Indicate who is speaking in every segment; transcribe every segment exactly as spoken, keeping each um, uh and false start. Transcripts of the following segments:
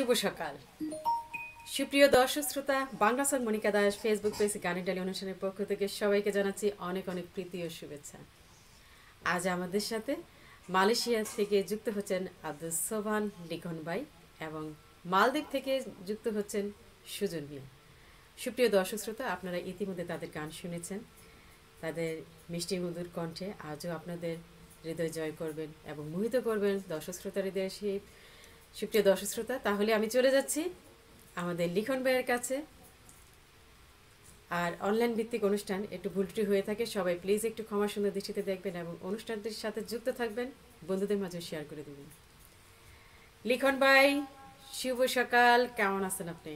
Speaker 1: শুভ সকাল সুপ্রিয় দর্শক শ্রোতা Bangla song Monika Das Facebook page গানের ডালি অনুষ্ঠানের পক্ষ থেকে সবাইকে জানাচ্ছি অনেক অনেক প্রীতি ও শুভেচ্ছা। আজ আমাদের সাথে মালয়েশিয়া থেকে যুক্ত হচ্ছেন আব্দুল সোবহান লিখন ভাই এবং মালদ্বীপ থেকে যুক্ত হচ্ছেন সুজন মিয়া। সুপ্রিয় দর্শক শ্রোতা, আপনারা ইতিমধ্যে তাদের গান শুনেছেন। তাদের মিষ্টি মধুর কণ্ঠে আজও আপনাদের হৃদয় জয় করবেন এবং মোহিত করবেন দর্শক শ্রোতার হৃদয়। সেই সুপ্রিয় দর্শক শ্রোতা, তাহলে আমি চলে যাচ্ছি আমাদের লিখন ভাইয়ের কাছে। আর অনলাইন ভিত্তিক অনুষ্ঠান একটু ভুলটি হয়ে থাকে, সবাই প্লিজ একটু ক্ষমা সুন্দর দৃষ্টিতে দেখবেন এবং অনুষ্ঠানটির সাথে যুক্ত থাকবেন, বন্ধুদের মাঝে শেয়ার করে দেবেন। লিখন ভাই, শুভ সকাল, কেমন আছেন আপনি?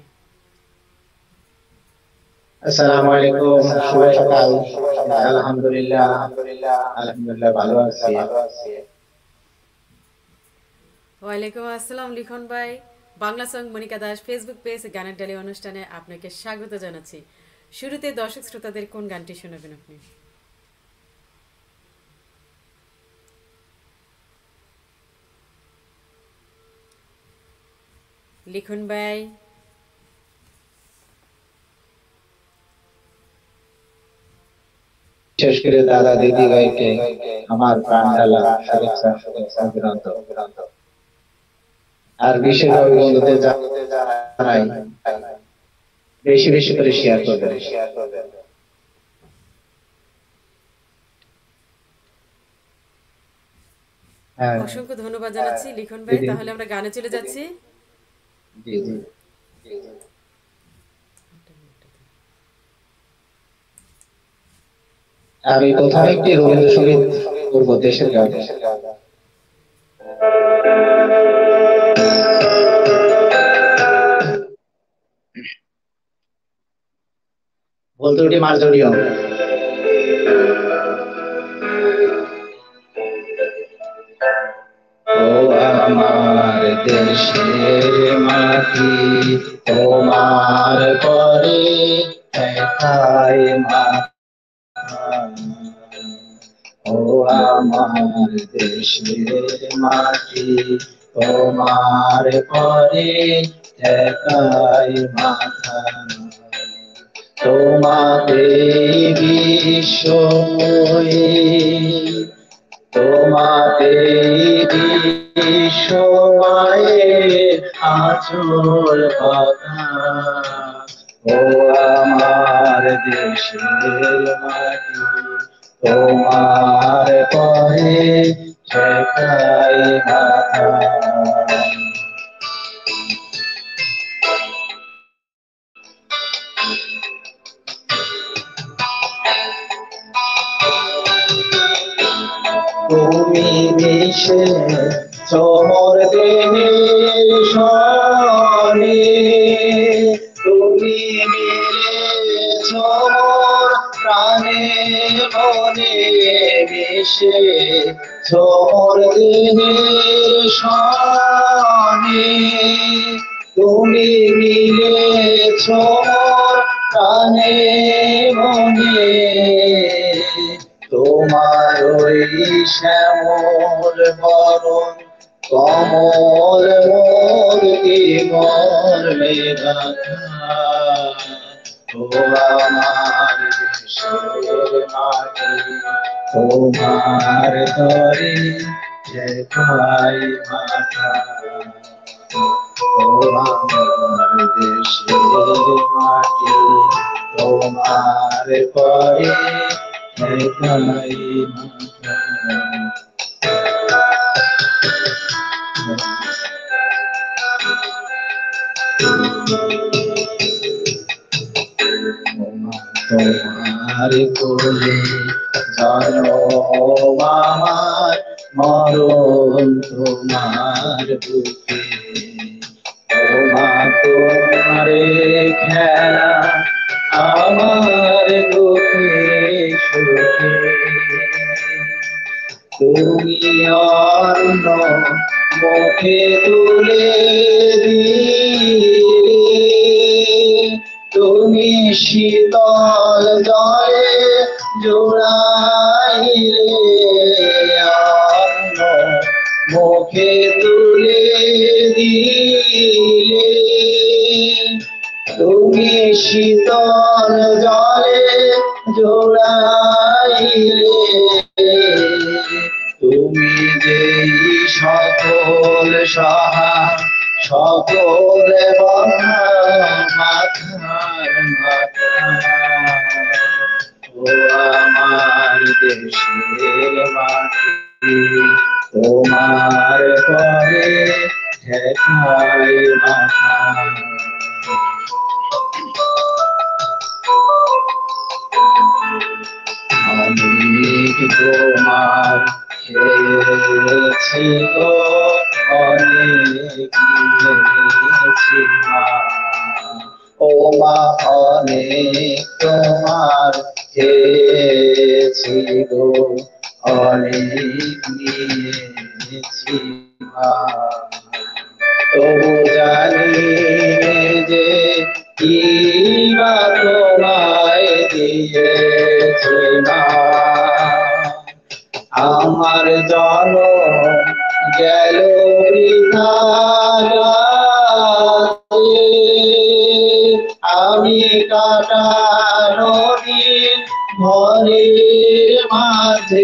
Speaker 2: আসসালামু আলাইকুম, শুভ সকাল। আলহামদুলিল্লাহ আলহামদুলিল্লাহ ভালো আছি।
Speaker 1: ওয়ালাইকুম আসসালাম লিখন ভাই। Bangla song Monika Das Facebook page গানের ডালি অনুষ্ঠানে আপনাকে স্বাগত জানাচ্ছি। শুরুতে দর্শক শ্রোতাদের কোন গানটি শোনাবেন আপনি? লিখন ভাই,
Speaker 2: বিশেষ করে দাদা দিদি ভাইকে আমার প্রাণ ঢালা শুভেচ্ছা অভিনন্দ। আর বিশেষভাবে বন্ধুদের জানাই বেশি বেশি করে শেয়ার করবেন।
Speaker 1: অসংখ্য ধন্যবাদ জানাচ্ছি লিখন ভাই। তাহলে আমরা গানে চলে যাচ্ছি।
Speaker 2: জি জি আমি প্রথমে একটি রবীন্দ্রসঙ্গীত করব, দেশের গান। বলতে উঠি মার্জনীয়। ও আমার দেশের মাটি, তোমার পরে একাই মাথা। ও আমার দেশের মাটি, তোমার পরে একাই মাথা। তোমাকে বিশ্বময়ী, তোমাকে বিশ্বমায়ের আঁচল পাতা। ও আমার দেশের মাটি, তোমার পরে ঠেকাই মাথা। তুমি মিশে চমর দেহের সনে, তুমি মিলে চমর প্রাণে মনে, মিশে চমর দেহের সনে। তুমি মিলে চমর প্রাণে মনে, তোমার ওই শ্যামল বরণ কমল মোর কি মর্মে গাথা। ও আমার দেশের মাটি, তোমার তরে ঠেকাই মাথা। ও আমার দেশের মাটি, তোমার পরে ঠেকাই মাথা। তোমার কোলে জন্ম আমার, মরণ তোমার বুকে। তোমা তোমারে খেলা আমার দুঃখে সুখে। তুমি অন্ন মুখে তুলে দিলে, তুমি শীতল জলে জোড়াইলে। অন্ন মুখে তুলে দিলে, শীতল জলে জোড়াইলে তুমি যেই সকল সহা সকল বন্ধা মাথার মাথা ও আমার দেশের মাটি তোমার পরে ঠেকাই মাথা আমি তোমার খেয়েছি গো অনেক নিয়েছি মা ও মা অনেক তোমার খেয়েছি গো অনেক নিয়েছি মা তবু জানি যে কি বা তোমায় দিয়েছে মা আমার জনম গেল বৃথা গাছে। আমি কাটানো দিন ঘরের মাঝে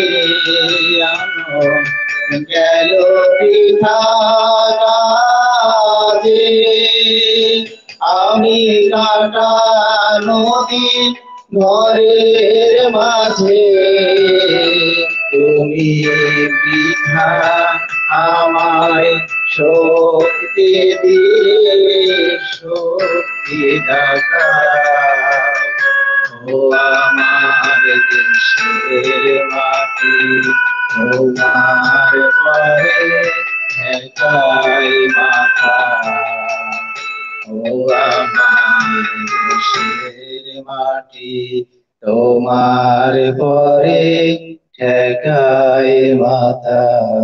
Speaker 2: আমার গেল বৃথা কাজে। আমি কাটানো দিন ঘরের মাঝে তুমি বৃথা আমায় শক্তি দিয়ে শক্তি দাতা ও আমার দেশের মাটি তোমার পরে ঠেকাই মাথা ও আমার দেশের মাটি তোমার পরে ঠেকাই মাথা।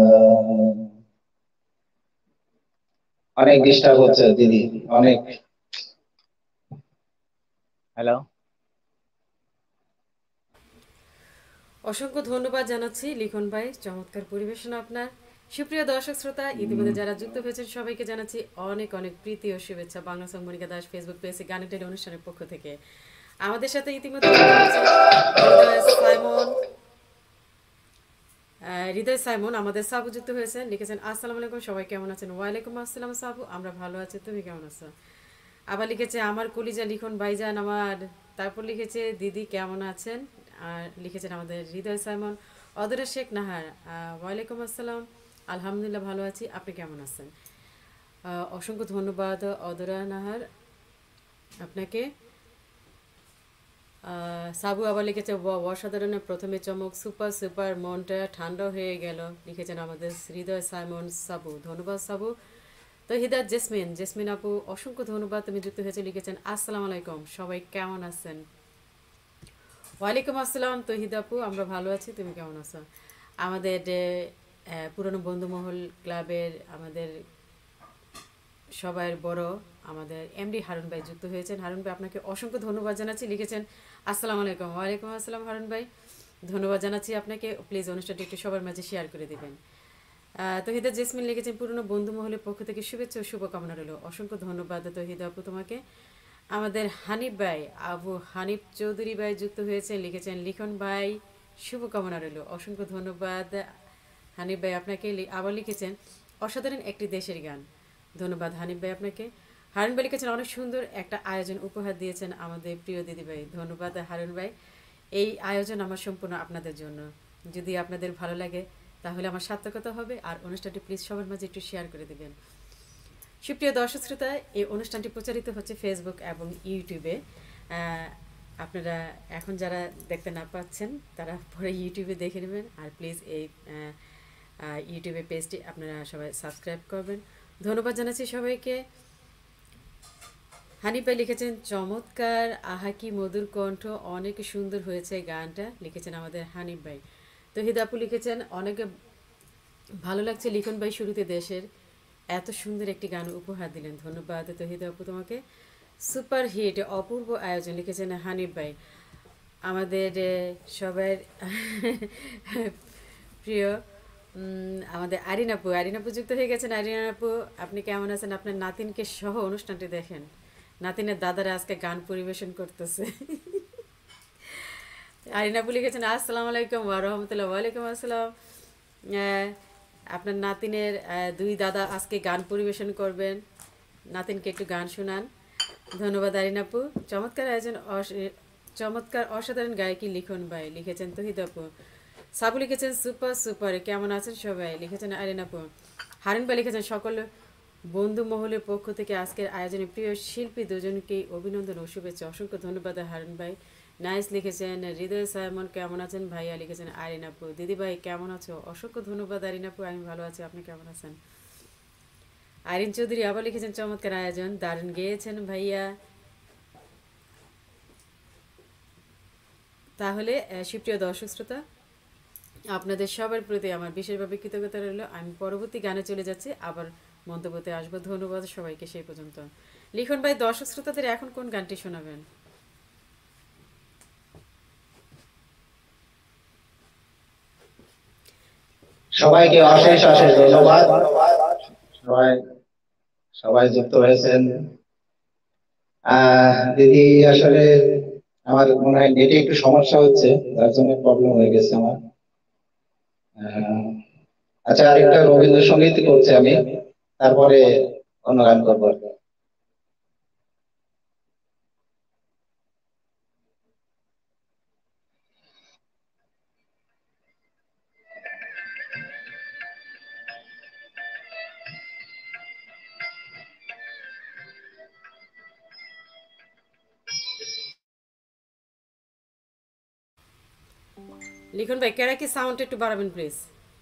Speaker 2: অনেক ডিস্টার্ব হচ্ছে দিদি, অনেক। হ্যালো,
Speaker 1: অসংখ্য ধন্যবাদ জানাচ্ছি লিখন ভাই, চমৎকার পরিবেশনা আপনার। সুপ্রিয় দর্শক শ্রোতা, ইতিমধ্যে যারা যুক্ত হয়েছেন সবাইকে জানাচ্ছি অনেক অনেক প্রীতি ও শুভেচ্ছা বাংলা সং মনিকা দাস ফেসবুক পেজে গানের টেলি অনুষ্ঠানের পক্ষ থেকে। আমাদের সাথে ইতিমধ্যে হৃদয় সাইমন হৃদয় সাইমন আমাদের সাবু যুক্ত হয়েছেন, লিখেছেন আসসালামু আলাইকুম, সবাই কেমন আছেন? ওয়ালাইকুম আসসালাম সাবু, আমরা ভালো আছি, তুমি কেমন আছো? আবার লিখেছে আমার কলিজা লিখন ভাইজান আমার। তারপর লিখেছে দিদি কেমন আছেন? আর লিখেছেন আমাদের হৃদয় সাইমন। অদরা শেখ নাহার, ওয়ালাইকুম আসসালাম, আলহামদুলিল্লাহ ভালো আছি, আপনি কেমন আছেন? অসংখ্য ধন্যবাদ অদরা নাহার আপনাকে। সাবু আবার লিখেছে অসাধারণ, প্রথমে চমক, সুপার সুপার, মনটা ঠান্ডা হয়ে গেল, লিখেছেন আমাদের হৃদয় সাইমন সাবু। ধন্যবাদ সাবু। তো হিদাত জেসমিন, জেসমিন আপু অসংখ্য ধন্যবাদ, তুমি যুক্ত হয়েছে, লিখেছেন আসসালামু আলাইকুম, সবাই কেমন আছেন? ওয়ালাইকুম আসসালাম তহিদ আপু, আমরা ভালো আছি, তুমি কেমন আছো? আমাদের পুরনো বন্ধুমহল ক্লাবের আমাদের সবার বড় আমাদের এমডি হারুন ভাই যুক্ত হয়েছেন। হারুন ভাই আপনাকে অসংখ্য ধন্যবাদ জানাচ্ছি, লিখেছেন আসসালামু আলাইকুম। ওয়ালাইকুম আসসালাম হারুন ভাই, ধন্যবাদ জানাচ্ছি আপনাকে। প্লিজ অনুষ্ঠানটি একটু সবার মাঝে শেয়ার করে দেবেন। তহিদা জেসমিন লিখেছেন পুরনো বন্ধু মহলের পক্ষ থেকে শুভেচ্ছা ও শুভকামনা রইল। অসংখ্য ধন্যবাদ তহিদা আপু তোমাকে। আমাদের হানিফ ভাই, আবু হানিফ চৌধুরী ভাই যুক্ত হয়েছেন, লিখেছেন লিখন ভাই শুভকামনা রইল। অসংখ্য ধন্যবাদ হানিফ ভাই আপনাকে। আবার লিখেছেন অসাধারণ একটি দেশের গান। ধন্যবাদ হানিফ ভাই আপনাকে। হারুন ভাই লিখেছেন অনেক সুন্দর একটা আয়োজন উপহার দিয়েছেন আমাদের প্রিয় দিদিভাই। ধন্যবাদ হারুন ভাই, এই আয়োজন আমার সম্পূর্ণ আপনাদের জন্য। যদি আপনাদের ভালো লাগে তাহলে আমার সার্থকতা হবে। আর অনুষ্ঠানটি প্লিজ সবার মাঝে একটু শেয়ার করে দেবেন। সুপ্রিয় দর্শক শ্রোতা, এই অনুষ্ঠানটি প্রচারিত হচ্ছে ফেসবুক এবং ইউটিউবে। আপনারা এখন যারা দেখতে না পাচ্ছেন তারা পরে ইউটিউবে দেখে নেবেন। আর প্লিজ এই ইউটিউবে পেজটি আপনারা সবাই সাবস্ক্রাইব করবেন। ধন্যবাদ জানাচ্ছি সবাইকে। হানিফ ভাই লিখেছেন চমৎকার, আহা কি মধুর কণ্ঠ, অনেক সুন্দর হয়েছে গানটা, লিখেছেন আমাদের হানিফ ভাই। তহিদ আপু লিখেছেন অনেক ভালো লাগছে লিখন ভাই শুরুতে দেশের এত সুন্দর একটি গান উপহার দিলেন। ধন্যবাদ তহিদ আপু তোমাকে। সুপার হিট অপূর্ব আয়োজন, লিখেছেন হানিফ ভাই। আমাদের সবার প্রিয় আমাদের আরিন আপু, আরিন আপু যুক্ত হয়ে গেছেন। আরিন আপু আপনি কেমন আছেন? আপনার নাতিনকে সহ অনুষ্ঠানটি দেখেন, নাতিনের দাদারা আজকে গান পরিবেশন করতেছে। আরিনাপু লিখেছেন আসসালামু আলাইকুম ওয়া রাহমাতুল্লাহ। ওয়ালাইকুম আসসালাম। আহ, আপনার নাতিনের আহ, দুই দাদা আজকে গান পরিবেশন করবেন, নাতিনকে একটু গান শোনান। ধন্যবাদ আরিনাপু। চমৎকার আয়োজন, অস- চমৎকার অসাধারণ গায়কী লিখন ভাই, লিখেছেন তহিদ আপু। সাবু লিখেছেন সুপার সুপার, কেমন আছেন সবাই, লিখেছেন আরিনাপু। হারুন ভাই লিখেছেন সকল বন্ধু মহলের পক্ষ থেকে আজকের আয়োজনে প্রিয় শিল্পী দুজনকেই অভিনন্দন ও শুভেচ্ছা। অসংখ্য ধন্যবাদ হারুন ভাই। নাইস লিখেছেন হৃদয় সাইমন, কেমন আছেন ভাইয়া, লিখেছেন আরিনাপু। দিদি ভাই কেমন আছো, অসংখ্য ধন্যবাদ আরিনাপু, আমি ভালো আছি, আপনি কেমন আছেন। আইরিন চৌধুরী আবার লিখেছেন চমৎকার আয়োজন, দারুণ গেয়েছেন ভাইয়া। তাহলে আহ, সুপ্রিয় দর্শক শ্রোতা, আপনাদের সবার প্রতি আমার বিশেষভাবে কৃতজ্ঞতা রইল। আমি পরবর্তী গানে চলে যাচ্ছি, আবার মন্তব্যতে আসবো। ধন্যবাদ সবাইকে সেই পর্যন্ত। লিখন ভাই, দর্শক শ্রোতাদের এখন কোন গানটি শোনাবেন?
Speaker 2: সবাইকে অশেষ অশেষ ধন্যবাদ। সবাই সবাই যুক্ত হয়েছেন। আহ দিদি, আসলে আমার মনে হয় নেটে একটু সমস্যা হচ্ছে, তার জন্য প্রবলেম হয়ে গেছে আমার। আহ, আচ্ছা, আরেকটা রবীন্দ্রসঙ্গীত করছি আমি, তারপরে অন্য গান করবো।
Speaker 1: লিখন ভাই, কেরা কি সাউন্ড একটু বাড়াবেন প্লিজ।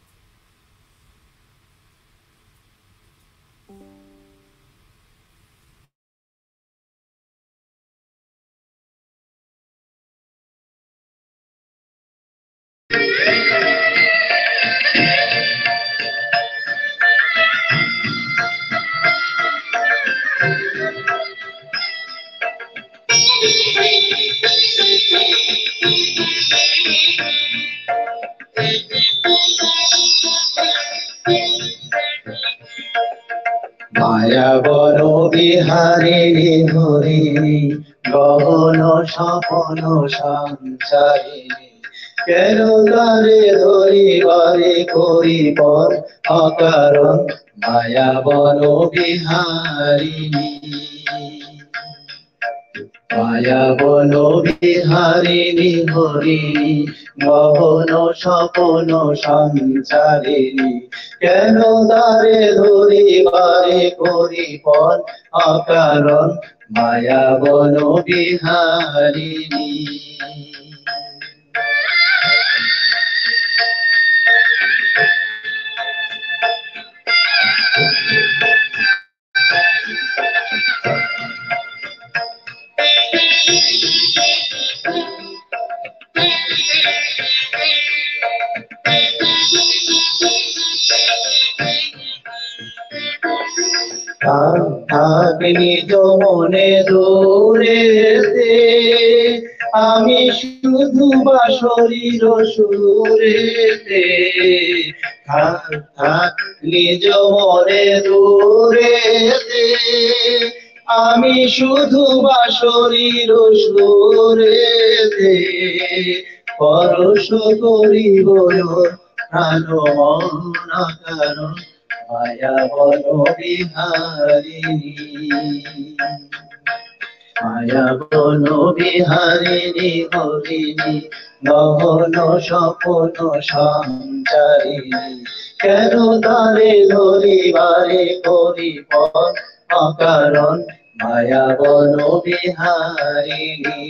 Speaker 2: মায়া বন বিহারিণী হরিণী, গহন স্বপন সঞ্চারিণী, কেন তারে ধরিবারে করি পর অকারণ, মায়া বন বিহারিণী। মায়া বন বিহারিণী হরিণী, গহন স্বপন সঞ্চারিণী, কেন তারে ধরিবারে করি পর অকারণ, মায়া বন বিহারিণী। নিজ মনে দূরেতে, আমি শুধু বাঁশরীর সুরেতে, থাক থাক নিজ মনে দূরেতে, আমি শুধু বাঁশরীর সুরেতে, পরশ করিব প্রাণ মন কারণ, মায়া বন বিহারিণী। মায়া বন বিহারিণী হরিণী, গহন স্বপন সঞ্চারিণী, কেন তারে ধরিবারে করি পর অকারণ, মায়া বন বিহারিণী।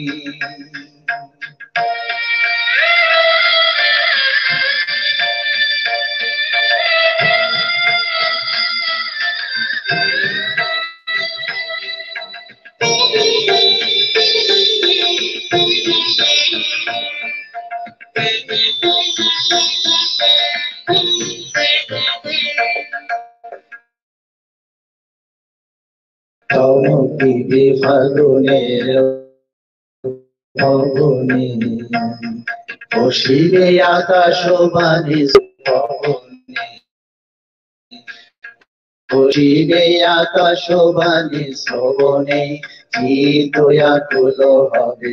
Speaker 2: চমকিবে ফাগুনের ফগুনে, বসিবে আকাশ বাণী পবনে, বসিবে আকাশ বাণী শ্রবণে, চিত আকুল হবে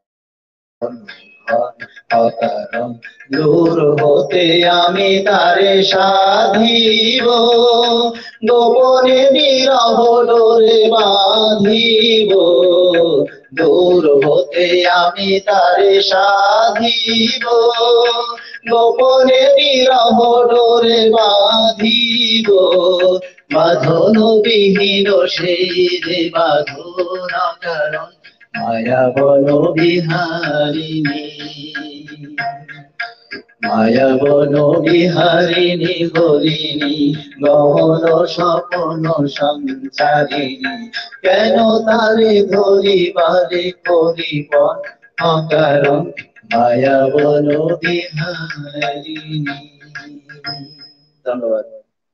Speaker 2: অকারণ দূর হতে আমি তারে সাধিব গোপনে বিরহ ডোরে বাঁধিব দূর হতে আমি তারে সাধিব গোপনে বিরহ ডোরে বাঁধিব বাঁধন বিহীন সেই যে বাঁধন কারণ মায়া বন বিহারিণী মায়া বন বিহারিণী হরিণী গহন স্বপন সংসারিণী কেন তারে ধরিবারে করিব অকারণ মায়া বন বিহারিণী। ধন্যবাদ।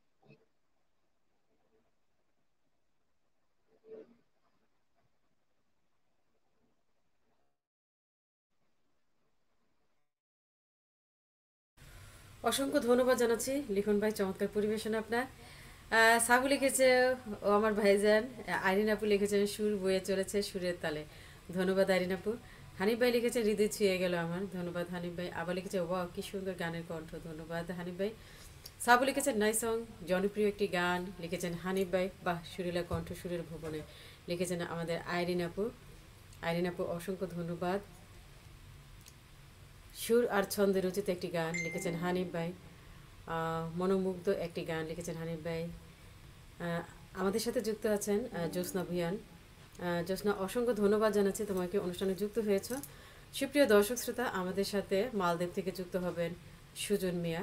Speaker 1: অসংখ্য ধন্যবাদ জানাচ্ছি লিখন ভাই, চমৎকার পরিবেশন আপনার। সাবু লিখেছে ও আমার ভাইজান। আইরিন আপু লিখেছেন সুর বয়ে চলেছে সুরের তালে। ধন্যবাদ আইরিন আপু। হানিফ ভাই লিখেছে হৃদয় ছুঁয়ে গেল আমার। ধন্যবাদ হানিফ ভাই। আবার লিখেছে ওয়াও কি সুন্দর গানের কণ্ঠ। ধন্যবাদ হানিফ ভাই। সাবু লিখেছেন নাই সং, জনপ্রিয় একটি গান লিখেছেন হানিফ ভাই। বাহ, সুরিলা কণ্ঠ সুরের ভুবনে লিখেছেন আমাদের আইরিন আপু। আইরিন আপু অসংখ্য ধন্যবাদ। সুর আর ছন্দে রচিত একটি গান লিখেছেন হানিফ ভাই। মনোমুগ্ধ একটি গান লিখেছেন হানিফ ভাই। আমাদের সাথে যুক্ত আছেন জ্যোৎস্না ভুয়ান। জ্যোৎস্না, অসংখ্য ধন্যবাদ জানাচ্ছি তোমাকে অনুষ্ঠানে যুক্ত হয়েছ। সুপ্রিয় দর্শক শ্রোতা, আমাদের সাথে মালদ্বীপ থেকে যুক্ত হবেন সুজন মিয়া।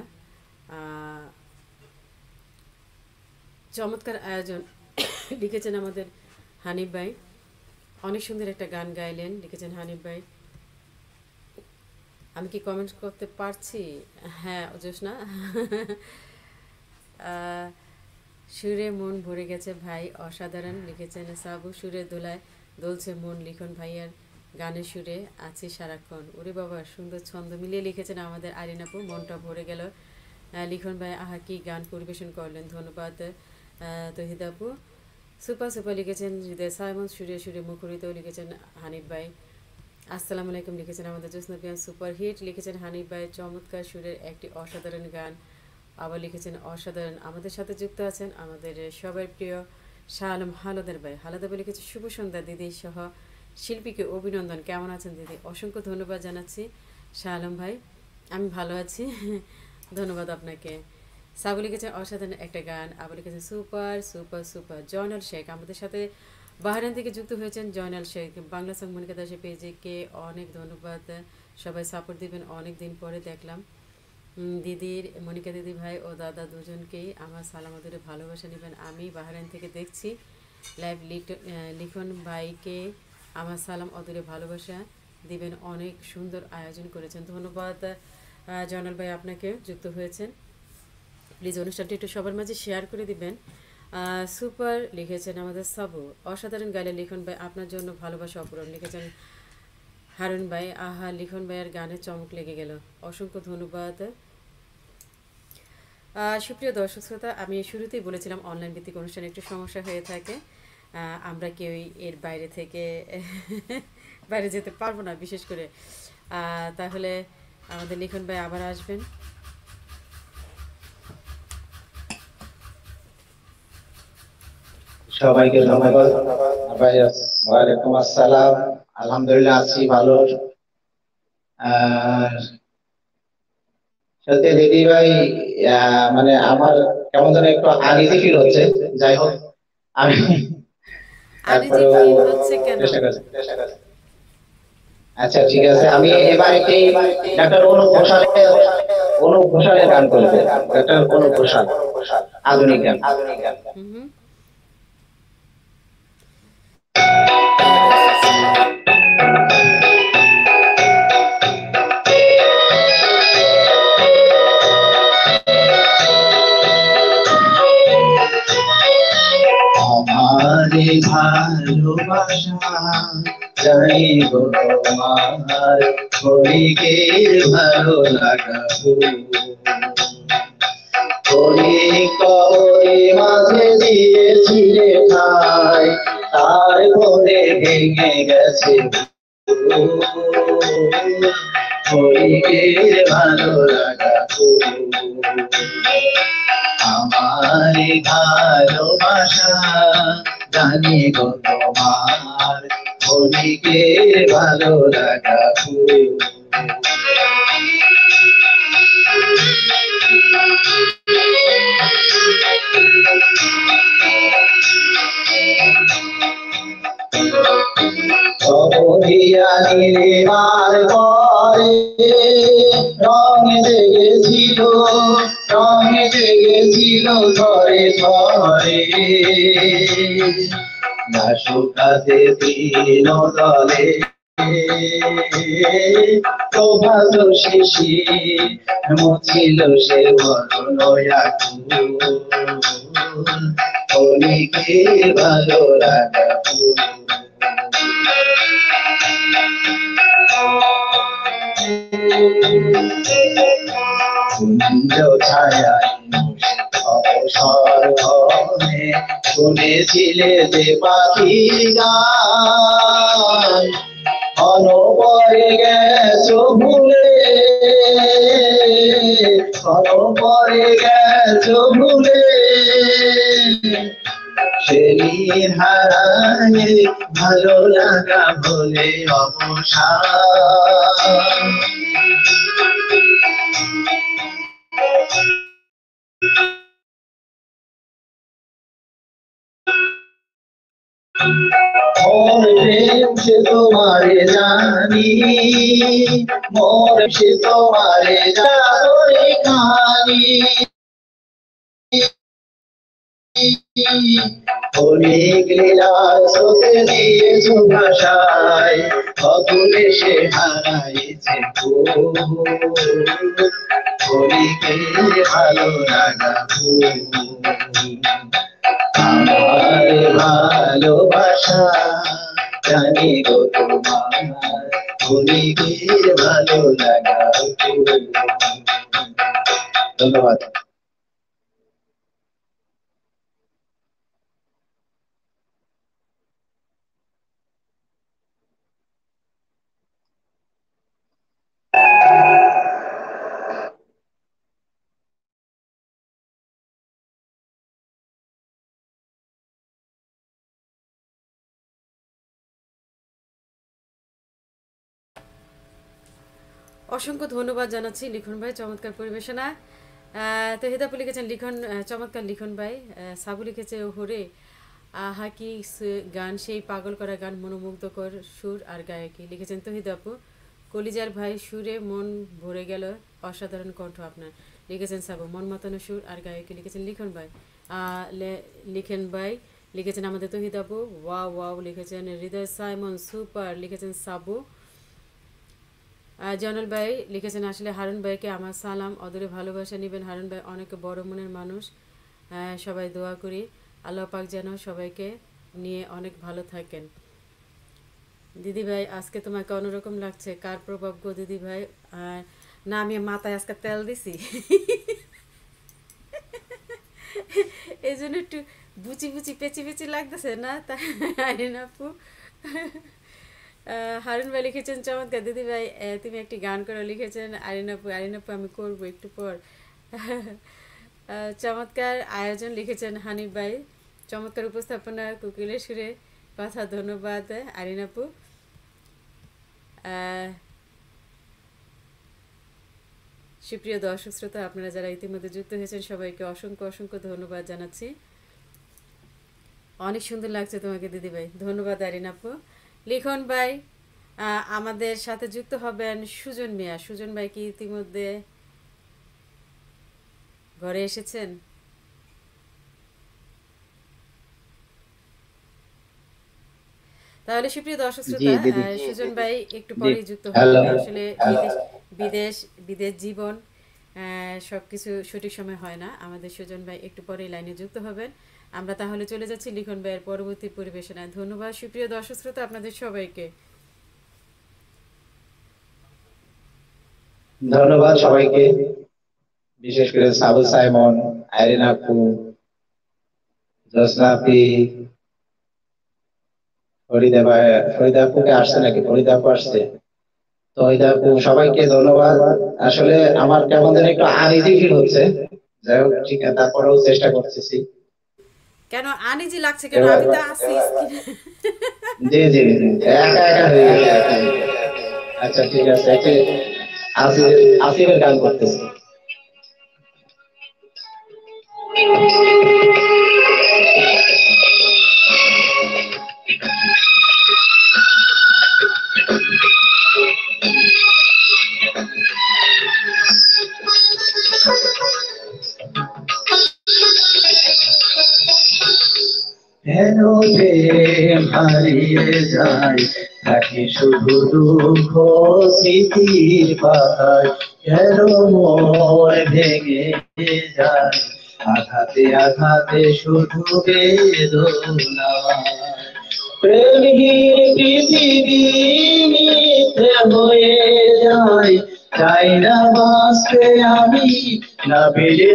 Speaker 1: চমৎকার আয়োজন লিখেছেন আমাদের হানিফ ভাই। অনেক সুন্দর একটা গান গাইলেন লিখেছেন হানিফ ভাই। আমি কি কমেন্ট করতে পারছি? হ্যাঁ জ্যোৎস্না। সুরে মন ভরে গেছে ভাই, অসাধারণ লিখেছেন সাবু। সুরে দোলায় দোলছে মন লিখন ভাইয়ার গানের সুরে আছি সারাক্ষণ। ওরে বাবা, সুন্দর ছন্দ মিলিয়ে লিখেছেন আমাদের আরিন আপু। মনটা ভরে গেল লিখন ভাই। আহা কি গান পরিবেশন করলেন। ধন্যবাদ তহিদ আপু। সুপার সুপার লিখেছেন হৃদয় সাইমন। সুরে সুরে মুখরিত লিখেছেন হানিফ ভাই। আসসালামু আলাইকুম লিখেছেন আমাদের জ্যোৎস্না বিয়ান। সুপার হিট লিখেছেন হানিফ ভাই। চমৎকার সুরের একটি অসাধারণ গান। আবার লিখেছেন অসাধারণ। আমাদের সাথে যুক্ত আছেন আমাদের সবার প্রিয় শাহ আলম হালদার ভাই। হালদার ভাই লিখেছে শুভ সন্ধ্যা দিদি সহ শিল্পীকে অভিনন্দন। কেমন আছেন দিদি? অসংখ্য ধন্যবাদ জানাচ্ছি শাহ আলম ভাই। আমি ভালো আছি, ধন্যবাদ আপনাকে। সাবু লিখেছেন অসাধারণ একটা গান। আবার লিখেছেন super super super. Joynal Sheikh আমাদের সাথে বাহরাইন থেকে যুক্ত হয়েছেন। জয়নাল শেখ বাংলা সং মনিকা দাসের পেজকে অনেক ধন্যবাদ। সবাই সাপোর্ট দিবেন, অনেক দিন পরে দেখলাম। দিদির মনিকা দিদি ভাই ও দাদা দুজনকেই আমার সালাম আদরে ভালোবাসা নেবেন। আমি বাহরাইন থেকে দেখছি লাইভ। লিখন ভাইকে আমার সালাম আদরে ভালোবাসা দিবেন। অনেক সুন্দর আয়োজন করেছেন। ধন্যবাদ জয়নাল ভাই, আপনাকে যুক্ত হয়েছেন। প্লিজ অনুষ্ঠানটি একটু সবার মাঝে শেয়ার করে দিবেন। সুপার লিখেছেন আমাদের সাবু। অসাধারণ গাইলে লিখন ভাই, আপনার জন্য ভালোবাসা অপূরণ লিখেছেন হারুন ভাই। আহা, লিখন ভাইয়ের গানে চমক লেগে গেল। অসংখ্য ধন্যবাদ। সুপ্রিয় দর্শক শ্রোতা, আমি শুরুতেই বলেছিলাম অনলাইন ভিত্তিক অনুষ্ঠানে একটু সমস্যা হয়ে থাকে। আমরা কেউই এর বাইরে থেকে বাইরে যেতে পারবো না, বিশেষ করে। তাহলে আমাদের লিখন ভাই আবার আসবেন।
Speaker 2: সবাইকে ধন্যবাদ। ওয়ালাইকুম আসসালাম। আলহামদুলিল্লাহ আছি ভালো। আর সত্যি দিদি ভাই, মানে আমার কেমন যেন একটু আনইজি ফিল হচ্ছে। যাই হোক, আমি
Speaker 1: আনইজি ফিল হচ্ছে কেন?
Speaker 2: আচ্ছা ঠিক আছে, আমি এবার একটি ডাক্তার অনুপ ঘোষালের অনুপ ঘোষালের গান করব। ডাক্তার অনুপ ঘোষাল, আধুনিক গান। আমারে ভালোবাসা জানিব তোমার ক্ষণিকের ভালো লাগাবো। ক্ষণিক করে মাঝে দিয়েছিলে ঠাই, তারপরে ভেঙে গেছে মনিকের ভালো লাগা আমার ভালোবাসা জানি গো তোমার মনিকের ভালো লাগা নির্মাণ করে রং জেগেছিল রং জেগেছিল ঘরে ঘরে না শুকাতে দিন দলে প্রভাত শিশি মুছিল সে বড় অনেকে ভালো লাগা ছায়া অবসর ঘরে শুনেছিলে যে পাখি গান অনপরে গেছো ভুলে অনপরে গেছো ভুলে সেদিন হারায় ভালো লাগা বলে অবসান মোর প্রেম সে তোমারে জানি মোর সে তোমারে জানি খানি অনেক লীলা সোতে দিয়েছো ভাষায় অতুলে সে হারাইছে অনেকে ভালো লাগা আমার ভালোবাসা জানি গো তোমার অনেকের ভালো লাগা ধন্যবাদ।
Speaker 1: অসংখ্য ধন্যবাদ জানাচ্ছি লিখন ভাই, চমৎকার পরিবেশনা। তহিদ আপু লিখেছেন লিখন চমৎকার লিখন ভাই। সাবু লিখেছে ওহরে আহা কি গান, সেই পাগল করা গান, মনোমুগ্ধকর সুর আর গায়কী, লিখেছেন তহিদ আপু। কলিজার ভাই সুরে মন ভরে গেল, অসাধারণ কণ্ঠ আপনার, লিখেছেন সাবু। মন মাতানো সুর আর গায়কী, লিখেছেন লিখন ভাই। লিখেন ভাই লিখেছেন আমাদের তহিদ আপু। ওয়াও ওয়াও লিখেছেন হৃদয় সাইমন, সুপার, লিখেছেন সাবু। জয়নুল ভাই লিখেছেন আসলে হারুন ভাইকে আমার সালাম, অদূরে ভালোবাসা নেবেন। হারুন ভাই অনেক বড় মনের মানুষ, সবাই দোয়া করি আল্লাহ পাক যেন সবাইকে নিয়ে অনেক ভালো থাকেন। দিদি ভাই আজকে তোমাকে অন্যরকম লাগছে, কার প্রভাব গো দিদি ভাই? না আমি মাথায় আজকে তেল দিছি এই জন্য একটু বুচি বুচি পেঁচি পেঁচি লাগতেছে না তাই আপু। হারুন ভাই লিখেছেন চমৎকার দিদি ভাই, তুমি একটি গান করে, লিখেছেন আরিন আপু। আরিন আপু আমি করবো একটু পর। চমৎকার আয়োজন, লিখেছেন হানিফ ভাই। চমৎকার উপস্থাপনা, কোকিলের সুরে কথা, ধন্যবাদ আরিন আপু। সুপ্রিয় দর্শক শ্রোতা, আপনারা যারা ইতিমধ্যে যুক্ত হয়েছেন সবাইকে অসংখ্য অসংখ্য ধন্যবাদ জানাচ্ছি। অনেক সুন্দর লাগছে তোমাকে দিদি ভাই, ধন্যবাদ আরিন আপু। লিখন ভাই আমাদের সাথে যুক্ত হবেন সুজন মিয়া। সুজন ভাই কি ইতিমধ্যে ঘরে এসেছেন? তাহলে সুপ্রিয় দর্শক শ্রোতা, সুজন ভাই একটু পরেই যুক্ত হবেন। আসলে বিদেশ বিদেশ বিদেশ জীবন সবকিছু সঠিক সময় হয় না। আমাদের সুজন ভাই একটু পরেই লাইনে যুক্ত হবেন। আমরা তাহলে চলে যাচ্ছি লিখন ভাইয়ের পরবর্তী পরিবেশনায়। ধন্যবাদ সুপ্রিয় দর্শক শ্রোতা আপনাদের সবাইকে।
Speaker 2: ধন্যবাদ সবাইকে, বিশেষ করে সাবু সাইমন, আইরিন আপু, জোসনা আপি, ফরিদা ভাই, ফরিদা আপুকে আসছে নাকি? ফরিদা আপু আসছে? তো ফরিদা আপু, সবাইকে ধন্যবাদ। আসলে আমার কেমন যেন একটু আনইজি ফিল হচ্ছে। যাই হোক, ঠিক আছে, তারপরেও চেষ্টা করতেছি।
Speaker 1: কেন আনিজি লাগছে কেন?
Speaker 2: এবার
Speaker 1: আমি তো আছি স্ক্রিনে।
Speaker 2: জি জি জি, একা একা হয়ে গেছে আর কি। আচ্ছা ঠিক আছে, একটু আসিফ আসিফের গান করতেছি। কেন প্রেম হারিয়ে যায়, থাকি শুধু দুঃখ স্মৃতির পাতায়। কেন মন ভেঙে যায়, আঘাতে আঘাতে শুধু বেদনা। প্রেমহীন পৃথিবী মিথ্যে হয়ে যায়, চাই না বাঁচতে আমি না পেলে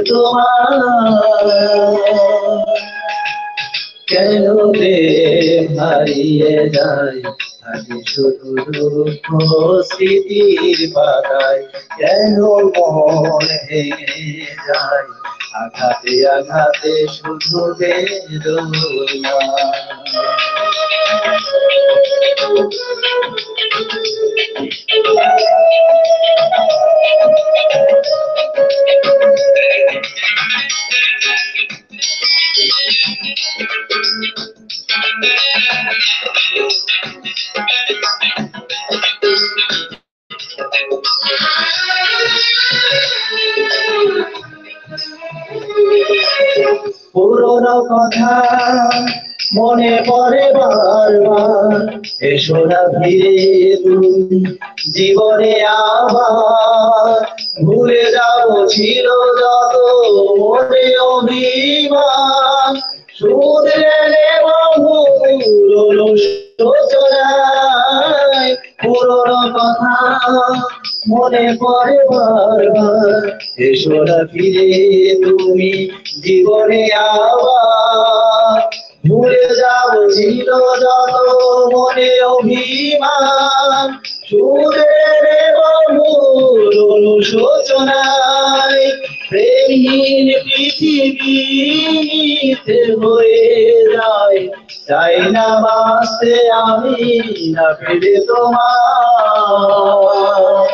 Speaker 2: তোমার। কেন প্রেম হারিয়ে যায়, থাকে শুধু দুঃখ স্মৃতির পাতায়। কেন মন ভেঙে যায়, আঘাতে আঘাতে শুধু বেদনা। পুরোনো কথা মনে পড়ে বারবার, এসো না ফিরে তুমি জীবনে আবার। ভুলে যাব ছিল যত মনে অভিমান, শুধরে নেব পুরোনো সূচনায়। পুরোনো কথা মনে পড়ে বারবার, এসো না ফিরে তুমি জীবনে আবার। ভুলে যাও ছিল যত মনে অভিমান, সুরে নেব মূল অনুশোচনায়। প্রেমহীন পৃথিবী মিথ্যে হয়ে যায়, চাই না বাঁচতে আমি না পেলে তোমার।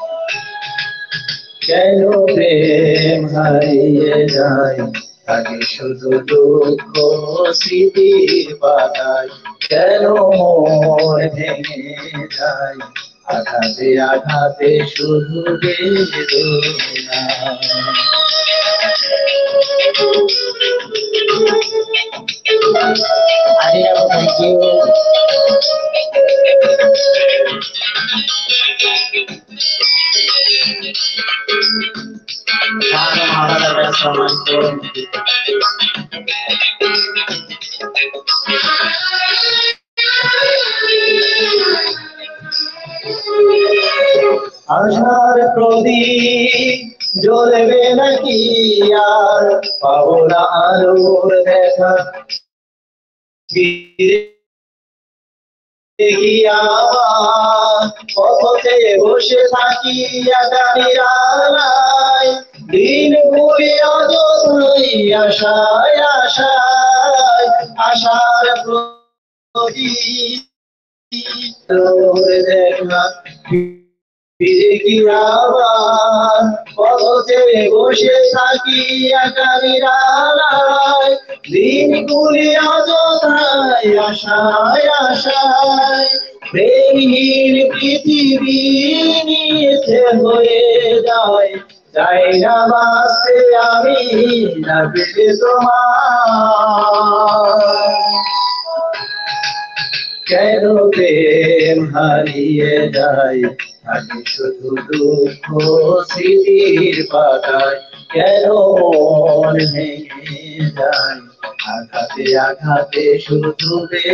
Speaker 2: কেন প্রেম হারিয়ে যায়, থাকে শুধু দুঃখ স্মৃতির পাতায়। কেন মন ভেঙে যায়, আঘাতে আঘাতে শুধু বেদনা। আরে থ্যাংক ইউ। আশার প্রদীপ জ্বলবে নাকি আর, পাবো না আলোর দেখা ফিরে কি আবার। কত চেয়ে বসে থাকি আগামীর আলায়, দিন ঘুরে অযথাই আশায় আশায়। আশার প্রদীপ দেখা ফিরে কি আবার। কত চেয়ে বসে থাকি আগামীর আলায়, দিন গুলি অযথায় আশায় আশায়। প্রেমহীন পৃথিবী মিথ্যে হয়ে যায়, চাই না বাঁচতে আমি না পেলে তোমার। কেন প্রেম হারিয়ে যায়, থাকে শুধু দুঃখ স্মৃতির পাতায়। কেন মন ভেঙে যায়, আঘাতে আঘাতে শুধু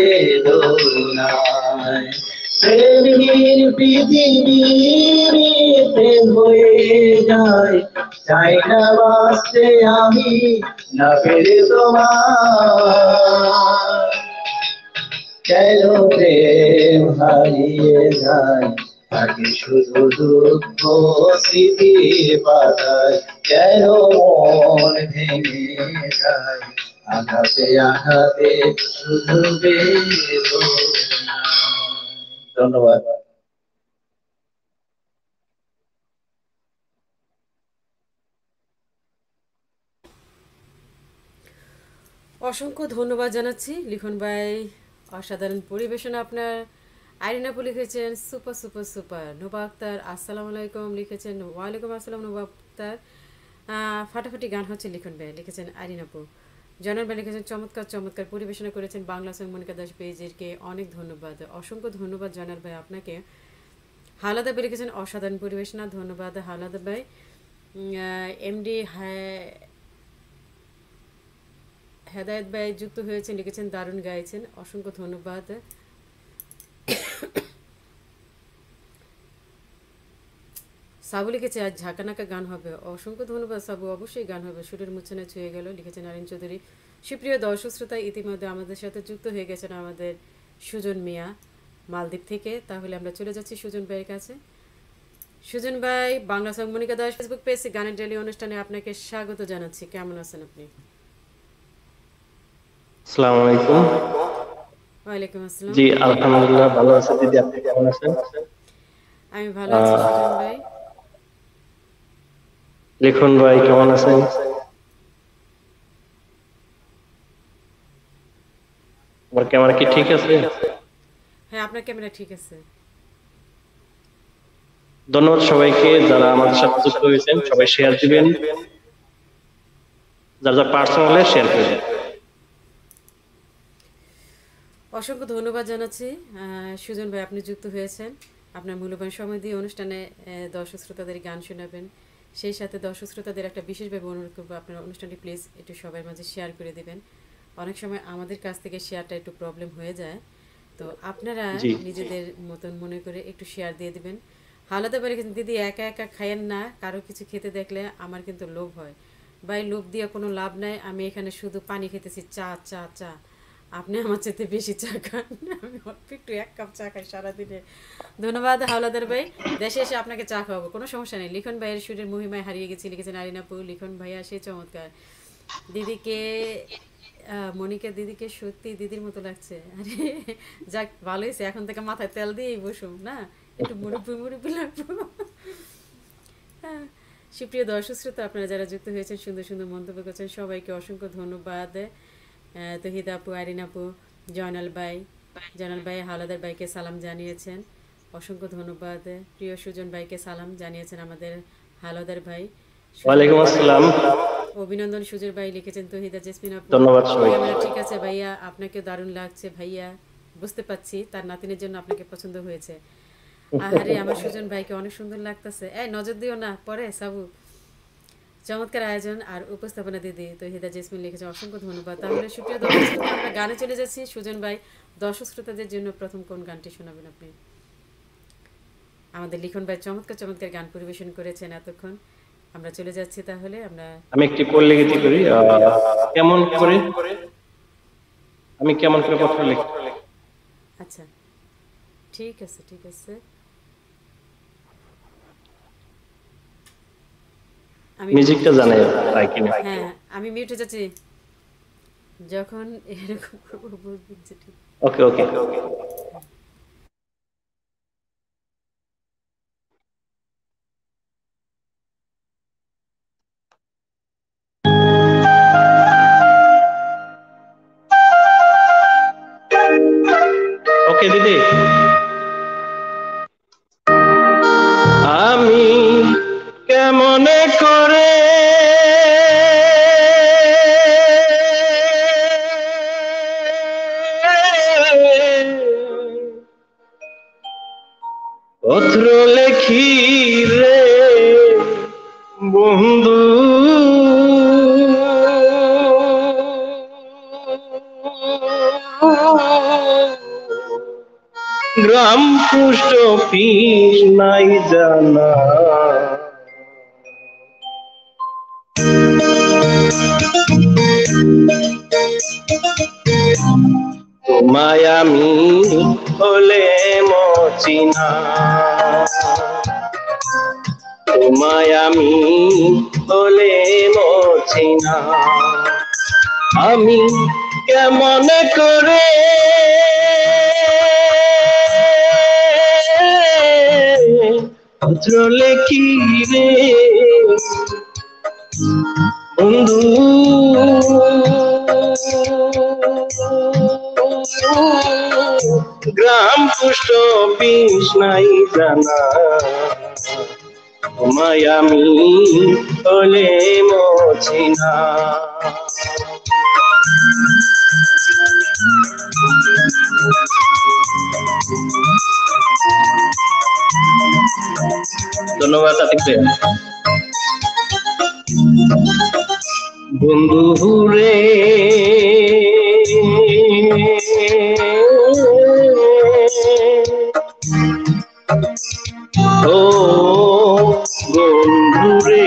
Speaker 2: বেদনায়। প্রেমহীন পৃথিবী মিথ্যে হয়ে যায়, চাই না বাঁচতে আমি না পেলে তোমার। কেন প্রেম হারিয়ে যায়, থাকে শুধু দুঃখ স্মৃতির পাতায়। কেন মন ভেঙে যায়, আঘাতে আঘাতে শুধু বেদনা। ধন্যবাদ।
Speaker 1: অসংখ্য ধন্যবাদ জানাচ্ছি লিখন ভাই, অসাধারণ পরিবেশনা আপনার। আইরিন আপু লিখেছেন super super super. Noba Akter আসসালামু আলাইকুম লিখেছেন, ওয়ালাইকুম আসসালাম নোবা আক্তার। আহ, ফাটাফাটি গান হচ্ছে লিখন ভাই লিখেছেন আইরিন আপু। জনার ভাই লিখেছেন চমৎকার চমৎকার পরিবেশনা করেছেন বাংলা সং মনিকা দাস পেজেরকে অনেক ধন্যবাদ। অসংখ্য ধন্যবাদ জনার ভাই আপনাকে। হালাদা ভাই লিখেছেন অসাধারণ পরিবেশনা, ধন্যবাদ হালাদা ভাই। এমডি হেদায়ত ভাই যুক্ত হয়েছেন, লিখেছেন দারুণ গাইছেন, অসংখ্য ধন্যবাদ। সাবু লিখেছে আজ ঝাঁকানাকা গান হবে, অসংখ্য ধন্যবাদ সাবু, অবশ্যই গান হবে, সুরের মুচ্ছানে ছুঁয়ে গেল লিখেছেন নারায়ণ চৌধুরী। সুপ্রিয় দর্শক শ্রোতা, ইতিমধ্যে আমাদের সাথে যুক্ত হয়ে গেছেন আমাদের সুজন মিয়া মালদ্বীপ থেকে। তাহলে আমরা চলে যাচ্ছি সুজন ভাইয়ের কাছে। সুজন ভাই, বাংলা সং মনিকা দাস ফেসবুক পেজে গানের ডেলি অনুষ্ঠানে আপনাকে স্বাগত জানাচ্ছি। কেমন আছেন আপনি?
Speaker 3: আসসালামু আলাইকুম।
Speaker 1: ওয়ালাইকুম আসসালাম।
Speaker 3: জি আলহামদুলিল্লাহ ভালো আছি দিদি, আপনি কেমন আছেন?
Speaker 1: আমি ভালো আছি সুজন ভাই।
Speaker 3: লিখন ভাই কেমন আছেন? আমার ক্যামেরা কি ঠিক আছে?
Speaker 1: হ্যাঁ, আপনার ক্যামেরা ঠিক আছে।
Speaker 3: ধন্যবাদ সবাইকে যারা আমাদের সাথে যুক্ত হয়েছেন, সবাই শেয়ার দিবেন, যার যার পার্সোনালে শেয়ার করবেন।
Speaker 1: অসংখ্য ধন্যবাদ জানাচ্ছি সুজন ভাই, আপনি যুক্ত হয়েছেন। আপনার মূল্যবান সময় দিয়ে অনুষ্ঠানে দর্শক শ্রোতাদের গান শোনাবেন। সেই সাথে দর্শক শ্রোতাদের একটা বিশেষভাবে অনুরোধ করবো, আপনার অনুষ্ঠানটি প্লিজ একটু সবার মাঝে শেয়ার করে দেবেন। অনেক সময় আমাদের কাছ থেকে শেয়ারটা একটু প্রবলেম হয়ে যায়, তো আপনারা নিজেদের মতন মনে করে একটু শেয়ার দিয়ে দেবেন। হালাতে পারে কিন্তু দিদি একা একা খায়েন না, কারো কিছু খেতে দেখলে আমার কিন্তু লোভ হয়। ভাই লোভ দিয়ে কোনো লাভ নাই, আমি এখানে শুধু পানি খেতেছি, চা চা চা। আপনি আমার চেয়ে বেশি চা খান, আমি অল্প একটু এক কাপ চা খাই সারাদিনে। ধন্যবাদ হাওলাদার ভাই, দেশে এসে আপনাকে চা খাওয়াবো, কোনো সমস্যা নেই। লিখন ভাইয়ের সুরের মহিমায় হারিয়ে গেছি লিখেছেন আরিনাপু। লিখন ভাইয়া সে চমৎকার, দিদিকে মনিকা দিদিকে সত্যি দিদির মতো লাগছে। আরে যাক, ভালো হয়েছে, এখন থেকে মাথায় তেল দিয়েই বসুম না, একটু মুরব্বি মুরব্বি লাগবো। হ্যাঁ, সুপ্রিয় দর্শক শ্রোতা, আপনারা যারা যুক্ত হয়েছেন সুন্দর সুন্দর মন্তব্য করছেন, সবাইকে অসংখ্য ধন্যবাদ। তহিদ আপু, আরিন আপু, জয়নাল ভাই, জয়নাল ভাই হাওলাদার ভাইকে সালাম জানিয়েছেন, অসংখ্য ধন্যবাদ। প্রিয় সুজন ভাইকে সালাম জানিয়েছেন আমাদের হাওলাদার ভাই।
Speaker 3: ওয়ালাইকুম আসসালাম।
Speaker 1: অভিনন্দন সুজের ভাই লিখেছেন তহিদা জেসমিন আপু।
Speaker 3: ধন্যবাদ সবাইকে।
Speaker 1: ক্যামেরা ঠিক আছে ভাইয়া, আপনাকে দারুণ লাগছে ভাইয়া, বুঝতে পাচ্ছি তার নাতিনের জন্য আপনাকে পছন্দ হয়েছে। আরে আমার সুজন ভাইকে অনেক সুন্দর লাগতেছে, এই নজর দিও না পরে সাবু। চমৎকার আয়োজন আর উপস্থাপনা দিদি তহিদা জেসমিন লিখেছে, অসংখ্য ধন্যবাদ। তাহলে সুপ্রিয় দর্শক শ্রোতা, আমরা গানে চলে যাচ্ছি। সুজন ভাই, দর্শক শ্রোতাদের জন্য প্রথম কোন গানটি শোনাবেন আপনি? আমাদের লিখন ভাই চমৎকার চমৎকার গান পরিবেশন করেছেন এতক্ষণ। আমরা চলে যাচ্ছি তাহলে। আমরা
Speaker 3: আমি একটি পল্লী গীতি করি, কেমন করে আমি কেমন করে কথা লিখি।
Speaker 1: আচ্ছা, ঠিক আছে ঠিক আছে। আমি
Speaker 3: মিউজিকটা জানাই তাই কিনা।
Speaker 1: হ্যাঁ, আমি মিউটে যাচ্ছি যখন এরকম করবো, বুঝবেন যে ঠিক।
Speaker 3: ওকে ওকে। ওকে দিদি। আমি কেমন করে পত্র লেখি রে বন্ধু, গ্রাম পুষ্ট পিস নাই জানা, তোমায় আমি হলে মচিনা, তোমায় আমি হলে মচিনা, আমি কেমন করে পত্র লেখি রে বন্ধু, গ্রাম পুষ্ট বিষ নাই জানা, তোমায় আমি হলে মচিনা। ধন্যবাদ আতিক ভাই। বন্ধু রে ও বন্ধু রে,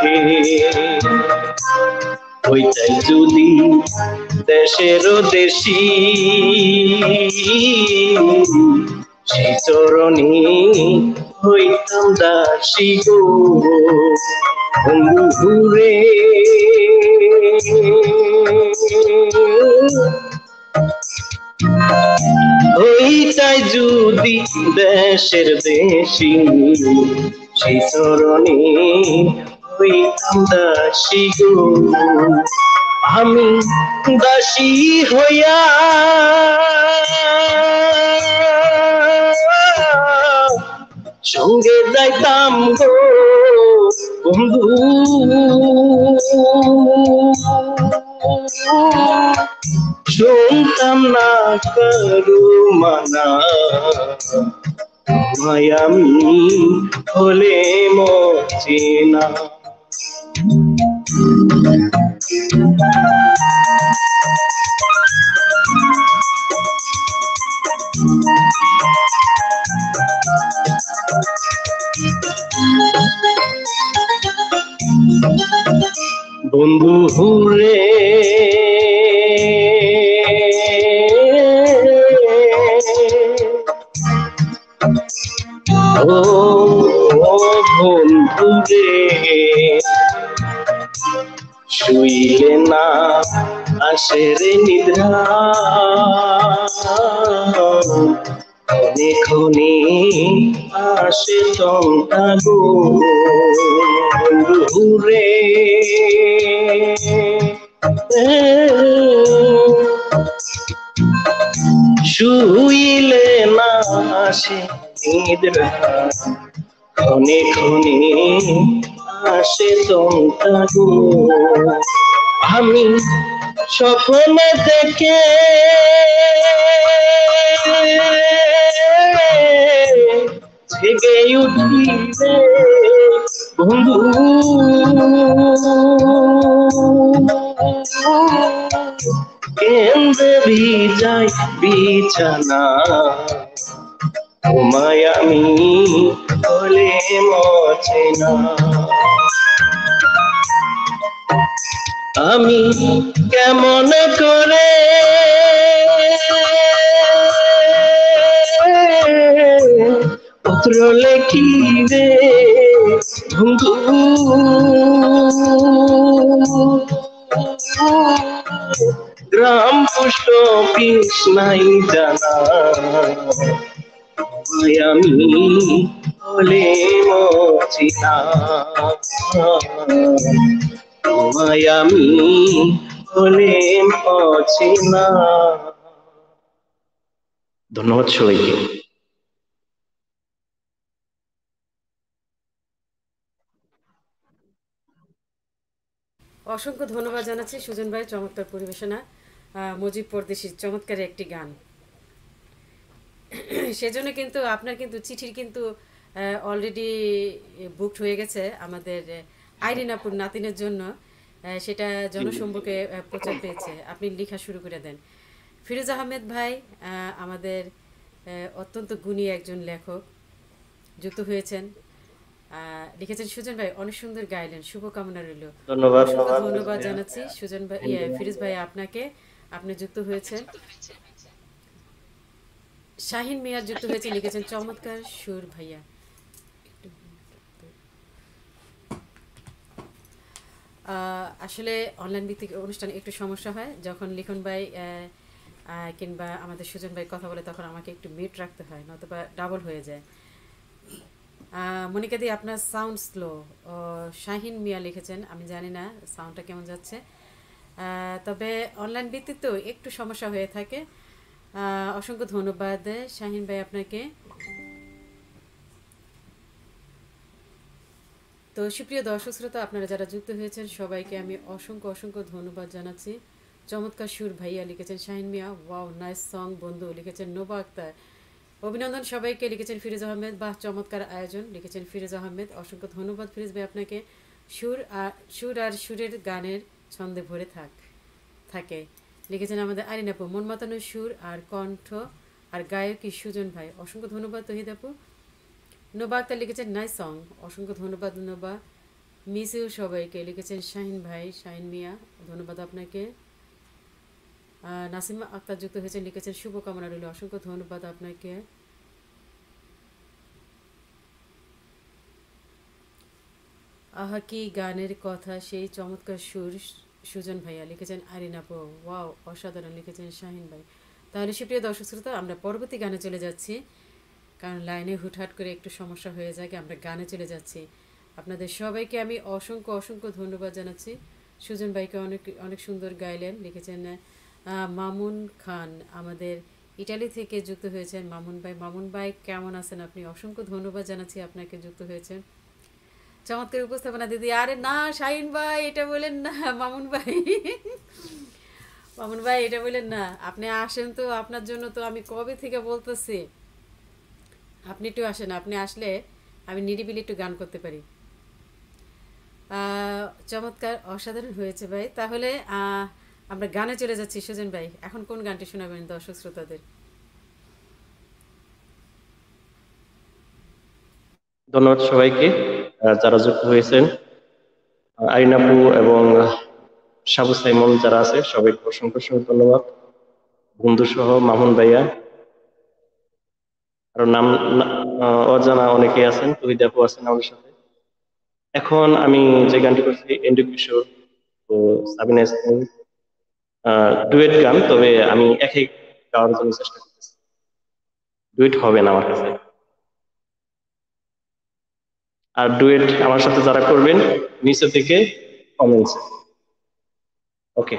Speaker 3: হইতাই যদি দেশের দেশি, সেই চরণে হইতাম দাসী গো বন্ধু রে। হইতাই যদি দেশের দেশি, সেই চরণে হইতাম দাসী গো, আমি দাসী হইয়া সঙ্গে যাইতাম গো বন্ধু, শুনতাম না কারু মানা, তোমায় আমি হলে মচিনা। বন্ধু রে ও বন্ধু রে, শুইলে না আসে রে নিদ্রা, ক্ষণে ক্ষণে আসে তন্তা গো বন্ধু রে। শুইলে না আসে নিদ্রা, ক্ষণে ক্ষণে আসে তন্তা গো, আমি স্বপ্নে দেখে জেগে উঠি রে বন্ধু, কেন্দ্রে ভিজাই বিছানা, তোমায় আমি হলে মচিনা। আমি কেমন করে পত্র লেখি রে বন্ধু, গ্রাম পুষ্ট বিষ নাই জানা, তোমায় আমি হলে মচিনা, তোমায় আমি হলে মচিনা। ধন্যবাদ সবাইকে।
Speaker 1: অসংখ্য ধন্যবাদ জানাচ্ছি সুজন ভাই, চমৎকার পরিবেশনা। মুজিব পরদেশির চমৎকার একটি গান, সেজন্য কিন্তু আপনার কিন্তু চিঠির কিন্তু অলরেডি বুকড হয়ে গেছে আমাদের আইরিনাপুর নাতিনের জন্য, সেটা জনসম্মুখে প্রচার পেয়েছে, আপনি লেখা শুরু করে দেন। ফিরোজ আহমেদ ভাই আমাদের অত্যন্ত গুণী একজন লেখক যুক্ত হয়েছেন, লিখেছেন সুজন ভাই অনেক সুন্দর গাইলেন, শুভকামনা রইল।
Speaker 3: ধন্যবাদ
Speaker 1: ধন্যবাদ জানাচ্ছি সুজন ভাই, ফিরোজ ভাই আপনাকে, আপনি যুক্ত হয়েছেন। শাহিন মিয়া যুক্ত হয়েছে, লিখেছেন চমৎকার সুর ভাইয়া। আহ, আসলে অনলাইন ভিত্তিক অনুষ্ঠানে একটু সমস্যা হয় যখন লিখন ভাই আহ, আহ, কিংবা আমাদের সুজন ভাই কথা বলে, তখন আমাকে একটু মিউট রাখতে হয়, নতুবা ডাবল হয়ে যায়। আহ, মনিকা দি আপনার সাউন্ড স্লো। শাহিন মিয়া লিখেছেন, আমি জানি না সাউন্ডটা কেমন যাচ্ছে। আহ, তবে অনলাইন ভিত্তিক তো একটু সমস্যা হয়ে থাকে। আহ, অসংখ্য ধন্যবাদ শাহিন ভাই আপনাকে। তো সুপ্রিয় দর্শক শ্রোতা, আপনারা যারা যুক্ত হয়েছেন সবাইকে আমি অসংখ্য অসংখ্য ধন্যবাদ জানাচ্ছি। চমৎকার সুর ভাইয়া লিখেছেন Shahin Mia, wow nice song বন্ধু লিখেছেন নোবা আক্তার। অভিনন্দন সবাইকে লিখেছেন ফিরোজ আহমেদ, বাহ চমৎকার আয়োজন লিখেছেন ফিরোজ আহমেদ, অসংখ্য ধন্যবাদ ফিরোজ ভাই আপনাকে। সুর আর সুর আর সুরের গানের ছন্দে ভরে থাক থাকে লিখেছেন আমাদের আরিন আপু, মন মাতানো সুর আর কণ্ঠ আর গায়কী সুজন ভাই, অসংখ্য ধন্যবাদ তহিদ আপু। নোবা আক্তার লিখেছেন নাইস সং, অসংখ্য ধন্যবাদ নোবা। মিস ইউ সবাইকে লিখেছেন শাহিন ভাই, শাহিন মিয়া, ধন্যবাদ আপনাকে। আহ, নাসিমা আক্তার যুক্ত হয়েছেন, লিখেছেন শুভকামনা রইল, অসংখ্য ধন্যবাদ আপনাকে। আহা কি গানের কথা, সেই চমৎকার সুর সুজন ভাইয়া লিখেছেন আরিন আপু, ওয়াও অসাধারণ লিখেছেন শাহিন ভাই। তাহলে সুপ্রিয় দর্শক শ্রোতা, আমরা পরবর্তী গানে চলে যাচ্ছি, কারণ লাইনে হুটহাট করে একটু সমস্যা হয়ে যায়, আমরা গানে চলে যাচ্ছি। আপনাদের সবাইকে আমি অসংখ্য অসংখ্য ধন্যবাদ জানাচ্ছি। সুজন ভাইকে অনেক অনেক সুন্দর গাইলেন লিখেছেন আহ, মামুন খান আমাদের ইটালি থেকে যুক্ত হয়েছেন। মামুন ভাই, মামুন ভাই কেমন আছেন আপনি? অসংখ্য ধন্যবাদ জানাচ্ছি আপনাকে, যুক্ত হয়েছেন। চমৎকার উপস্থাপনা দিদি। আরে না শাহিন ভাই এটা বলেন না, মামুন ভাই মামুন ভাই এটা বলেন না, আপনি আসেন তো, আপনার জন্য তো আমি কবে থেকে বলতেছি আপনি একটু আসেন, আপনি আসলে আমি নিরিবিলি একটু গান করতে পারি। আহ, চমৎকার অসাধারণ হয়েছে ভাই। তাহলে আহ, আমরা গানে চলে যাচ্ছি। সুজন ভাই এখন কোন গানটি শোনাবেন দর্শক শ্রোতাদের?
Speaker 3: ধন্যবাদ সবাইকে আহ, যারা যুক্ত হয়েছেন, আইন আপু এবং সাবু সাইমন যারা আছে সবাইকে অসংখ্য অসংখ্য ধন্যবাদ। বন্ধু সহ মামুন ভাইয়া, আর নাম না- আহ, অজানা অনেকে আছেন, তহিদ আপু আছেন আমাদের সাথে। এখন আমি যে গানটি করছি এন্ড্রু কিশোর ও সাবিনা ইসলাম, ডুয়েট গান, তবে আমি একাই গাওয়ার জন্য চেষ্টা করতেছি, ডুয়েট হবে না আমার কাছে। আর ডুয়েট আমার সাথে যারা করবেন নিচে থেকে কমেন্টস। ওকে।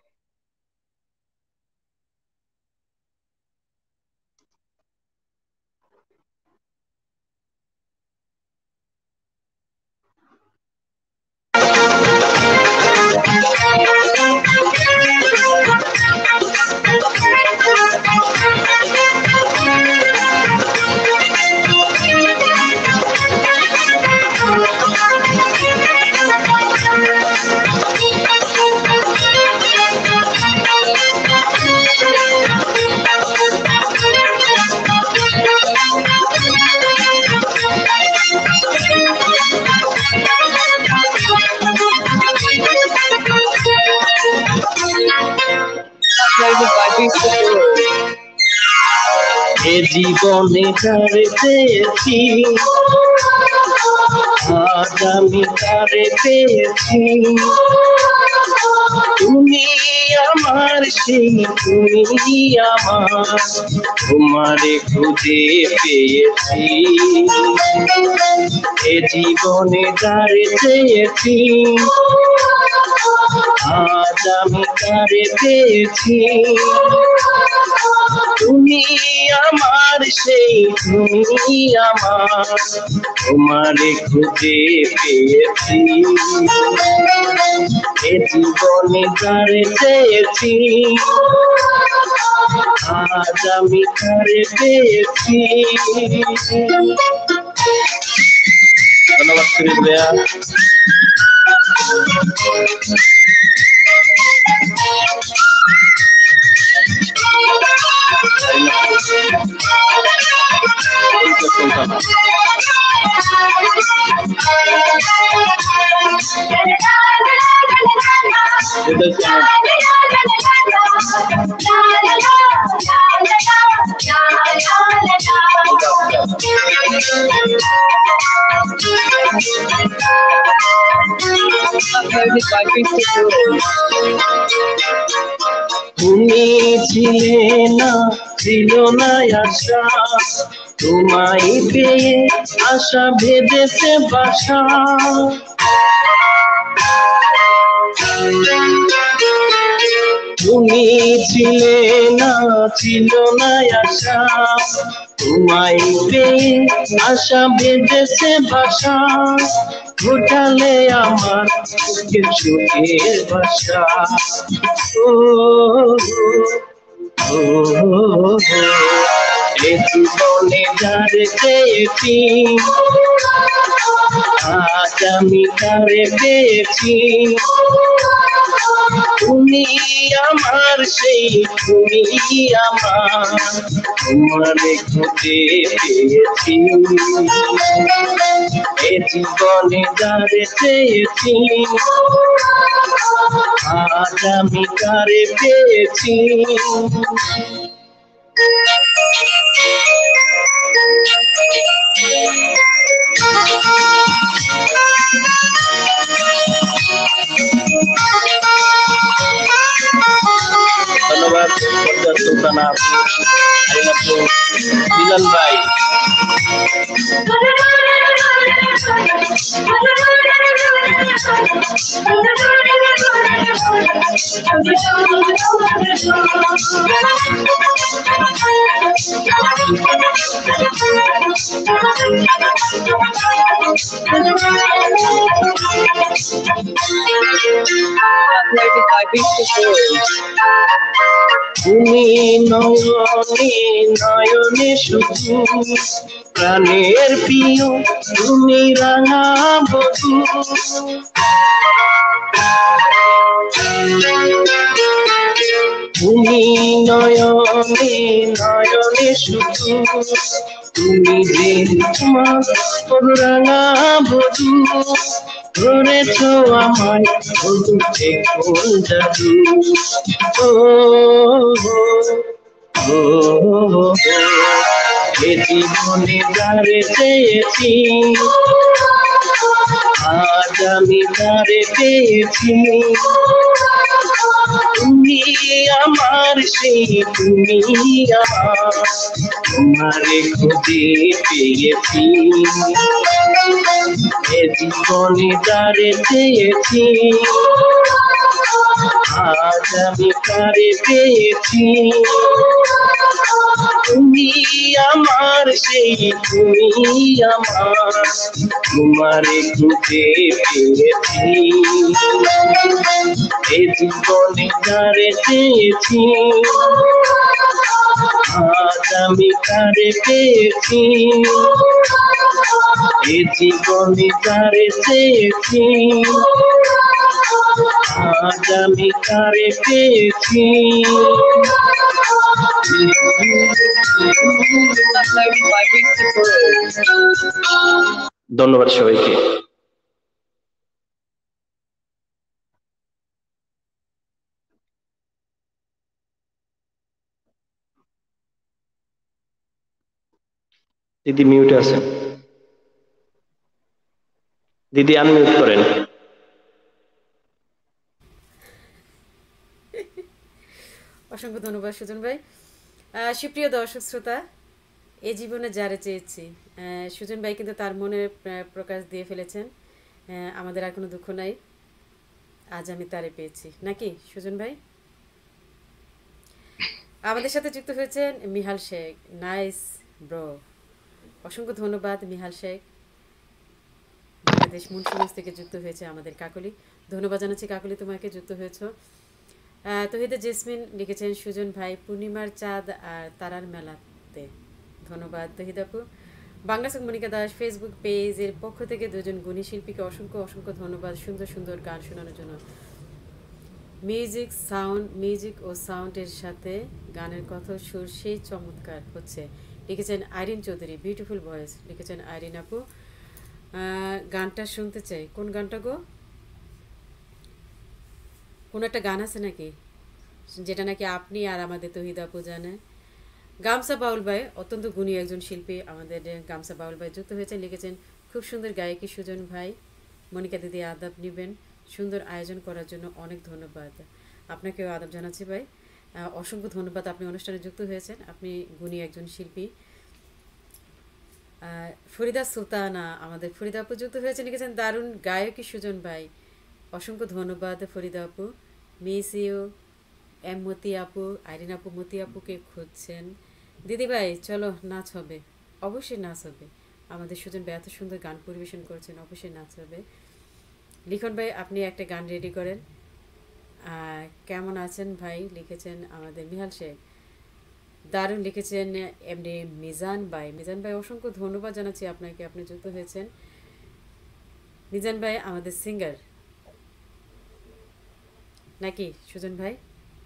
Speaker 3: এ জীবনে কারে পেয়েছি, আজ আমি কারে পেয়েছি, তুমি আমার সেই, তুমি আমার, তোমারে খুঁজে পেয়েছি। এ জীবনে কারে পেয়েছি, আজ আমি কারে পেয়েছি, তুমি আমার সেই, তুমি আমার, তোমারে খুঁজে পেয়েছি। এ জীবনে কারে পেয়েছি, আজ আমি কারে পেয়েছি। ধন্যবাদ ফিরিজ ভাইয়া। তুমি ছিলে না, ছিল না আশা, তোমায় পেয়ে আশা বেঁধেছে বাসা। তুমি ছিলে না, ছিল না আশা, তোমায় পেয়ে আশা বেঁধেছে বাসা। ঘোটালে আমার বুকের সুখের বাসা। ও ও, এ জীবনে যারে চেয়েছি, আজ আমি তারে পেয়েছি। তুমি আমার সেই, তুমি আমার, তোমারে খুঁজে পেয়েছি। এ জীবনে যারে চেয়েছি, আজ আমি তারে পেয়েছি। ধন্যবাদ সুলতানা মিলন ভাই। তুমি নয়নে নয়নে শুধু, প্রাণের প্রিয় তুমি রাঙা বধূ। তুমি নয়নে নয়নে শুধু, তুমি যে তোমার রাঙা বধূ। ধরেছ আমায় বধূতে কোন জাদু। ও ও, এ জীবনে যারে চেয়েছি, আজ আমি তারে পেয়েছি। তুমি আমার সেই, তুমি আমার, তোমারে খুঁজে পেয়েছি। এ জীবনে যারে চেয়েছি, আজ আমি তারে পেয়েছি। তুমি আমার সেই, তুমি আমার, তোমারে খুঁজে পেয়েছি। এ জীবনে যারে চেয়েছি, আজ আমি তারে পেয়েছি। এ জীবনে যারে চেয়েছি, আজ আমি তারে পেয়েছি। ধন্যবাদ সবাইকে। দিদি মিউটে আছেন, দিদি আনমিউট করেন।
Speaker 1: অসংখ্য ধন্যবাদ সুজন ভাই। সুপ্রিয় দর্শক শ্রোতা, এ জীবনে যারে চেয়েছি, সুজন ভাই কিন্তু তার মনের প্রকাশ দিয়ে ফেলেছেন। আমাদের আর কোনো দুঃখ নাই, আজ আমি তারে পেয়েছি, নাকি সুজন ভাই? আমাদের সাথে যুক্ত হয়েছেন মিহাল শেখ। নাইস ব্রো, অসংখ্য ধন্যবাদ মিহাল শেখ। বাংলাদেশ মুন্সিগঞ্জ থেকে যুক্ত হয়েছে আমাদের কাকলি। ধন্যবাদ জানাচ্ছি কাকলি, তোমাকে যুক্ত হয়েছ। তহিদা জেসমিন লিখেছেন সুজন ভাই পূর্ণিমার চাঁদ আর তারার মেলাতে। ধন্যবাদ তহিদাপু। বাংলা সং মনিকা দাস ফেসবুক পেজের পক্ষ থেকে দুজন গুণী শিল্পীকে অসংখ্য অসংখ্য ধন্যবাদ সুন্দর সুন্দর গান শোনানোর জন্য। মিউজিক সাউন্ড মিউজিক ও সাউন্ডের সাথে গানের কথা সুর সেই চমৎকার হচ্ছে, লিখেছেন আইরিন চৌধুরী। বিউটিফুল ভয়েস লিখেছেন আইরিন আপু। গানটা শুনতে চাই, কোন গানটা গো? কোন একটা গান আছে নাকি যেটা নাকি আপনি আর আমাদের তহিদ আপু জানে? গামসা বাউল ভাই অত্যন্ত গুণী একজন শিল্পী, আমাদের গামসা বাউল ভাই যুক্ত হয়েছেন, লিখেছেন খুব সুন্দর গায়কী সুজন ভাই, মনিকা দিদি আদাব নিবেন। সুন্দর আয়োজন করার জন্য অনেক ধন্যবাদ। আপনাকেও আদাব জানাচ্ছি ভাই। আহ, অসংখ্য ধন্যবাদ, আপনি অনুষ্ঠানে যুক্ত হয়েছেন। আপনি গুণী একজন শিল্পী। আহ, ফরিদা সুলতানা, আমাদের ফরিদা আপু যুক্ত হয়েছেন, লিখেছেন দারুণ গায়কী সুজন ভাই। অসংখ্য ধন্যবাদ ফরিদা আপু। Miss you. এম মতি আপু, আইরিন আপু মতি আপুকে খুঁজছেন। দিদি ভাই চলো নাচ হবে, অবশ্যই নাচ হবে। আমাদের সুজন ভাই এত সুন্দর গান পরিবেশন করছেন, অবশ্যই নাচ হবে। লিখন ভাই আপনি একটা গান রেডি করেন। আহ, কেমন আছেন ভাই লিখেছেন আমাদের মিহাল শেখ। দারুণ লিখেছেন এমনি মিজান ভাই। মিজান ভাই অসংখ্য ধন্যবাদ জানাচ্ছি আপনাকে, আপনি যুক্ত হয়েছেন। মিজান ভাই আমাদের সিঙ্গার নাকি সুজন ভাই?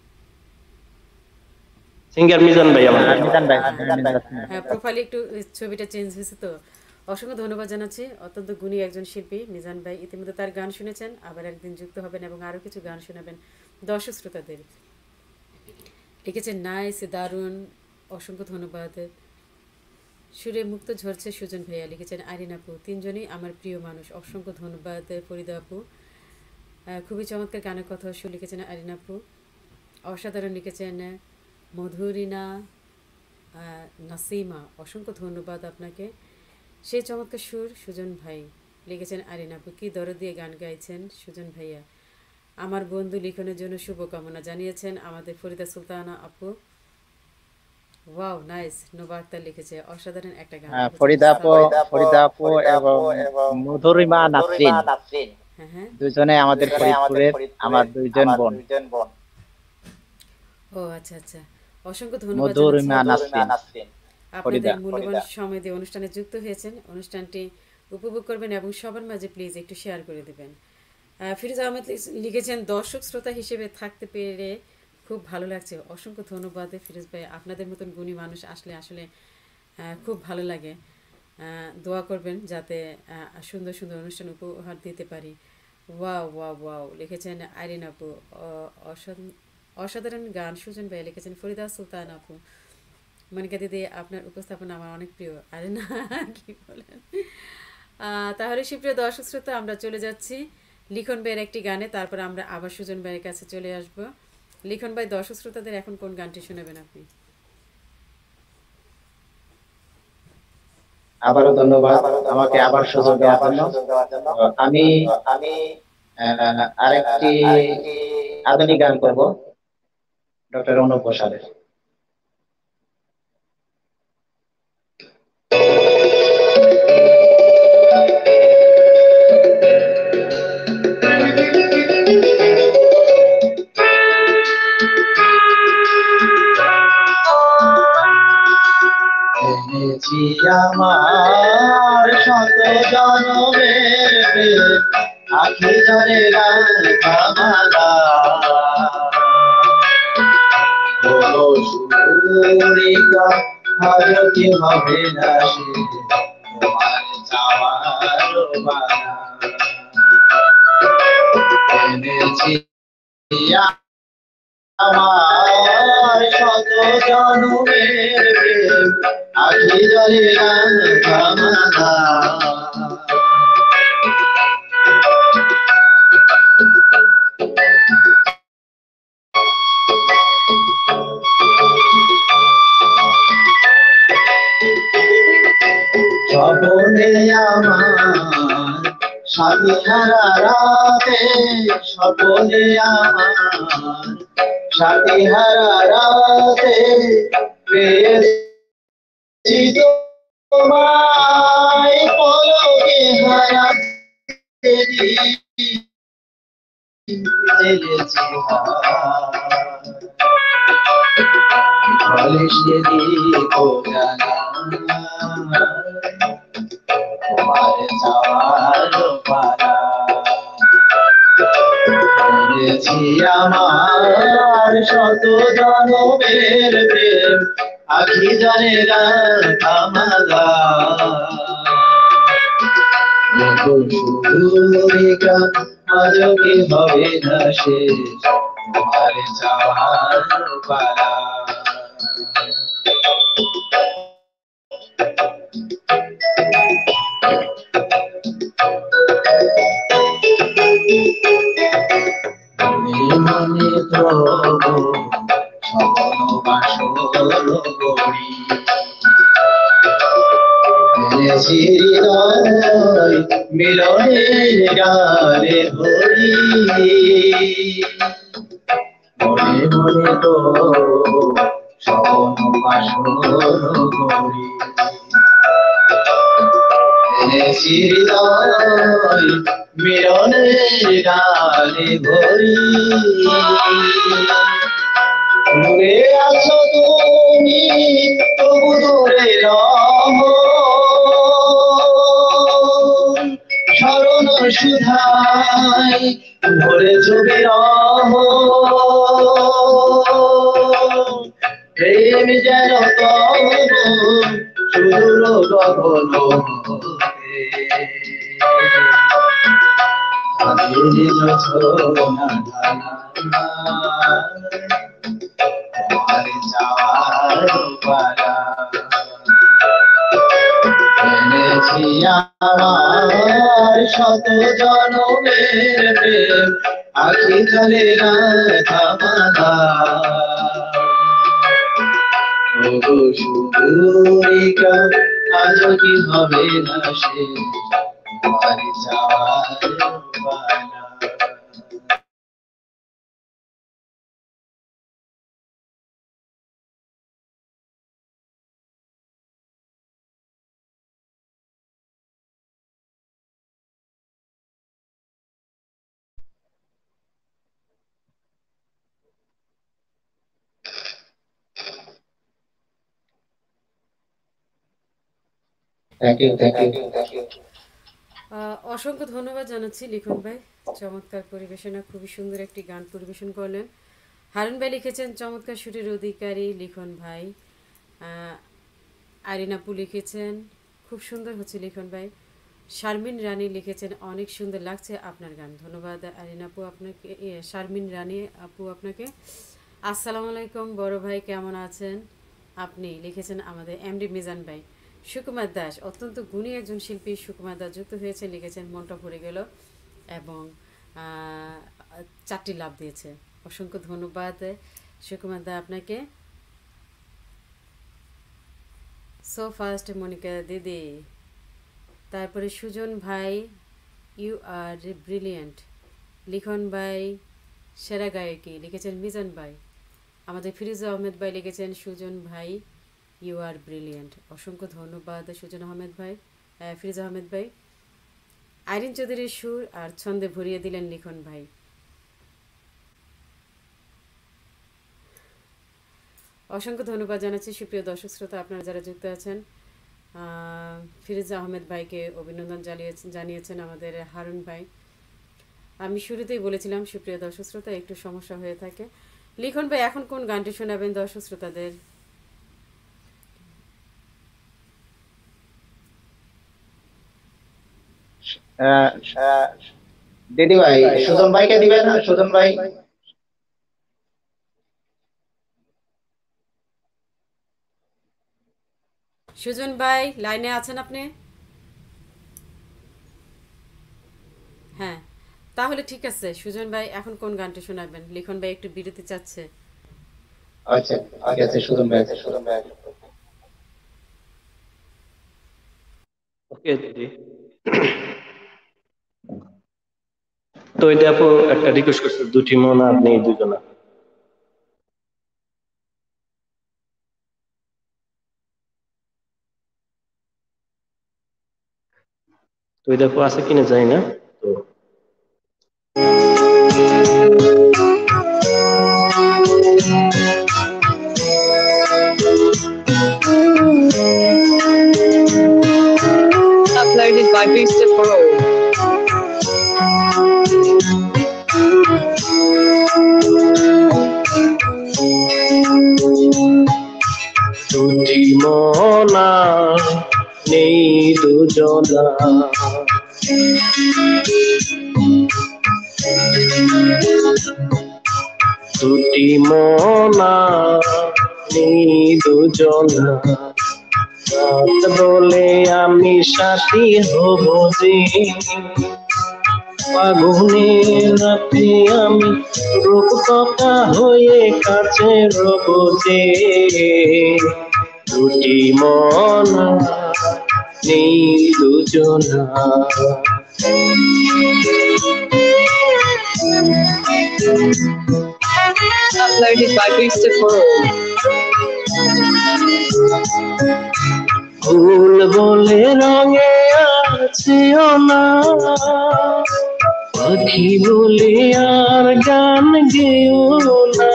Speaker 3: সিঙ্গার মিজান ভাই আমাদের।
Speaker 4: মিজান ভাই, মিজান ভাই।
Speaker 1: হ্যাঁ, প্রোফাইলে একটু ছবিটা চেঞ্জ হয়েছে তো। অসংখ্য ধন্যবাদ জানাচ্ছি, অত্যন্ত গুণী একজন শিল্পী মিজান ভাই। ইতিমধ্যে তার গান শুনেছেন, আবার একদিন যুক্ত হবেন এবং আরও কিছু গান শোনাবেন দর্শক শ্রোতাদের। লিখেছেন নাইস, দারুণ, অসংখ্য ধন্যবাদ। সুরে মুক্ত ঝরছে সুজন ভাইয়া, লিখেছেন আরিন আপু। তিনজনই আমার প্রিয় মানুষ, অসংখ্য ধন্যবাদ ফরিদা আপু। আহ, খুবই চমৎকার গানের কথা সুর লিখেছেন আরিন আপু, অসাধারণ লিখেছেন মধুরিনা আহ, নাসিমা, অসংখ্য ধন্যবাদ আপনাকে। সেই চমৎকার সুর সুজন ভাই, লিখেছেন আরিন আপু। কী দরদ দিয়ে গান গাইছেন সুজন ভাইয়া। আমার বন্ধু লিখনের জন্য শুভকামনা জানিয়েছেন আমাদের ফরিদা সুলতানা আপু। Wow nice. নোবা আক্তার লিখেছে অসাধারণ একটা গান
Speaker 4: হ্যাঁ,
Speaker 1: লিখেছেন।
Speaker 4: ফরিদা আপু, ফরিদা আপু এবং মধুরিমা নাসরিন
Speaker 1: হ্যাঁ হ্যাঁ।
Speaker 4: দুজনে আমাদের ফরিদপুরের আমার দুইজন বোন।
Speaker 1: ও আচ্ছা আচ্ছা, অসংখ্য ধন্যবাদ
Speaker 4: মধুরিমা
Speaker 1: জানাচ্ছি
Speaker 4: নাসরিন,
Speaker 1: আপনাদের
Speaker 4: ফরিদা।
Speaker 1: মূল্যবান সময় দিয়ে অনুষ্ঠানে যুক্ত হয়েছেন। অনুষ্ঠানটি উপভোগ করবেন এবং সবার মাঝে প্লিজ একটু শেয়ার করে দেবেন। আহ, ফিরোজ আহমেদ লিখ- লিখেছেন দর্শক শ্রোতা হিসেবে থাকতে পেরে খুব ভালো লাগছে। অসংখ্য ধন্যবাদ ফিরোজ ভাই, আপনাদের মতন গুণী মানুষ আসলে আসলে আহ, খুব ভালো লাগে। আহ, দোয়া করবেন যাতে আহ, সুন্দর সুন্দর অনুষ্ঠান উপহার দিতে পারি। ওয়াও ওয়াও ওয়াও লিখেছেন আইরিন আপু। অ- অসা- অসাধারণ গান সুজন ভাই, লিখেছেন ফরিদা সুলতান আপু। মনিকা দিদি আপনার উপস্থাপনা আমার অনেক প্রিয়। আরে না, কি বলেন। আহ, তাহলে সুপ্রিয় দর্শক শ্রোতা, আমরা চলে যাচ্ছি লিখন ভাইয়ের একটি গানে, তারপর আমরা আবার সুজন ভাইয়ের কাছে চলে আসব। লিখন ভাই, দর্শক শ্রোতাদের এখন কোন গানটি শোনাবেন আপনি?
Speaker 2: আবারও ধন্যবাদ আমাকে আবার সুযোগ দেওয়ার জন্য। আমি আহ, আরেকটি আধুনিক গান করব ডক্টর অনুপ ঘোষালের। এনেছি আমার শত জনমের প্রেম, আখি জলে রাঙামালা। ও সুরিকা আজ কি হবে না সে, তোমার চাওয়ার বালা। এনেছি আমার শত জনমের প্রেম, আখি জলে রাঙামালা। স্বপনে আমার সাথী হারা রাতে, স্বপনে আমার সাথী হারা রাতে পেয়েছি তোমায়, পলকে হারা জেলেছি বলে সেদিন জানা, তোমার যাওয়ার পালা। এনেছি আমার শত জনমের প্রেম, আখি জলে রাঙামালা। সুরিকা আজ কি হবে না শেষ, তোমার যাওয়ার পালা। মিলনের গানে হরি মনে মনে তো স্বপ্ন বাসর করি এনেছি হৃদয় মিলনের গানে ভরি দূরে আছো তুমি তবু দূরে রহ স্মরণ সুধায় ভরেছ বিরহ প্রেম যেন তব সুদূর গগন তোমার যাওয়ার পালা এনেছি আমার শত জনমের প্রেম আখি জলে রাধা মালা ওগো সুদূরিকা আজ কি হবে না সে তোমার যাওয়ার পালা Thank you, thank you, thank you.
Speaker 1: আহ, অসংখ্য ধন্যবাদ জানাচ্ছি লিখন ভাই, চমৎকার পরিবেশনা, খুবই সুন্দর একটি গান পরিবেশন করলেন। হারুন ভাই লিখেছেন চমৎকার সুরের অধিকারী লিখন ভাই। আহ, আরিন আপু লিখেছেন খুব সুন্দর হচ্ছে লিখন ভাই। শারমিন রানী লিখেছেন অনেক সুন্দর লাগছে আপনার গান। ধন্যবাদ আরিন আপু আপনাকে, এ, শারমিন রানী আপু আপনাকে। আসসালামু আলাইকুম বড় ভাই, কেমন আছেন আপনি লিখেছেন আমাদের এমডি মিজান ভাই। সুকুমার দাস, অত্যন্ত গুণী একজন শিল্পী সুকুমার দাস যুক্ত হয়েছে লিখেছেন মনটা ভরে গেল এবং আহ, চারটি লাভ দিয়েছে। অসংখ্য ধন্যবাদ সুকুমার দা আপনাকে। সো ফার্স্ট মনিকা দিদি, তারপরে সুজন ভাই ইউ আর ব্রিলিয়েন্ট, লিখন ভাই সেরা গায়কী লিখেছেন মিজান ভাই। আমাদের ফিরোজ আহমেদ ভাই লিখেছেন সুজন ভাই ইউ আর ব্রিলিয়েন্ট। অসংখ্য ধন্যবাদ সুজন আহমেদ ভাই, ফিরোজ আহমেদ ভাই। আইরিন চৌধুরীর সুর আর ছন্দে ভরিয়ে দিলেন লিখন ভাই। অসংখ্য ধন্যবাদ জানাচ্ছি সুপ্রিয় দর্শক শ্রোতা আপনারা যারা যুক্ত আছেন। ফিরোজ আহমেদ ভাইকে অভিনন্দন জানিয়েছেন জানিয়েছেন আমাদের হারুন ভাই। আমি শুরুতেই বলেছিলাম সুপ্রিয় দর্শক শ্রোতা একটু সমস্যা হয়ে থাকে। লিখন ভাই এখন কোন গানটি শোনাবেন দর্শক শ্রোতাদের?
Speaker 2: দিদি ভাই সুজন ভাইকে দিবেন না? সুজন ভাই
Speaker 1: সুজন ভাই লাইনে আছেন আপনি? হ্যাঁ, তাহলে ঠিক আছে। সুজন ভাই এখন কোন গানটি শোনাবেন? লিখন ভাই একটু বিরতি চাচ্ছে।
Speaker 2: আচ্ছা ঠিক আছে সুজন ভাই। সুজন ভাই
Speaker 3: ওকে দিদি। তো এটা আপু একটা রিকোয়েস্ট করছে, দুটি মন আর নেই দুজনা। তো এটা আপু আছে কিনা জানি না। তো
Speaker 5: Uploaded by Booster for All.
Speaker 3: দুটি মনা নেই দুজনা, দুটি মনা নেই দুজনা, রাত বলে আমি সাথী হব যে, ফাগুনে রাতে আমি রূপকথা হয়ে কাছে রব যে, দুটি মন নেই দুজনা,
Speaker 5: Uploaded by Booster for All.
Speaker 3: ফুল বলে রঙে আছেও না, পাখি বলে আর গান গেও না।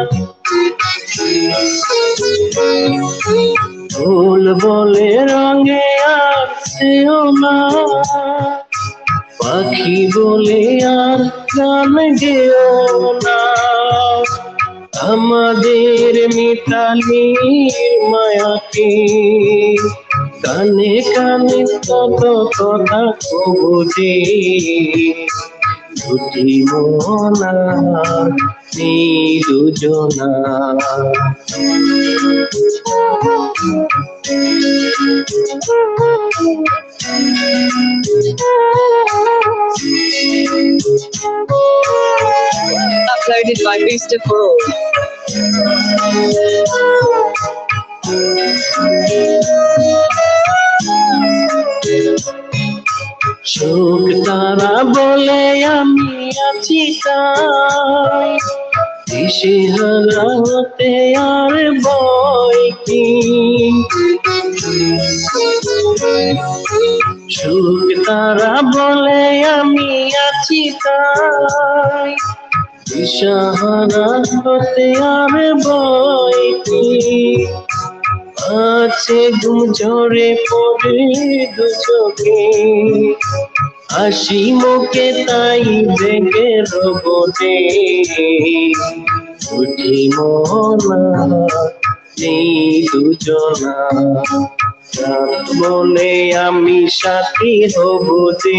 Speaker 3: ফুল বলে রঙে আছেও না, পাখি বলে আর গান গেও না। আমাদের মিতালির মায়াকে কানে কানে কত কথা কবুঝে, দুটি মনা এই দুজনা।
Speaker 5: Uploaded by Booster for All.
Speaker 3: শোক তারা বলে আমি আছি তাই, দিশেহারা হতে আর ভয় কি। শোক তারা বলে আমি আছি তাই, দিশাহারা হতে আর ভয় কি। আছে ঘুম ঝরে পড়ে দু চোখে, হাসি মুখে তাই ভেঙে রবটে, দুটি মনা এই দুজনা। রাত বলে আমি সাথী হব যে,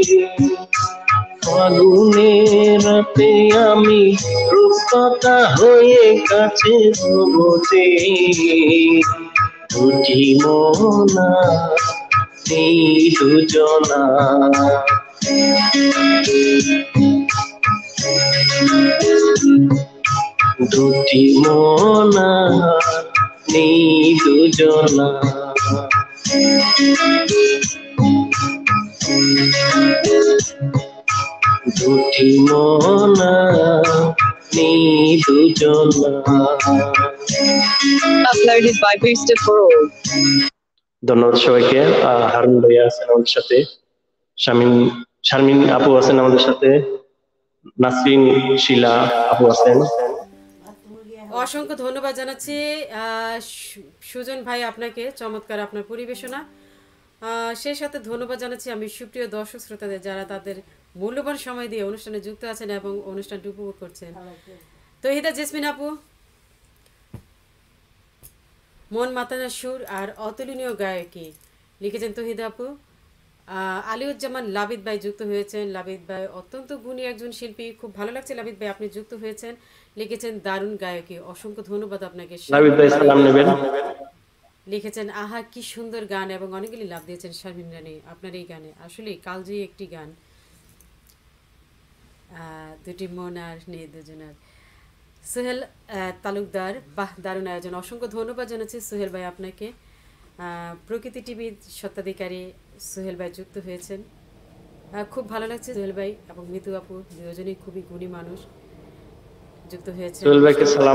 Speaker 3: ফাগুনের রাতে আমি রূপকথা হয়ে কাছে হব যে, দুটি মনা এই দুজনা। দুটি মনা এই দুজনা। দুটি মনা এই দুজনা।
Speaker 5: Uploaded by Booster for All.
Speaker 3: ধন্যবাদ সবাইকে। আহ, হারুন ভাইয়া আছেন আমাদের সাথে, শামিন শারমিন আপু আছেন আমাদের সাথে, নাসরিন শিলা আপু আছেন।
Speaker 1: অসংখ্য ধন্যবাদ জানাচ্ছি আহ, সু- সুজন ভাই আপনাকে, চমৎকার আপনার পরিবেশনা। আহ, সেই সাথে ধন্যবাদ জানাচ্ছি আমি সুপ্রিয় দর্শক শ্রোতাদের, যারা তাদের মূল্যবান সময় দিয়ে অনুষ্ঠানে যুক্ত আছেন এবং অনুষ্ঠানটি উপভোগ করছেন। তহিদা জেসমিন আপু, মন মাতানোর সুর আর অতুলনীয় গায়কী লিখেছেন তহিদা আপু। আহ, আলিউজ্জামান লাবিদ ভাই যুক্ত হয়েছেন। লাবিদ ভাই অত্যন্ত গুণী একজন শিল্পী, খুব ভালো লাগছে লাবিদ ভাই আপনি যুক্ত হয়েছেন। লিখেছেন দারুণ গায়কী, অসংখ্য ধন্যবাদ আপনাকে।
Speaker 3: নাবিদ ভাই সালাম নেবেন।
Speaker 1: লিখেছেন আহা কি সুন্দর গান, এবং অনেকগুলি লাভ দিয়েছেন শারমিন রানী আপনার এই গানে, আসলে কালজয়ী একটি গান। আহ, দুটি মন আর নেই দুজনার। সোহেল আহ, তালুকদার, বাহ দারুণ আয়োজন, অসংখ্য ধন্যবাদ জানাচ্ছি সোহেল ভাই আপনাকে। আহ, প্রকৃতি টিভির স্বত্বাধিকারী সোহেল ভাই যুক্ত হয়েছেন। আহ, খুব ভালো লাগছে সোহেল ভাই এবং মিতু আপু দুজনেই খুবই গুণী মানুষ যুক্ত হয়েছে।
Speaker 3: সোহেল ভাইকে সালাম।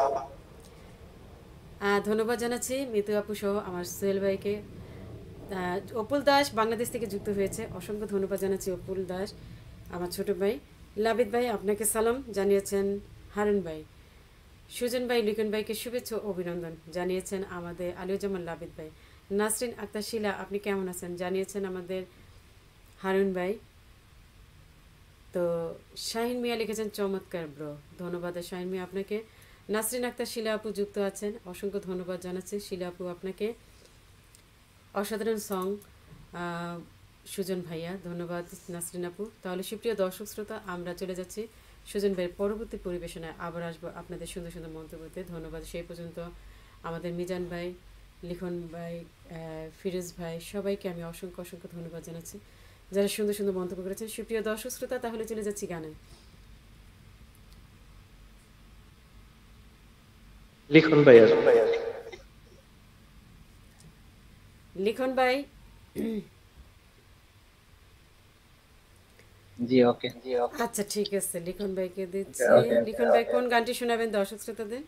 Speaker 1: আহ, ধন্যবাদ জানাচ্ছি মিতু আপু সহ আমার সোহেল ভাইকে। আহ, অপুল দাস বাংলাদেশ থেকে যুক্ত হয়েছে, অসংখ্য ধন্যবাদ জানাচ্ছি অপুল দাস আমার ছোট ভাই। লাবিদ ভাই আপনাকে সালাম জানিয়েছেন হারুন ভাই। সুজন ভাই লিখন ভাইকে শুভেচ্ছা ও অভিনন্দন জানিয়েছেন আমাদের আলিউজ্জামান লাবিদ ভাই। নাসরিন আক্তার শিলা আপনি কেমন আছেন জানিয়েছেন আমাদের হারুন ভাই। তো শাহিন মিয়া লিখেছেন চমৎকার ব্রো, ধন্যবাদ শাহিন মিয়া আপনাকে। নাসরিন আক্তার শিলা আপু যুক্ত আছেন, অসংখ্য ধন্যবাদ জানাচ্ছি শিলা আপু আপনাকে। অসাধারণ সং সুজন ভাইয়া, ধন্যবাদ নাসরিন আপু। তাহলে সুপ্রিয় দর্শক শ্রোতা, আমরা চলে যাচ্ছি সুজন ভাইয়ের পরবর্তী পরিবেশনায়, আবার আসবো আপনাদের সুন্দর সুন্দর মন্তব্যতে। ধন্যবাদ সেই পর্যন্ত আমাদের মিজান ভাই, লিখন ভাই, ফিরোজ ভাই, সবাইকে আমি অসংখ্য অসংখ্য ধন্যবাদ জানাচ্ছি যারা সুন্দর সুন্দর মন্তব্য করেছেন। সুপ্রিয় দর্শক শ্রোতা, তাহলে চলে যাচ্ছি গানে।
Speaker 3: লিখন ভাইয়া
Speaker 1: লিখন ভাই
Speaker 4: জি ওকে।
Speaker 1: আচ্ছা ঠিক আছে, লিখন ভাইকে
Speaker 2: ওকে
Speaker 1: দিচ্ছি।
Speaker 2: ওকে
Speaker 1: লিখন ভাই কোন গানটি শোনাবেন দর্শক শ্রোতাদের?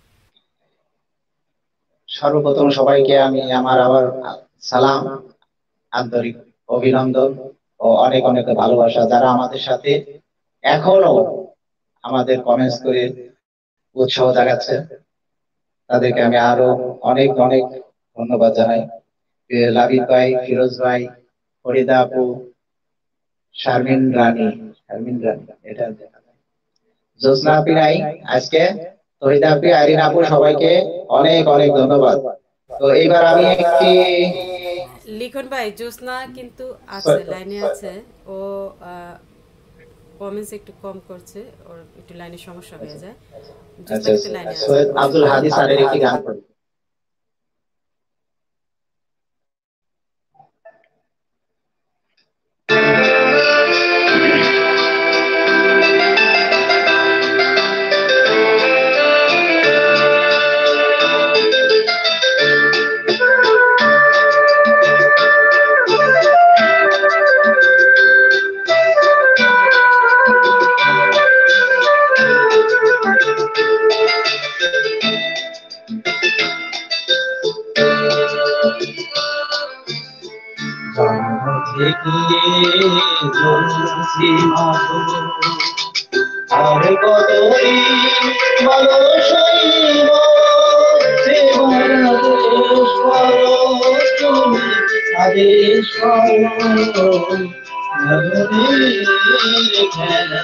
Speaker 2: সর্বপ্রথম সবাইকে আমি আমার আবার সালাম, আন্তরিক অভিনন্দন ও অনেক অনেক ভালোবাসা, যারা আমাদের সাথে এখনো আমাদের কমেন্টস করে উৎসাহ জাগাচ্ছে, তাদেরকে আমি আরো অনেক অনেক ধন্যবাদ জানাই। এ, লাবিব ভাই, ফিরোজ ভাই, ফরিদা আপু, শারমিন রানী, শারমিন রানী এটা দেখা যায়। জোসনা আপি নাই আজকে, তহিদা আপি, আইরিন আপু, সবাইকে অনেক অনেক ধন্যবাদ। তো এইবার আমি একটি
Speaker 1: লিখন ভাই, জ্যোৎস্না কিন্তু আছে, লাইনে আছে। ও কমেন্টস একটু কম করছে, ওর একটু লাইনের সমস্যা হয়ে যায়। জ্যোৎস্না
Speaker 2: আচ্ছা
Speaker 1: কিন্তু লাইনে আছে,
Speaker 2: সৈয়দ
Speaker 1: ও
Speaker 2: আব্দুল
Speaker 1: শুনতে
Speaker 2: হাদি
Speaker 1: পাচ্ছে।
Speaker 2: স্যারের একটি গান করি। আর কতই ভালো সইব সে বাংলাদেশ করো তুমি, আদেশ করো নগরীর খেলা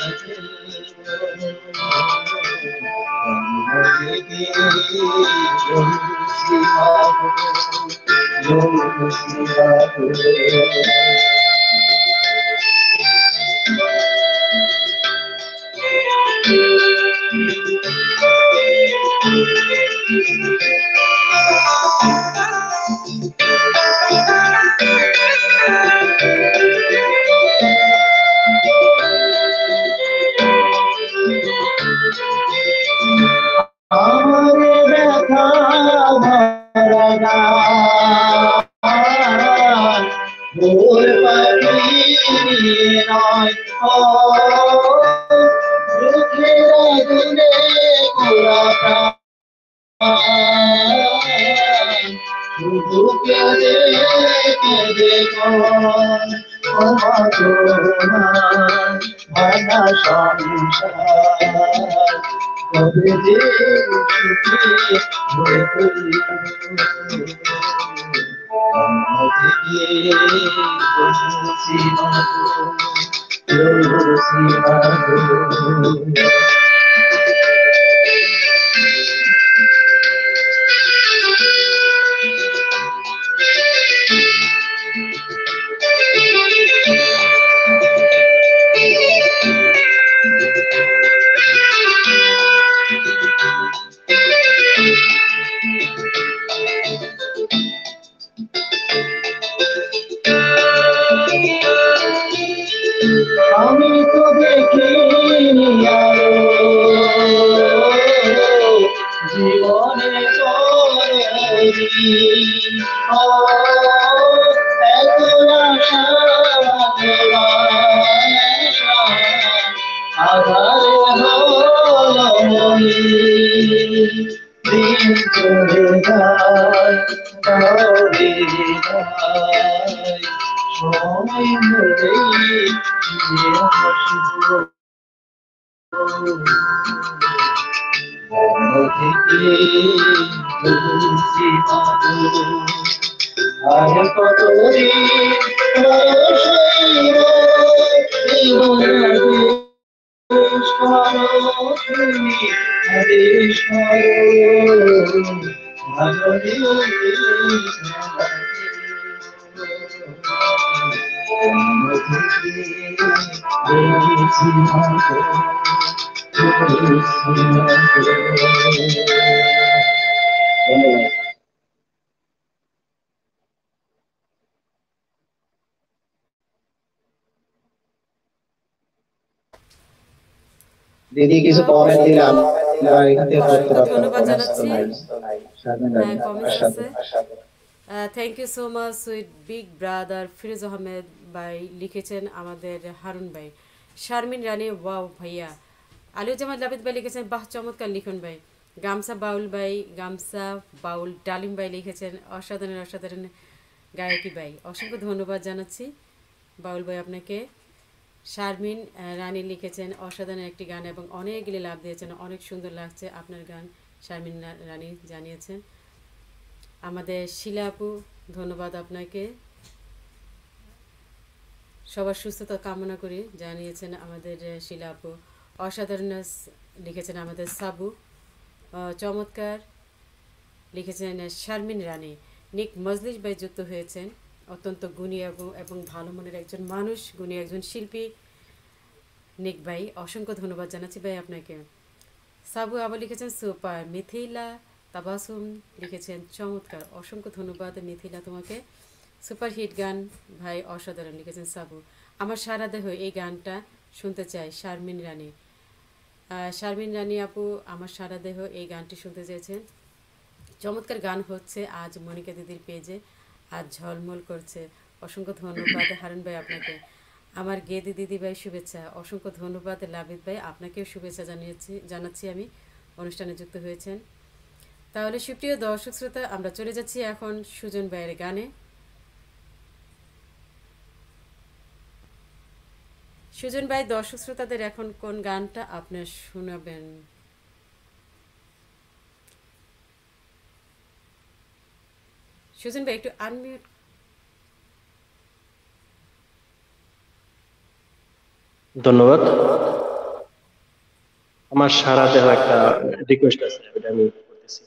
Speaker 2: আমার ব্যথা ভরা গান ভোর পাখি নয়, ও দুঃখের আগুনে পোড়া প্রাণ, শুধু কেঁদে কেঁদে মন, ক্ষমা তোমার ভাঙা সংসার কবে যে সুখে ভরে তুলি থেকে বসছি মাগো, বসছি মাগো। আমি তো দেখিনি আরো জীবনে তোরি, ও এত আশা ভালোবাসা আধারে হলো মনি, দিন চলে যায় দৌড়ে যায়, সময় হলেই ফিরে আসবো মন থেকে বলছি মাগো, আর কতদিন বসইব এই বাংলাদেশ করো তুমি, আদেশ করো নগরীর দিদি কিছু
Speaker 1: আহ,
Speaker 2: কমেন্ট
Speaker 1: অসংখ্য
Speaker 2: দিলাম, আমরা এখান থেকে পড়তে
Speaker 1: অসংখ্য
Speaker 2: পারতাম,
Speaker 1: ধন্যবাদ
Speaker 2: কমেন্টস তো
Speaker 1: জানাচ্ছি।
Speaker 2: নাই। শারমিন
Speaker 1: হ্যাঁ,
Speaker 2: রানী
Speaker 1: কমেন্টস
Speaker 2: আশাদ,
Speaker 1: আছে। Thank you so much sweet big brother Firoz Ahmed ভাই লিখেছেন আমাদের হারুন ভাই। শারমিন রানী, ওয়াও ভাইয়া। আলিউজ্জামান লাবিদ ভাই লিখেছেন বাহ চমৎকার লিখন ভাই। গামসা বাউল ভাই, গামসা বাউল ডালিম ভাই লিখেছেন অসাধারণ অসাধারণ গায়কী ভাই, অসংখ্য ধন্যবাদ জানাচ্ছি বাউল ভাই আপনাকে। শারমিন আহ, রানী লিখেছেন অসাধারণ একটি গান এবং অনেকগুলি লাভ দিয়েছেন, অনেক সুন্দর লাগছে আপনার গান। শারমিন রা- রানী জানিয়েছেন। আমাদের শিলা আপু, ধন্যবাদ আপনাকে, সবার সুস্থতা কামনা করি জানিয়েছেন আমাদের আহ, শিলা আপু। অসাধারণ স- লিখেছেন আমাদের সাবু, আহ, চমৎকার লিখেছেন আহ, শারমিন রানী। নিক মজলিস ভাই যুক্ত হয়েছেন, অত্যন্ত গুণী এবং এবং ভালো মনের একজন মানুষ, গুণী একজন শিল্পী। নিক ভাই অসংখ্য ধন্যবাদ জানাচ্ছি ভাই আপনাকে। সাবু আবার লিখেছেন সুপার। মিথিলা তাবাসুম লিখেছেন চমৎকার, অসংখ্য ধন্যবাদ মিথিলা তোমাকে। সুপার হিট গান ভাই, অসাধারণ লিখেছেন সাবু। আমার সারা দেহ এই গানটা শুনতে চাই, শারমিন রানী। আহ, শারমিন রানী আপু আমার সারা দেহ এই গানটি শুনতে চেয়েছেন। চমৎকার গান হচ্ছে আজ মনিকা দিদির পেজে, আজ ঝলমল করছে। অসংখ্য ধন্যবাদ হারুন ভাই আপনাকে। আমার গেদি দিদি ভাই শুভেচ্ছা, অসংখ্য ধন্যবাদ লাবিদ ভাই, আপনাকেও শুভেচ্ছা জানিয়েছি জানাচ্ছি আমি, অনুষ্ঠানে যুক্ত হয়েছেন। তাহলে সুপ্রিয় দর্শক শ্রোতা, আমরা চলে যাচ্ছি এখন সুজন ভাইয়ের গানে। সুজন ভাই দর্শক শ্রোতাদের এখন কোন গানটা আপনার শোনাবেন? সুজন ভাই একটু আনমিউট।
Speaker 3: ধন্যবাদ। আমার সারা দেহ একটা রিকোয়েস্ট আছে, এটা আমি করতেছি।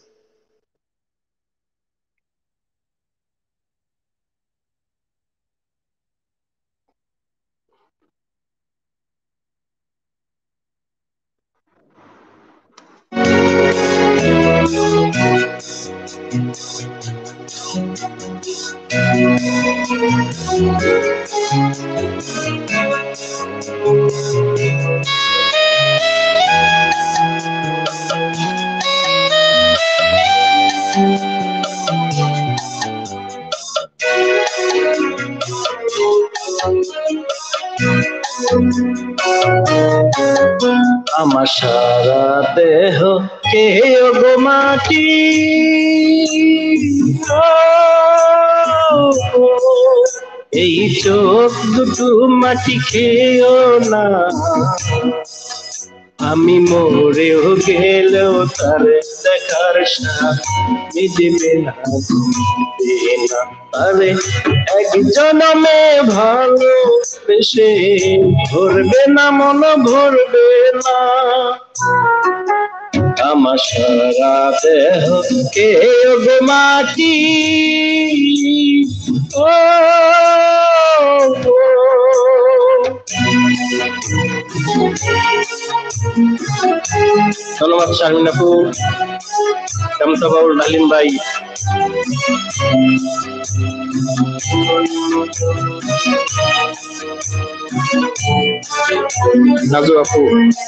Speaker 3: আমার সারা দেহ কে গো মাটি, ও, এই চোখ দুটো মাটি খেয়েও না, আমি মরেও গেলেও তার দেখার স্বাদ মিটবে না, মিটবে না। আরে এক জনমে ভালোবেসে ভরবে না, মন ভরবে না। আমার সারা দেহ কে গো মাটি, ও, ও। ধন্যবাদ শারমিন আপু, গামসা বাউল ডালিম ভাই। নাজু আপু,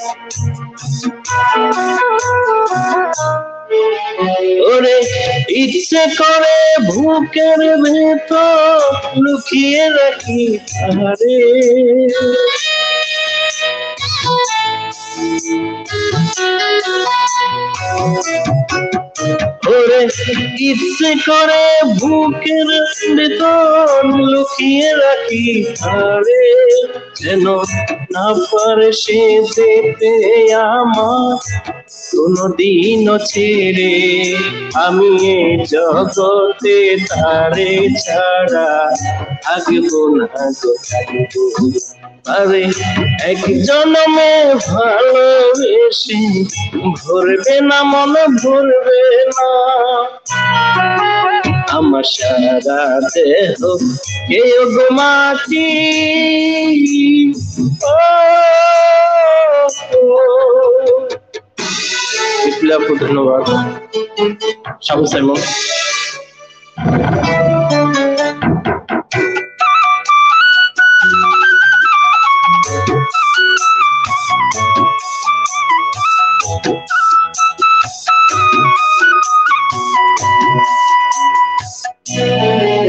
Speaker 3: ওরে ইচ্ছে করে বুকের ভেতর লুকিয়ে রাখি আরে, ওরে ইচ্ছে করে বুকের ভেতর লুকিয়ে রাখি আরে, যেন না পারে সে যেতে আমার কোনদিনও ছেড়ে, আমি এ জগতে তারে ছাড়া থাকবো না গো, থাকবো না। আরে এক জনমে ভালোবেসে ভরবে না, মন ভরবে না। আমার সারা দেহ কে গো মাটি, ও, ও। বিপ্লবকে ধন্যবাদ। শামু সাইমন।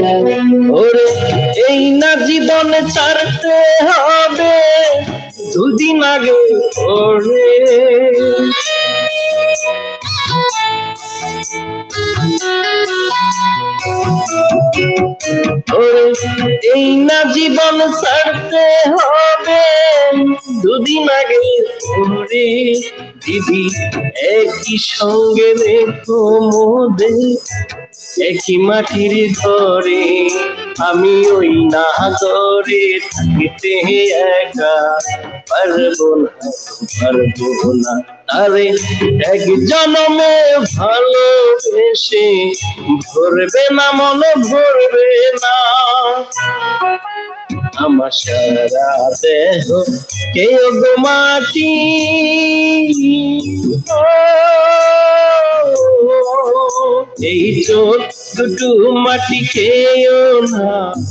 Speaker 3: ওরে এই না জীবন ছাড়তে হবে, দু আগে ওরে এই না জীবন ছাড়তে হবে দুদিন আগে ওরে দিদি একই সঙ্গে রেখো মোদের একই মাটির ঘরে আমি ওই না ঘরে থাকিতে একা পারবো না পারবো না আরে এক জনমে ভালোবেসে ভরবে না মনে ভরবে না আমার সারা দেহ কেউ গো মাটি এই চোখ দুটো মাটি খেয়েও না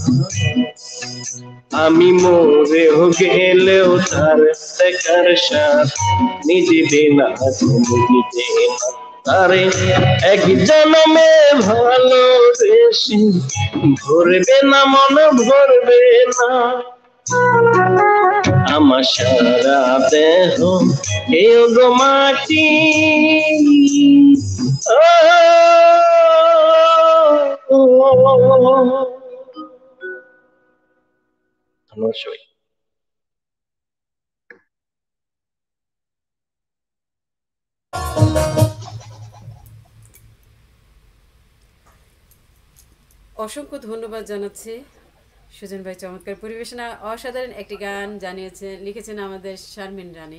Speaker 3: আমি মরেও গেলেও তার দেখার সাথ নিজে না তুমি দিতে না তারে এক জনমে ভালোবেসে ভরবে না মন ভরবে না আমার সারা দেহ কেউ গো মাটি ধন্যবাদ।
Speaker 1: অসংখ্য ধন্যবাদ জানাচ্ছি সুজন ভাই, চমৎকার পরিবেশনা, অসাধারণ একটি গান জানিয়েছেন লিখেছেন আমাদের শারমিন রানী।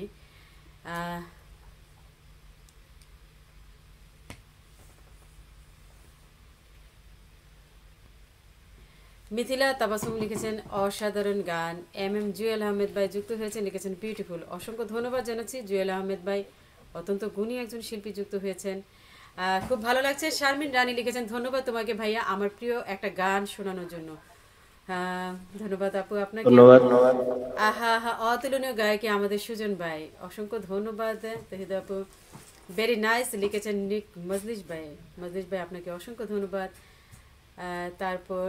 Speaker 1: মিথিলা তাবাসুম লিখেছেন অসাধারণ গান। এম এম জুয়েল আহমেদ ভাই যুক্ত হয়েছেন, লিখেছেন বিউটিফুল। অসংখ্য ধন্যবাদ জানাচ্ছি জুয়েল আহমেদ ভাই, অত্যন্ত গুণী একজন শিল্পী যুক্ত হয়েছেন, খুব ভালো লাগছে। শারমিন রানী লিখেছেন ধন্যবাদ তোমাকে ভাইয়া আমার প্রিয় একটা গান শোনানোর জন্য। ধন্যবাদ আপু আপনাকে। আহা আহা অতুলনীয় গায়কী আমাদের সুজন ভাই, অসংখ্য ধন্যবাদ। তাহিদা আপু ভেরি নাইস লিখেছেন নিক মজলিস ভাই, মজলিস ভাই আপনাকে অসংখ্য ধন্যবাদ। তারপর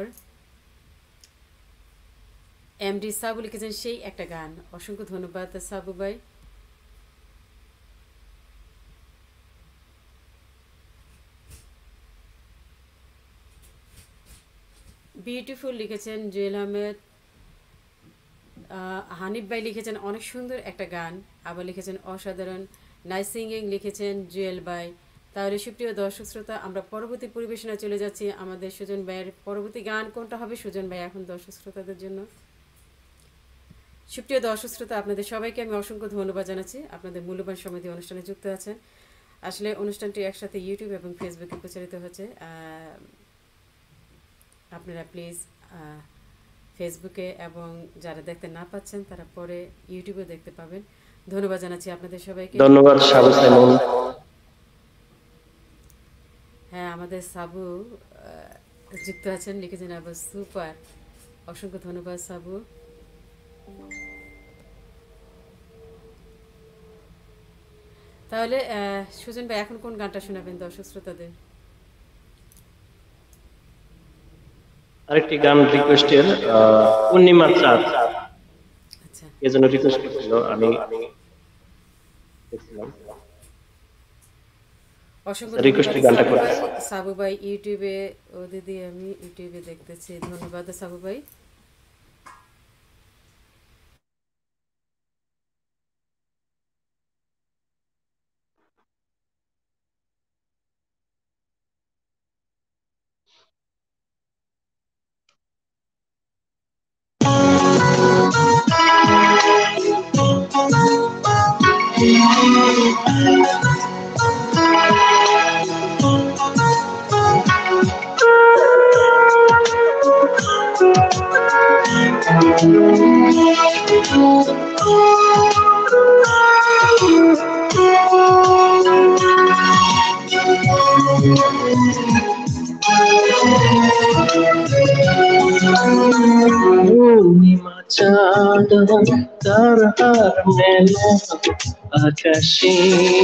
Speaker 1: এমডি সাবু লিখেছেন সেই একটা গান, অসংখ্য ধন্যবাদ সাবু ভাই। বিউটিফুল লিখেছেন জুয়েল আহমেদ। হানিফ ভাই লিখেছেন অনেক সুন্দর একটা গান, আবার লিখেছেন অসাধারণ। নাইস সিঙ্গিং লিখেছেন জুয়েল ভাই। তাহলে সুপ্রিয় দর্শক শ্রোতা, আমরা পরবর্তী পরিবেশনায় চলে যাচ্ছি। আমাদের সুজন ভাইয়ের পরবর্তী গান কোনটা হবে সুজন ভাই এখন দর্শক শ্রোতাদের জন্য? সুপ্রিয় দর্শক শ্রোতা, আপনাদের সবাইকে আমি অসংখ্য ধন্যবাদ জানাচ্ছি, আপনাদের মূল্যবান সময় দিয়ে অনুষ্ঠানে যুক্ত আছেন। আসলে অনুষ্ঠানটি একসাথে ইউটিউব এবং ফেসবুকে প্রচারিত হচ্ছে, আপনারা প্লিজ ফেসবুকে এবং যারা দেখতে না পাচ্ছেন তারা পরে ইউটিউবে দেখতে পাবেন। ধন্যবাদ জানাচ্ছি আপনাদের সবাইকে।
Speaker 3: ধন্যবাদ সাবু সাইমন।
Speaker 1: হ্যাঁ, আমাদের সাবু যুক্ত আছেন, লিখেছেন আবার সুপার, অসংখ্য ধন্যবাদ সাবু। তাহলে সুজন ভাই এখন কোন গানটা শোনাবেন দর্শক শ্রোতাদের?
Speaker 3: আরেকটি গান রিকোয়েস্টের পূর্ণিমা চাঁদ, আচ্ছা এজন্য রিকোয়েস্ট করছিল, আমি দেখছিলাম
Speaker 1: অসংখ্য
Speaker 3: রিকোয়েস্টের গানটা করতে
Speaker 1: সাবু ভাই ইউটিউবে। ও দিদি আমি ইউটিউবে দেখতেছি, ধন্যবাদ সাবু ভাই।
Speaker 3: পূর্ণিমা চাঁদ তার হার মেলা আকাশে,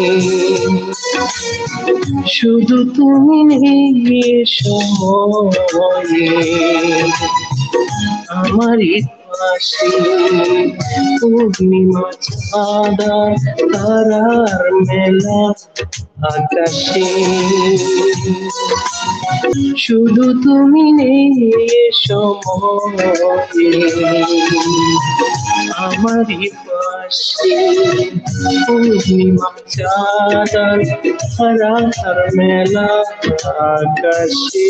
Speaker 3: শুধু তুমি সময়ে আমার পাশে পূর্ণিমা চাঁদা তারার মেলা আকাশে শুধু তুমি নেই এ সময়ে আমারই পাশে পূর্ণিমা চাঁদা তারার মেলা আকাশে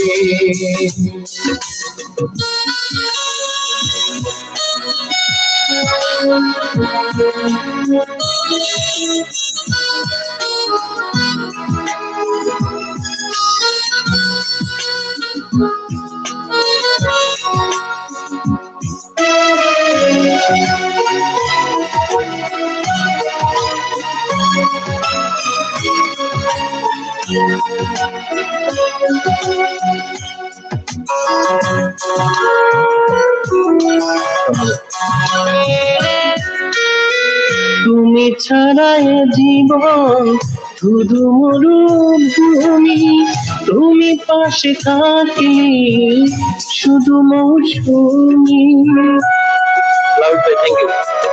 Speaker 3: তুমি ছাড়া এ জীবন শুধু মরুভূমি তুমি পাশে থাকলে শুধু মৌসুমি থ্যাংক ইউ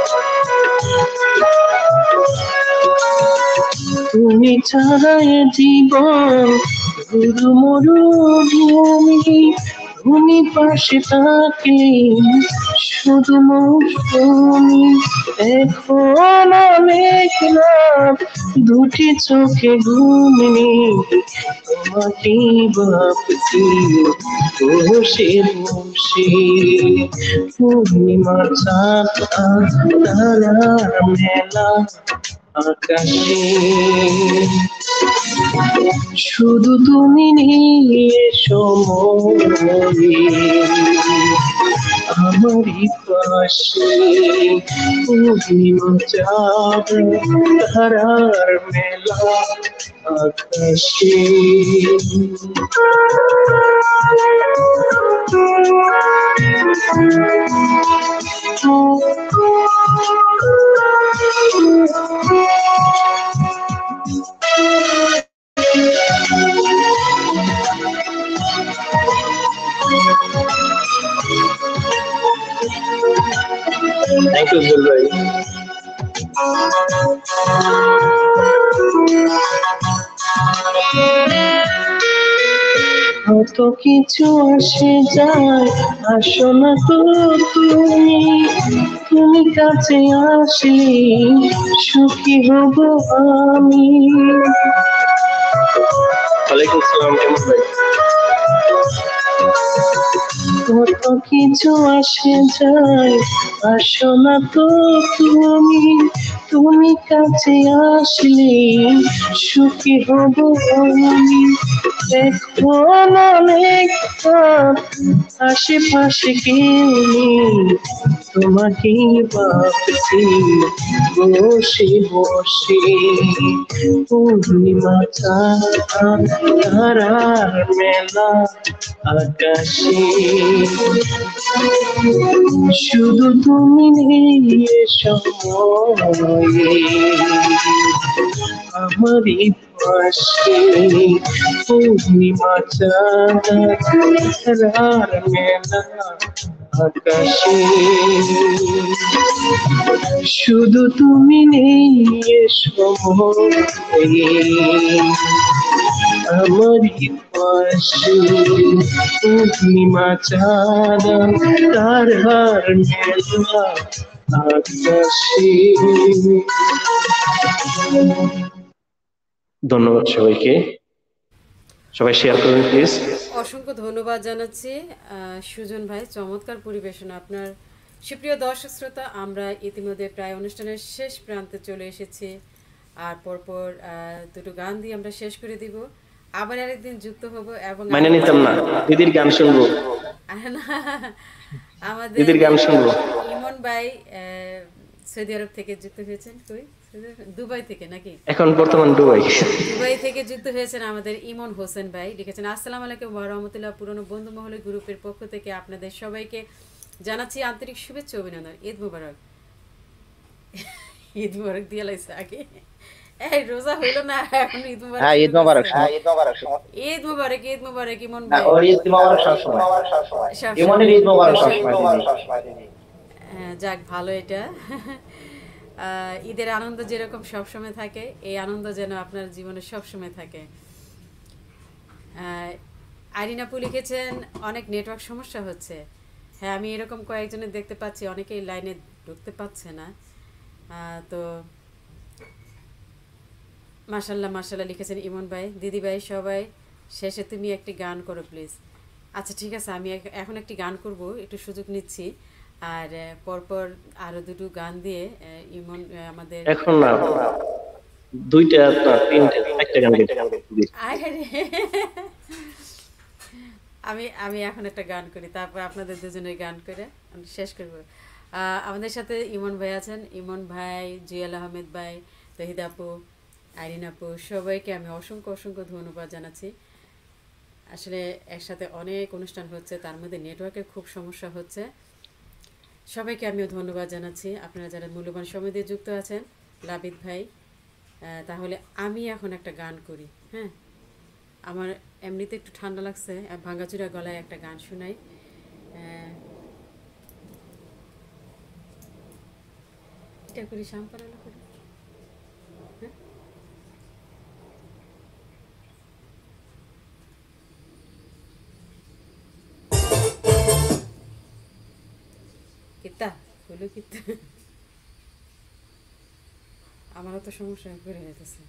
Speaker 3: তুমি ছাড়া এ জীবন শুধু মরুভূমি তুমি পাশে থাকলে শুধু মৌসুমি এখন অনেক রাত দুটি চোখে ঘুমিনি তোমাকে ভাবছি বসে বসে পূর্ণিমার চাঁদ তারার মেলা আকাশে শুধু তুমি নিয়ে সময়ে আমারই পাশে পূর্ণিমা চাঁদ তারার মেলা আকাশে Thank you, Zulbhai. কত কিছু আসে যায় আসো না তো তুমি তুমি কাছে আসলে সুখী হব আমি ওয়ালাইকুম আসসালাম কেমন ভাই কত কিছু আসে যায় আসো না তো তুমি তুমি কাছে আসলে সুখী হব আমি এখন অনেক আশেপাশে কেউ নেই তোমাকে ভাবছি বসে বসে পূর্ণিমা চাঁদ তারার মেলা আকাশে শুধু তুমি নেই এ সময়ে আমারই পাশে পূর্ণিমা চাঁদ তারার মেলা আকাশে শুধু তুমি নেই এ সময়ে আমারই পাশে পূর্ণিমা চাঁদ তারার মেলা আকাশে ধন্যবাদ সবাইকে সবাই শেয়ার করুন প্লিজ
Speaker 1: অসংখ্য ধন্যবাদ জানাচ্ছি সুজন ভাই চমৎকার পরিবেশনা আপনার সুপ্রিয় দর্শক শ্রোতা আমরা ইতিমধ্যে প্রায় অনুষ্ঠানের শেষ প্রান্তে চলে এসেছি আর পরপর দুটো গান দিয়ে আমরা শেষ করে দিব আবার আরেকদিন যুক্ত হব এবং
Speaker 3: মানে নিতাম না দিদির গান শুনবো
Speaker 1: আমাদের
Speaker 3: দিদির গান শুনবো
Speaker 1: ইমন ভাই সৌদি আরব থেকে যুক্ত হয়েছেন কই দুবাই থেকে নাকি
Speaker 3: এখন বর্তমান দুবাই
Speaker 1: দুবাই থেকে যুক্ত হয়েছেন আমাদের ইমন হোসেন ভাই লিখেছেন আসসালামু আলাইকুম ওয়া রাহমাতুল্লাহ পুরনো বন্ধু মহলে গ্রুপের পক্ষ থেকে আপনাদের সবাইকে জানাচ্ছি আন্তরিক শুভেচ্ছা অভিনন্দন ঈদ মোবারক ঈদ মোবারক দিয়ে লাইছে আগে এই রোজা হইলো না এখন ঈদ মোবারক
Speaker 4: হ্যাঁ ঈদ মোবারক হ্যাঁ ঈদ মোবারক
Speaker 1: ঈদ মোবারক ঈদ মোবারক ইমন ভাই
Speaker 4: ওর ঈদ মোবারক সব সময় ইমনের ঈদ মোবারক সব সময়
Speaker 1: যাক ভালো এটা। আহ, ঈদের আনন্দ যেরকম সবসময় থাকে, এই আনন্দ যেন আপনার জীবনে সবসময় থাকে। আহ, আইরিন আপু লিখেছেন অনেক নেটওয়ার্ক সমস্যা হচ্ছে। হ্যাঁ, আমি এরকম কয়েকজনের দেখতে পাচ্ছি, অনেকেই লাইনে ঢুকতে পারছে না। আহ, তো মাশাল্লাহ মাশাল্লাহ লিখেছেন ইমন ভাই। দিদি ভাই সবাই শেষে তুমি একটি গান করো প্লিজ। আচ্ছা ঠিক আছে, আমি এক- এখন একটি গান করব, একটু সুযোগ নিচ্ছি। আর আহ, পরপর আরো দুটো গান দিয়ে আহ, ইমন আহ, আমাদের
Speaker 3: এখন না, দুইটা না তিনটা চারটা গান গাইতে হবে।
Speaker 1: আরে আমি আমি এখন একটা গান করি, তারপর আপনাদের দুজনের গান করে আমি শেষ করব। আহ, আমাদের সাথে ইমন ভাই আছেন, ইমন ভাই, জিয়াল আহমেদ ভাই, তহিদ আপু, আইরিন আপু, সবাইকে আমি অসংখ্য অসংখ্য ধন্যবাদ জানাচ্ছি। আসলে একসাথে অনেক অনুষ্ঠান হচ্ছে, তার মধ্যে নেটওয়ার্কের খুব সমস্যা হচ্ছে। সবাইকে আমিও ধন্যবাদ জানাচ্ছি, আপনারা যারা মূল্যবান সময় দিয়ে যুক্ত আছেন। লাবিদ ভাই, আহ, তাহলে আমি এখন একটা গান করি। হ্যাঁ, আমার এমনিতে একটু ঠান্ডা লাগছে, আর ভাঙাচুরা গলায় একটা গান শোনাই। আহ, এটা করি শ্যামপাড়ালা করি। হ্যাঁ, কিতা হলো কিতা, আমারও তো সমস্যা করে যেতেছে।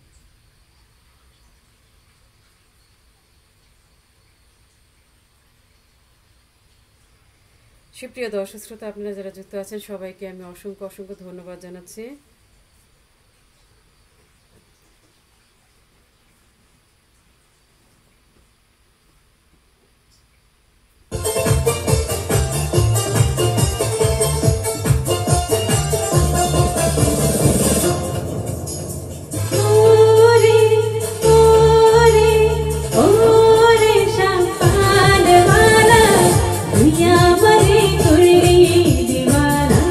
Speaker 1: সুপ্রিয় দর্শক শ্রোতা, আপনারা যারা যুক্ত আছেন সবাইকে আমি অসংখ্য অসংখ্য ধন্যবাদ জানাচ্ছি। ওরে ওরে ওরে শামপান वाला দুনিয়া মরে করলি দিওয়ানা,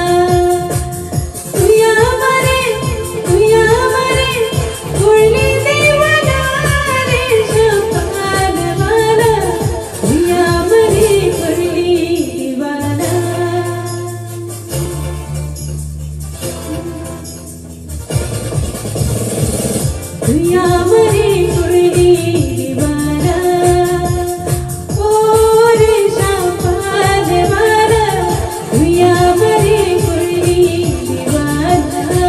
Speaker 1: দুনিয়া মরে দুনিয়া মরে করলি দিওয়ানা রে শামপান वाला দুনিয়া মরে করলি দিওয়ানা। दुनिया मरे कुर्दी दीवाना, ओ रे शामपान वाला दुनिया मरे कुर्दी दीवाना।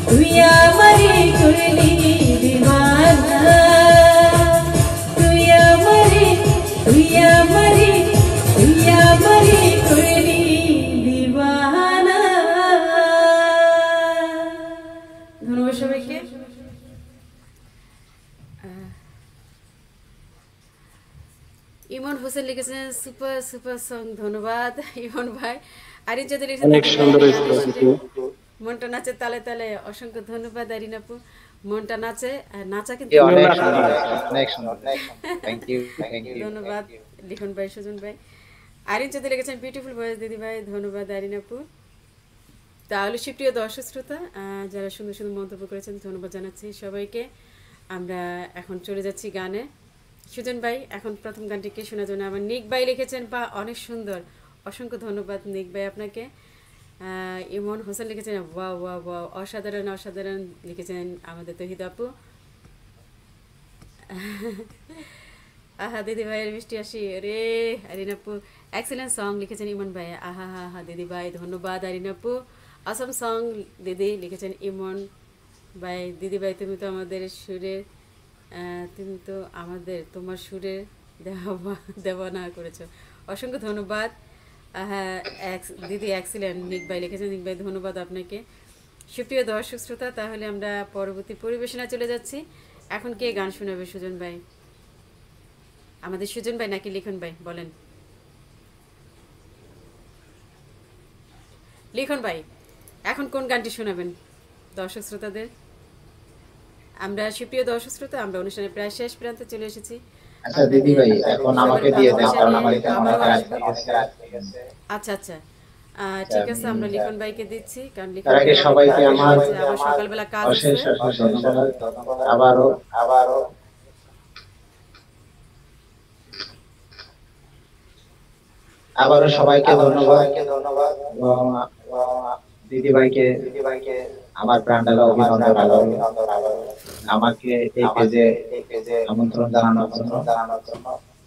Speaker 1: তুই আমারে করলি দিওয়ানা তুই আমারে তুই আমারে তুই আমারে করলি দিওয়ানা। ধন্যবাদ সবাইকে। ইমন হোসেন লিখেছেন সুপার সুপার সং, ধন্যবাদ ইমন ভাই। আরিন যদি লিখেছেন
Speaker 3: অনেক সুন্দর হয়েছে।
Speaker 1: মনটা নাচে তালে তালে, অসংখ্য ধন্যবাদ আরিন আপু। মনটা নাচে, আর নাচা কিন্তু
Speaker 4: জি, অনেক সুন্দর, অনেক সুন্দর। Thank you, thank you.
Speaker 1: ধন্যবাদ লিখন ভাই, সুজন ভাই। আরিন যদি লিখেছেন বিউটিফুল ভয়েস দিদি ভাই, ধন্যবাদ আরিন আপু। তাহলে সুপ্রিয় দর্শক শ্রোতা, আহ, যারা সুন্দর সুন্দর মন্তব্য করেছেন ধন্যবাদ জানাচ্ছি সবাইকে। আমরা এখন চলে যাচ্ছি গানে। সুজন ভাই, এখন প্রথম গানটি কে শোনার জন্য? আমার নিক ভাই লিখেছেন, বা অনেক সুন্দর, অসংখ্য ধন্যবাদ নিক ভাই আপনাকে। আহ, ইমন হোসেন লিখেছেন ওয়া ওয়া ওয়া, অসাধারণ অসাধারণ লিখেছেন আমাদের তহিদ আপু। আহা দিদি ভাইয়ের মিষ্টি আসি রে। আরিন আপু এক্সেলেন্ট সং লিখেছেন ইমন ভাই। আহা হা হা দিদি ভাই, ধন্যবাদ আরিন আপু। আসাম সং দিদি লিখেছেন ইমন ভাই। দিদি ভাই তুমি তো আমাদের সুরের আহ, তুমি তো আমাদের তোমার সুরে দেওয়া দেওয়ানা করেছো, অসংখ্য ধন্যবাদ। হ্যাঁ দিদি এক্সিলেন্ট নিক ভাই লিখেছেন। নিক ভাই ধন্যবাদ আপনাকে। সুপ্রিয় দর্শক শ্রোতা, তাহলে আমরা পরবর্তী পরিবেশনা চলে যাচ্ছি। এখন কে গান শোনাবে? সুজন ভাই, আমাদের সুজন ভাই নাকি লিখন ভাই? বলেন লিখন ভাই, এখন কোন গানটি শোনাবেন দর্শক শ্রোতাদের? আমরা সুপ্রিয় দর্শক শ্রোতা, আমরা অনুষ্ঠানে প্রায় শেষ প্রান্তে চলে এসেছি।
Speaker 2: আচ্ছা দিদি ভাই, এখন আমাকে দিয়ে দেন, কারণ আমার এটা মনে হয় রাত হয়ে গেছে।
Speaker 1: আচ্ছা আচ্ছা আহ, ঠিক আছে, আমরা লিখন ভাইকে দিচ্ছি, কারণ লিখন
Speaker 2: তার আগে
Speaker 1: ভাই
Speaker 2: সবাইকে আমার
Speaker 1: আবার সকালবেলা কাজ আছে।
Speaker 2: অশেষ অশেষ ধন্যবাদ। আবারও আবারও আবারও সবাইকে ধন্যবাদ। এবং দিদি ভাইকে দিদি ভাইকে আমার প্রাণঢালা অভিনন্দন। আবারও আমাকে এই পেজে আমন্ত্রণ জানানোর জন্য জানানোর জন্য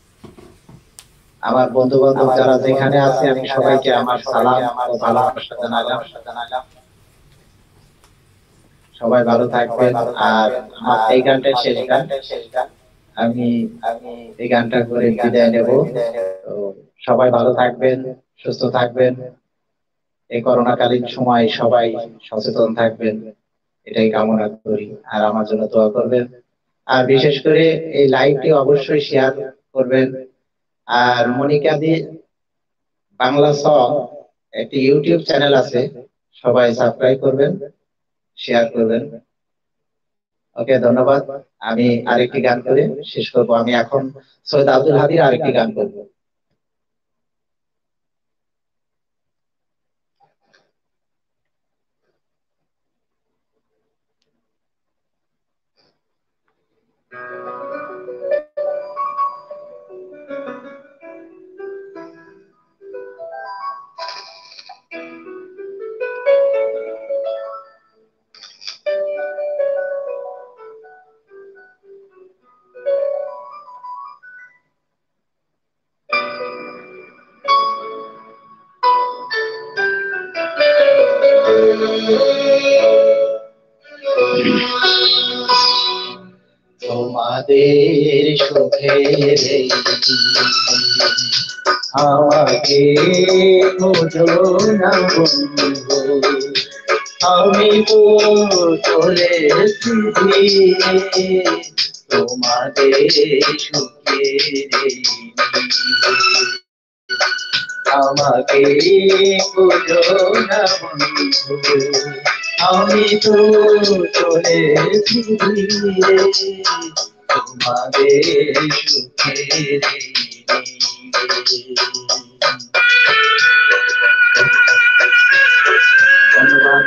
Speaker 2: আমার বন্ধু বান্ধব যারা যেখানে আছে, আমি সবাইকে আমার সালাম ও ভালোবাসা জানালাম। সবাই ভালো থাকবেন। আর আমার এই গানটার শেষ গান, আমি আমি এই গানটা করে বিদায় নেব। তো সবাই ভালো থাকবেন, সুস্থ থাকবেন। এই করোনাকালীন সময় সবাই সচেতন থাকবেন, এটাই কামনা করি। আর আমার জন্য দোয়া করবেন। আর বিশেষ করে এই লাইভটি অবশ্যই শেয়ার করবেন। আর মনিকা দি বাংলা সং একটি ইউটিউব চ্যানেল আছে, সবাই সাবস্ক্রাইব করবেন, শেয়ার করবেন। ওকে, ধন্যবাদ। আমি আরেকটি গান করে শেষ করব। আমি এখন সৈয়দ আব্দুল হাদির আরেকটি গান করব। তোমাদের সুখের এই আমাকে খোঁজো না বন্ধু, আমি তো চলেছি তোমাদের সুখের এই আমাকে খোঁজো না বন্ধু, আমি তো চলেছি তোমাদের সুখের ধন্যবাদ।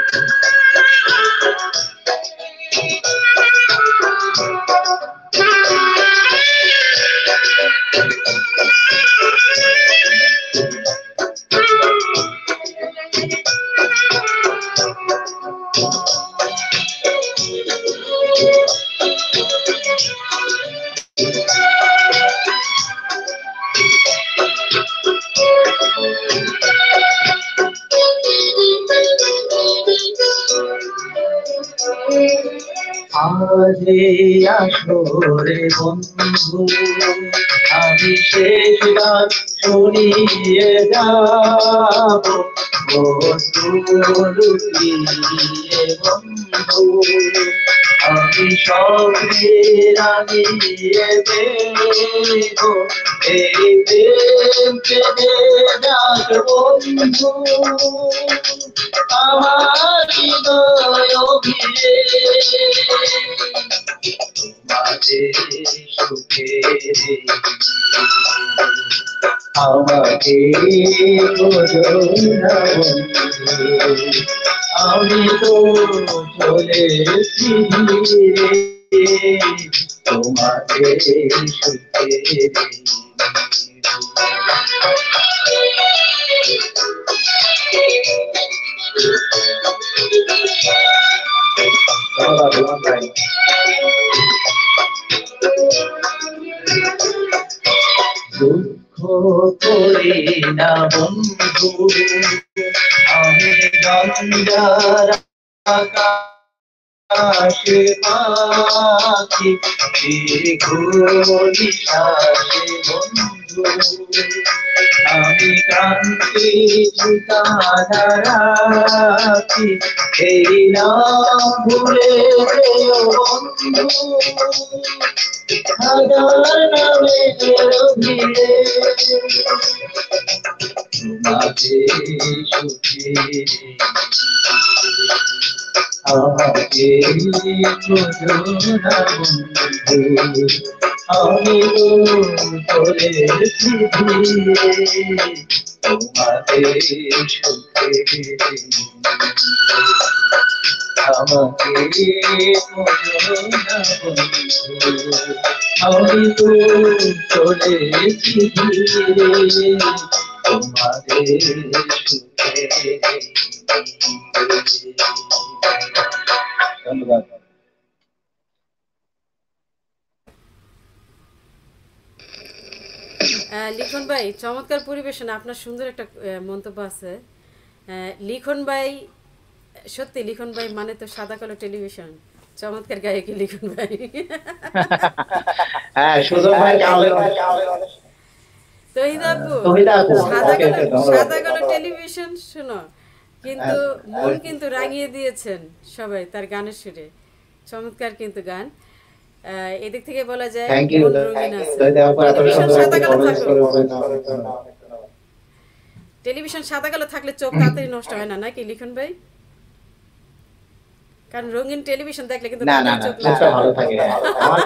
Speaker 2: আজ এই আসরে বন্ধু আমি শেষ রাত শুনিয়ে যাব লুকিয়ে বন্ধু আমি সবে রাগিয়ে দেব এই প্রেমকে ডাক বন্ধু আমার হৃদয় অভিরে মাঝে সুখে আমাকে না আমি তো চলেছি তোমাকে সুখে দুঃখ করি না বন্ধু আমি গঙ্গার আকাশে পাখি নিঃশ্বাসে বন্ধু আমি ক্রান্তি ঠিকানা রাখি এই না ভুলে যেও বন্ধু হাজার নামে ভিড়ে তোমাকে সুখে আমাকে না বন্ধু আমি তো চলেছি ধীরে তোমাকে সুখে আমাকে না বন্ধু আমি তো চলেছি ধীরে তোমাকে সুখে ধন্যবাদ।
Speaker 1: আহ, লিখন ভাই চমৎকার পরিবেশনা, আপনার সুন্দর একটা আহ, মন্তব্য আছে। আহ, লিখন ভাই সত্যি, লিখন ভাই মানে তো সাদা কালো টেলিভিশন, চমৎকার গায়ক লিখন ভাই।
Speaker 2: হ্যাঁ সুযোগ ভাই কালে
Speaker 1: তহিদ আপু
Speaker 2: তহিদ আপু,
Speaker 1: সাদা
Speaker 2: ওকে,
Speaker 1: কালো
Speaker 2: ওকে, ধন্যবাদ।
Speaker 1: সাদা কালো টেলিভিশন শোনো, কিন্তু মন কিন্তু রাঙিয়ে দিয়েছেন সবাই তার গানের সুরে, চমৎকার কিন্তু গান। আহ, এদিক থেকে বলা যায়
Speaker 2: থ্যাংক ইউ
Speaker 1: মন রঙিন আছে।
Speaker 2: তহিদ আপু, এত
Speaker 1: টেলিভিশন
Speaker 2: সুন্দর
Speaker 1: সাদা
Speaker 2: একটি
Speaker 1: কালো
Speaker 2: কমেন্টস
Speaker 1: থাকলো,
Speaker 2: করে বলেন।
Speaker 1: টেলিভিশন সাদা কালো থাকলে চোখ তাড়াতাড়ি নষ্ট হয় না নাকি লিখন ভাই? কারণ রঙিন টেলিভিশন দেখলে কিন্তু
Speaker 2: না না
Speaker 1: তাড়াতাড়ি
Speaker 2: না
Speaker 1: চোখ নষ্ট
Speaker 2: চোখটা
Speaker 1: হয়
Speaker 2: ভালো
Speaker 1: না।
Speaker 2: থাকে, আমার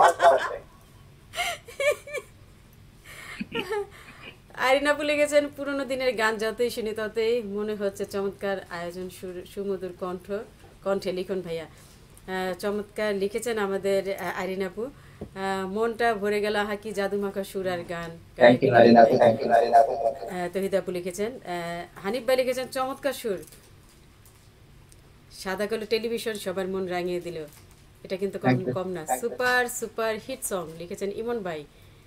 Speaker 1: আরিনা বলে গেছেন পুরোনো দিনের গান যতই শুনি ততই মনে হচ্ছে চমৎকার আয়োজন, সুর- সুমধুর কণ্ঠ কণ্ঠে লিখন ভাইয়া। আহ, চমৎকার লিখেছেন আমাদের আহ, আরিনাপু। আহ, মনটা ভরে গেল হাকি জাদুমাখা সুর আর গান।
Speaker 2: Thank you Narina, thank you Narina.
Speaker 1: আহ, তহিদাপু লিখেছেন, আহ, হানিফ ভাই লিখেছেন চমৎকার সুর, সাদা কালো টেলিভিশন সবার মন রাঙিয়ে দিল, এটা কিন্তু কম
Speaker 2: Thank you.
Speaker 1: কম না। সুপার সুপার হিট সং লিখেছেন ইমন ভাই।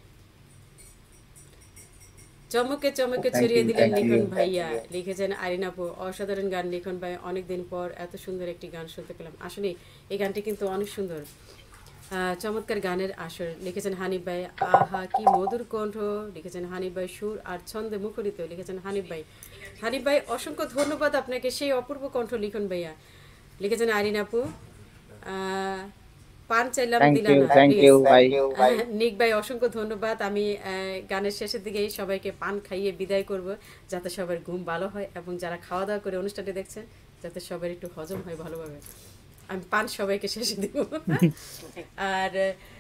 Speaker 1: চমকে চমকে
Speaker 2: Thank
Speaker 1: ছড়িয়ে
Speaker 2: you,
Speaker 1: দিলেন
Speaker 2: thank
Speaker 1: লিখন
Speaker 2: you.
Speaker 1: ভাইয়া, লিখেছেন আরিনাপু। অসাধারণ গান লিখন ভাই, অনেকদিন পর এত সুন্দর একটি গান শুনতে পেলাম। আসলে এই গানটি কিন্তু অনেক সুন্দর, আহ, চমৎকার গানের আসর লিখেছেন হানিফ ভাই। আহা কি মধুর কণ্ঠ লিখেছেন হানিফ ভাই, সুর আর ছন্দে মুখরিত লিখেছেন হানিফ ভাই। হানিফ ভাই অসংখ্য ধন্যবাদ আপনাকে, সেই অপূর্ব কণ্ঠ লিখন ভাইয়া লিখেছেন আরিনাপু। আহ, পান চাইলাম
Speaker 4: থ্যাংক
Speaker 1: দিলাম
Speaker 4: ইউ
Speaker 1: না,
Speaker 4: থ্যাংক
Speaker 1: প্লিজ।
Speaker 4: ইউ ভাই।
Speaker 1: নিক ভাই অসংখ্য ধন্যবাদ। আমি আহ, গানের শেষের দিকেই সবাইকে পান খাইয়ে বিদায় করব, যাতে সবার ঘুম ভালো হয় এবং যারা খাওয়া দাওয়া করে অনুষ্ঠানটি দেখছেন যাতে সবার একটু হজম হয় ভালোভাবে। আমি পান সবাইকে শেষে দিব। আর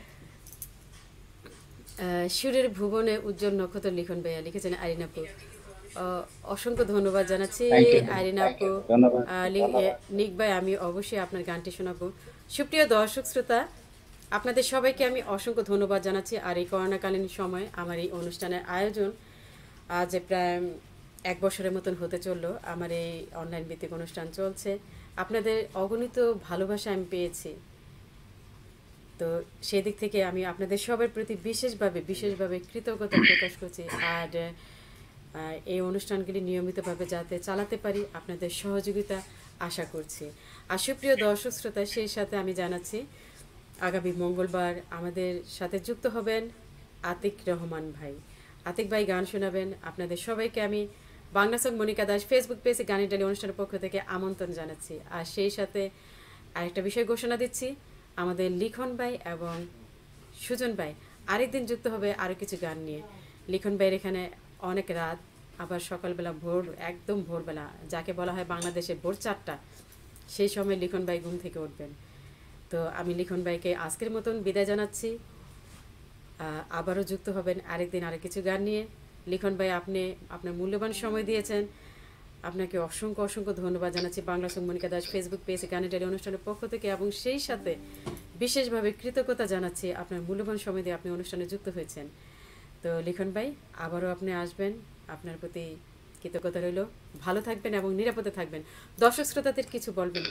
Speaker 1: আহ, সুরের ভুবনে উজ্জ্বল নক্ষত্র লিখন ভাইয়া লিখেছেন আরিনাপু। আহ, অসংখ্য ধন্যবাদ জানাচ্ছি
Speaker 2: Thank you,
Speaker 1: আরিনাপু।
Speaker 2: thank you, ধন্যবাদ।
Speaker 1: আহ, লি- এ, নিক ভাই আমি অবশ্যই আপনার গানটি শোনাবো। সুপ্রিয় দর্শক শ্রোতা, আপনাদের সবাইকে আমি অসংখ্য ধন্যবাদ জানাচ্ছি। আর এই করোনাকালীন সময় আমার এই অনুষ্ঠানের আয়োজন আজ প্রায় এক বছরের মতন হতে চললো। আমার এই অনলাইন ভিত্তিক অনুষ্ঠান চলছে, আপনাদের অগণিত ভালোবাসা আমি পেয়েছি। তো সেই দিক থেকে আমি আপনাদের সবার প্রতি বিশেষভাবে বিশেষভাবে কৃতজ্ঞতা প্রকাশ করছি। আর আহ, এই অনুষ্ঠানগুলি নিয়মিতভাবে যাতে চালাতে পারি আপনাদের সহযোগিতা আশা করছি। আর সুপ্রিয় দর্শক শ্রোতা, সেই সাথে আমি জানাচ্ছি আগামী মঙ্গলবার আমাদের সাথে যুক্ত হবেন আতিক রহমান ভাই। আতিক ভাই গান শোনাবেন। আপনাদের সবাইকে আমি বাংলা সং মনিকা দাস ফেসবুক পেজে গানের ডালি অনুষ্ঠানের পক্ষ থেকে আমন্ত্রণ জানাচ্ছি। আর সেই সাথে আরেকটা বিষয় ঘোষণা দিচ্ছি, আমাদের লিখন ভাই এবং সুজন ভাই আরেকদিন যুক্ত হবে আরও কিছু গান নিয়ে। লিখন ভাইয়ের এখানে অনেক রাত, আবার সকালবেলা ভোর, একদম ভোরবেলা, যাকে বলা হয় বাংলাদেশে ভোর চারটা, সেই সময় লিখন ভাই ঘুম থেকে উঠবেন। তো আমি লিখন ভাইকে আজকের মতন বিদায় জানাচ্ছি। আবারও যুক্ত হবেন আরেকদিন আরেক কিছু গান নিয়ে। লিখন ভাই, আপনি আপনার মূল্যবান সময় দিয়েছেন, আপনাকে অসংখ্য অসংখ্য ধন্যবাদ জানাচ্ছি বাংলা সং মনিকা দাস ফেসবুক পেজে গানের ডালি অনুষ্ঠানের পক্ষ থেকে, এবং সেই সাথে বিশেষভাবে কৃতজ্ঞতা জানাচ্ছি আপনার মূল্যবান সময় দিয়ে আপনি অনুষ্ঠানে যুক্ত হয়েছেন। তো লিখন ভাই, আবারও আপনি আসবেন, আপনার প্রতি কৃতজ্ঞতা রইল। ভালো থাকবেন এবং নিরাপদে থাকবেন। দর্শক শ্রোতাদের কিছু বলবেন?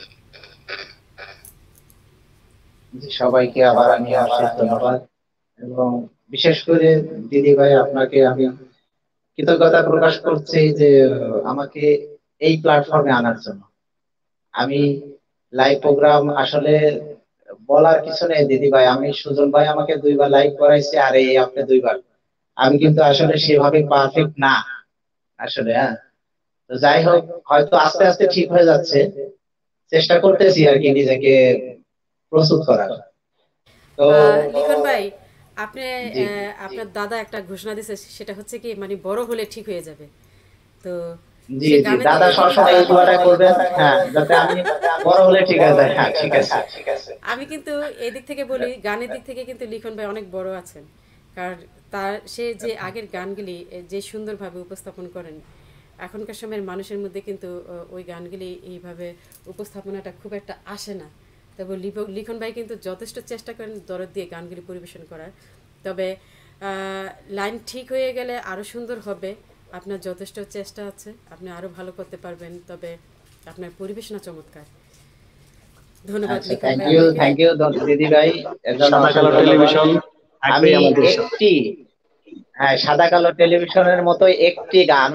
Speaker 2: সবাইকে আবার আমি অশেষ ধন্যবাদ, এবং বিশেষ করে দিদি ভাই আপনাকে আমি কৃতজ্ঞতা প্রকাশ করছি যে আমাকে এই প্ল্যাটফর্মে আনার জন্য। আমি লাইভ প্রোগ্রাম আসলে বলার কিছু নেই দিদি ভাই, আমি সুজন ভাই আমাকে দুইবার লাইভ করাইছে, আর এই আপনি দুইবার। আমি কিন্তু আসলে সেভাবে পারফেক্ট না আসলে। হ্যাঁ, তো যাই হোক, হয়তো আস্তে আস্তে ঠিক হয়ে যাচ্ছে, চেষ্টা করতেছি আর কি নিজেকে প্রস্তুত করার। তো
Speaker 1: লিখন ভাই, আপনি আপনার দাদা একটা ঘোষণা দিয়েছে, সেটা হচ্ছে কি, মানে বড় হলে ঠিক হয়ে যাবে। তো
Speaker 2: জি জি, দাদা সবসময় এই দোয়াটা করবেন, হ্যাঁ, যাতে আমি বড় হলে ঠিক আছে। হ্যাঁ, ঠিক আছে।
Speaker 1: আমি কিন্তু এদিক থেকে বলি, গানের দিক থেকে কিন্তু লিখন ভাই অনেক বড় আছেন, কারণ তার সে যে আগের গানগুলি যে সুন্দরভাবে উপস্থাপন করেন, এখনকার সময়ের মানুষের মধ্যে কিন্তু ওই গানগুলি এইভাবে উপস্থাপনাটা খুব একটা আসে না। তবে লিখন ভাই কিন্তু যথেষ্ট চেষ্টা করেন দরদ দিয়ে গানগুলি পরিবেশন করার। তবে লাইন ঠিক হয়ে গেলে আরও সুন্দর হবে। আপনার যথেষ্ট চেষ্টা আছে, আপনি আরও ভালো করতে পারবেন। তবে আপনার পরিবেশনা চমৎকার। ধন্যবাদ লিখন ভাই।
Speaker 2: থ্যাংক ইউ, থ্যাংক ইউ দিদি ভাই।
Speaker 3: সাদা কালো টেলিভিশন
Speaker 2: আমি একটি, হ্যাঁ, সাদা কালো টেলিভিশনের মতো একটি গান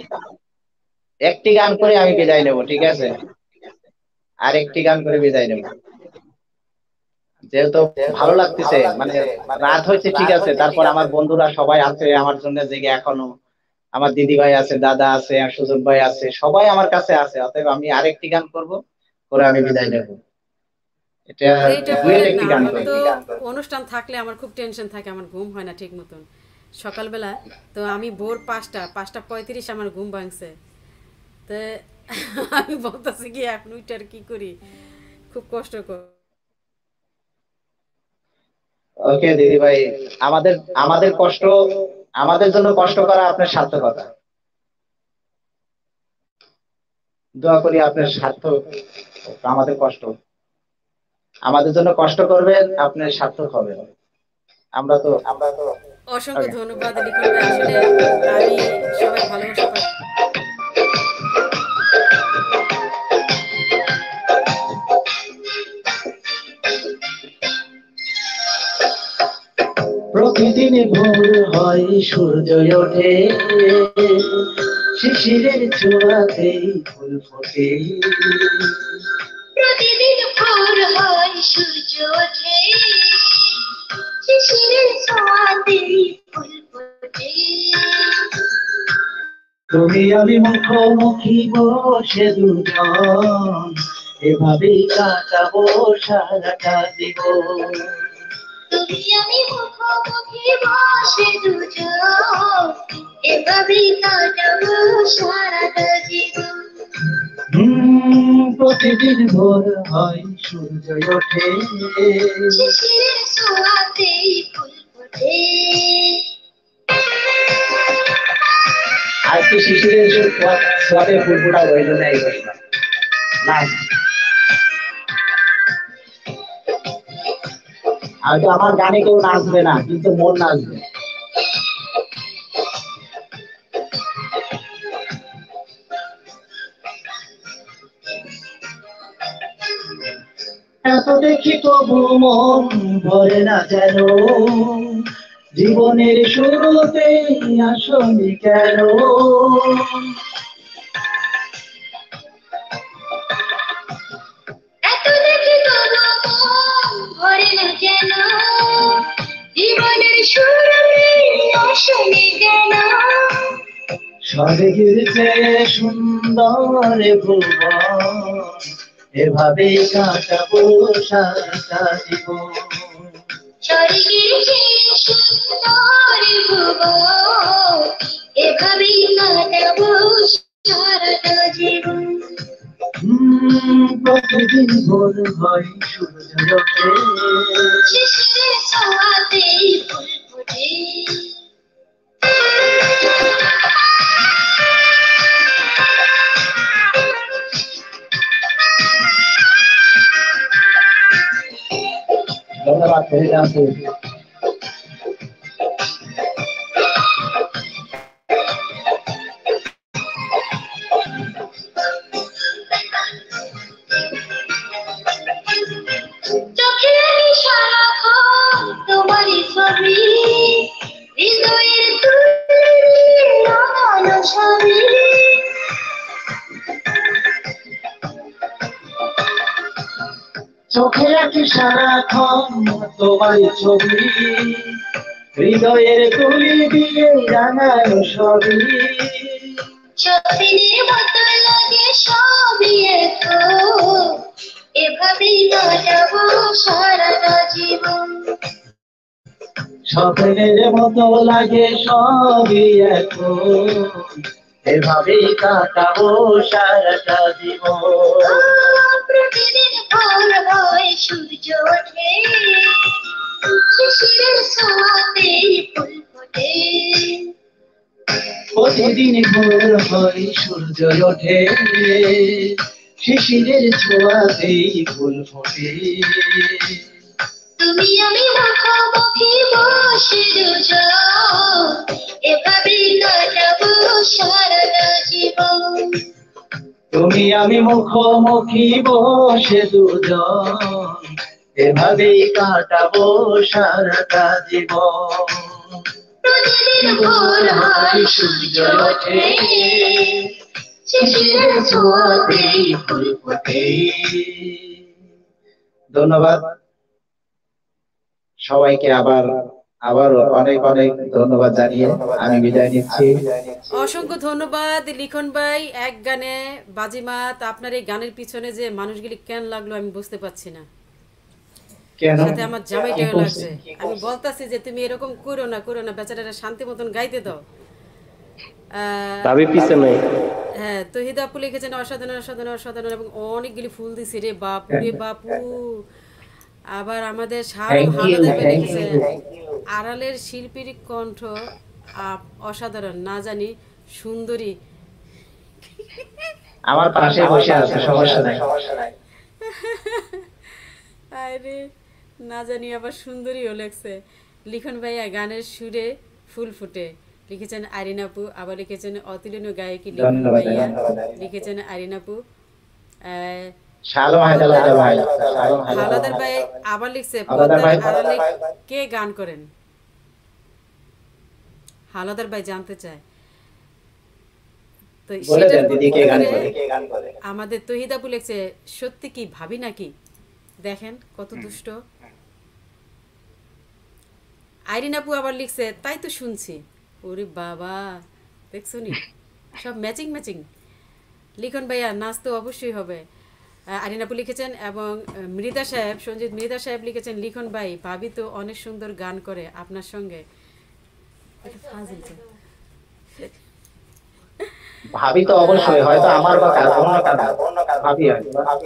Speaker 2: একটি গান করে আমি বিদায় নেব, ঠিক আছে? আর একটি গান করে বিদায় নেব, যেহেতু ভালো লাগতেছে। মানে রাত হয়েছে, ঠিক আছে, তারপর আমার বন্ধুরা সবাই আছে আমার জন্য জেগে এখনো। আমার দিদি ভাই আছে, দাদা আছে, সুজন ভাই আছে, সবাই আমার কাছে আছে। অতএব আমি আরেকটি গান করব, করে আমি বিদায় নেব। এটা ডুয়েট একটি গান করব।
Speaker 1: অনুষ্ঠান থাকলে আমার খুব টেনশন থাকে, আমার ঘুম হয় না ঠিক মতন সকালবেলা। তো আমি ভোর পাঁচটা পাঁচটা পঁয়ত্রিশ আমার ঘুম ভাঙছে। তো আমি বলতেছি কি, এখন উইটার কি করি, খুব কষ্ট কর।
Speaker 2: ওকে দিদি ভাই, আমাদের আমাদের কষ্ট, আমাদের জন্য কষ্ট করা আপনার সার্থকতা। দোয়া করি আপনার সার্থক, আমাদের কষ্ট, আমাদের জন্য কষ্ট করবেন, আপনার সার্থক হবে। আমরা তো আমরা তো
Speaker 1: অসংখ্য ধন্যবাদ লিখন ভাই। আসলে আমি সবাই ভালোবাসা পাই।
Speaker 2: প্রতিদিন ভোর হয়, সূর্য ওঠে, শিশিরের ছোঁয়াতেই ফুল ফোটে।
Speaker 6: প্রতিদিন ভোর হয়, সূর্য ওঠে, শিশিরের ছোঁয়াতেই ফুল ফোটে।
Speaker 2: তুমি আমি মুখোমুখি বসে দুজন, এভাবেই কাটাবো সারাটা জীবন।
Speaker 6: তুমি আমি মুখোমুখি বসে দুজন, এভাবেই কাটাবো সারাটা জীবন।
Speaker 2: প্রতিদিন ভোর হয়, সূর্য ওঠে,
Speaker 6: শিশিরের ছোঁয়াতেই ফুল ফোটে।
Speaker 2: আজকে শিশিরের ছোঁয়াতে ফুল ফোটা হইল না, এই না, হয়তো আমার গানে কেউ নাচবে না, কিন্তু মন নাচবে। এত দেখি তবু মন ভরে না যেন, জীবনের শুরুতে আসনি কেন?
Speaker 6: মন ভরে না কেন জীবনের সুরভি আসলে কেন
Speaker 2: স্বর্গের চেয়ে সুন্দর ভুবন এভাবে কাটাবো সারাটা জীবন
Speaker 6: স্বর্গের চেয়ে সুন্দর ভুবন এভাবেই কাটাবো সারাটা জীবন
Speaker 2: হুম, প্রতিদিন ভোর হয় সূর্য ওঠে
Speaker 6: শিশিরের ছোঁয়াতেই ফুল ফোটে
Speaker 2: ধন্যবাদ ফরিদা আপু।
Speaker 6: চোখে আমি সারাক্ষণ তোমারই ছবি হৃদয়ের তুলি লাগানো ছবি
Speaker 2: চোখে রাখি সারাক্ষণ তোমার ছবি হৃদয়ের তুলি দিয়ে জানানো সবই
Speaker 6: স্বপ্নের মতো লাগে সবই এখন এভাবেই কাটাবো সারাটা জীবন
Speaker 2: স্বপ্নের মতো লাগে সবই এখন এভাবেই কাটাবো সারাটা জীবন
Speaker 6: প্রতিদিন ভোর হয় সূর্য ওঠে শিশিরের ছোঁয়াতেই ফুল ফোটে
Speaker 2: প্রতিদিন ভোর হয় সূর্য ওঠে শিশিরের ছোঁয়াতেই ফুল ফোটে
Speaker 6: তুমি আমি মুখোমুখি বসে দুজন এভাবেই কাটাবো সারাটা জীবন
Speaker 2: তুমি আমি মুখোমুখি বসে দুজন এভাবেই কাটাবো সারাটা জীবন
Speaker 6: প্রতিদিন ভোর হয় সূর্য ওঠে শিশিরের ছোঁয়াতেই ফুল ফোটে
Speaker 2: ধন্যবাদ সবাইকে আবার আবারও অনেক অনেক ধন্যবাদ জানিয়ে আমি বিদায় নিচ্ছি
Speaker 1: অসংখ্য ধন্যবাদ লিখন ভাই। এক গানে বাজিমাত। আপনার এই গানের পিছনে যে মানুষগুলি কেন লাগলো আমি বুঝতে পারছি না।
Speaker 2: কেন
Speaker 1: সাথে আমার জামাইটাও লাগছে। আমি বলতাছি যে তুমি এরকম করো না করো না, বেচারাটা শান্তি মতন গাইতে দাও। আহ,
Speaker 3: ভাবি পিছে নেই।
Speaker 1: হ্যাঁ, তহিদা আপু লিখেছেন অসাধারণ অসাধারণ অসাধারণ এবং অনেকগুলি ফুল দিছে রে বাপু রে বাপু। আবার আমাদের শাহরুখ
Speaker 2: Thank you,
Speaker 1: হানাদার ভাই
Speaker 2: thank
Speaker 1: লিখেছে
Speaker 2: you.
Speaker 1: আড়ালের শিল্পীর কণ্ঠ আপ- অসাধারণ, না জানি সুন্দরী।
Speaker 2: আমার পাশে বসে আছে সমস্যা নাই
Speaker 1: আরে না জানি আবার সুন্দরীও লেখছে। লিখন ভাইয়া গানের সুরে ফুল ফুটে লিখেছেন আরিনাপু। আবার লিখেছেন অতুলনীয় গায়কী লিখন
Speaker 2: ধন্যবাদ,
Speaker 1: ভাইয়া
Speaker 2: ধন্যবাদ।
Speaker 1: লিখেছেন আরিনাপু। আহ,
Speaker 2: শালো হায়দার ভাই শালো
Speaker 1: হাওলাদার ভাই আবার লিখছে
Speaker 2: হাওলাদার
Speaker 1: পদ্মার
Speaker 2: ভাই।
Speaker 1: আড়ালে কে গান করেন। হাওলাদার ভাই জানতে চায়। তো
Speaker 2: বলে
Speaker 1: সেটার
Speaker 2: দেন
Speaker 1: উপর
Speaker 2: দিদি কে গান
Speaker 1: ভিত্তি
Speaker 2: করে
Speaker 1: করে আমাদের তহিদাপু লিখছে সত্যি কি ভাবি নাকি। দেখেন কত দুষ্ট। আইরিন আপু আবার লিখছে তাই তো শুনছি। ওরে বাবা, দেখছো নি সব ম্যাচিং ম্যাচিং। লিখন ভাইয়া নাচ তো অবশ্যই হবে। আহ, আরিন আপু লিখেছেন এবং আহ, মৃদা সাহেব সঞ্জিত মৃদা সাহেব লিখেছেন লিখন ভাই ভাবি তো অনেক সুন্দর গান করে আপনার সঙ্গে। এটা ফাজিল তো।
Speaker 2: ভাবি তো অবশ্যই হয়তো আমার বা কার অন্য কার ভাবি হয়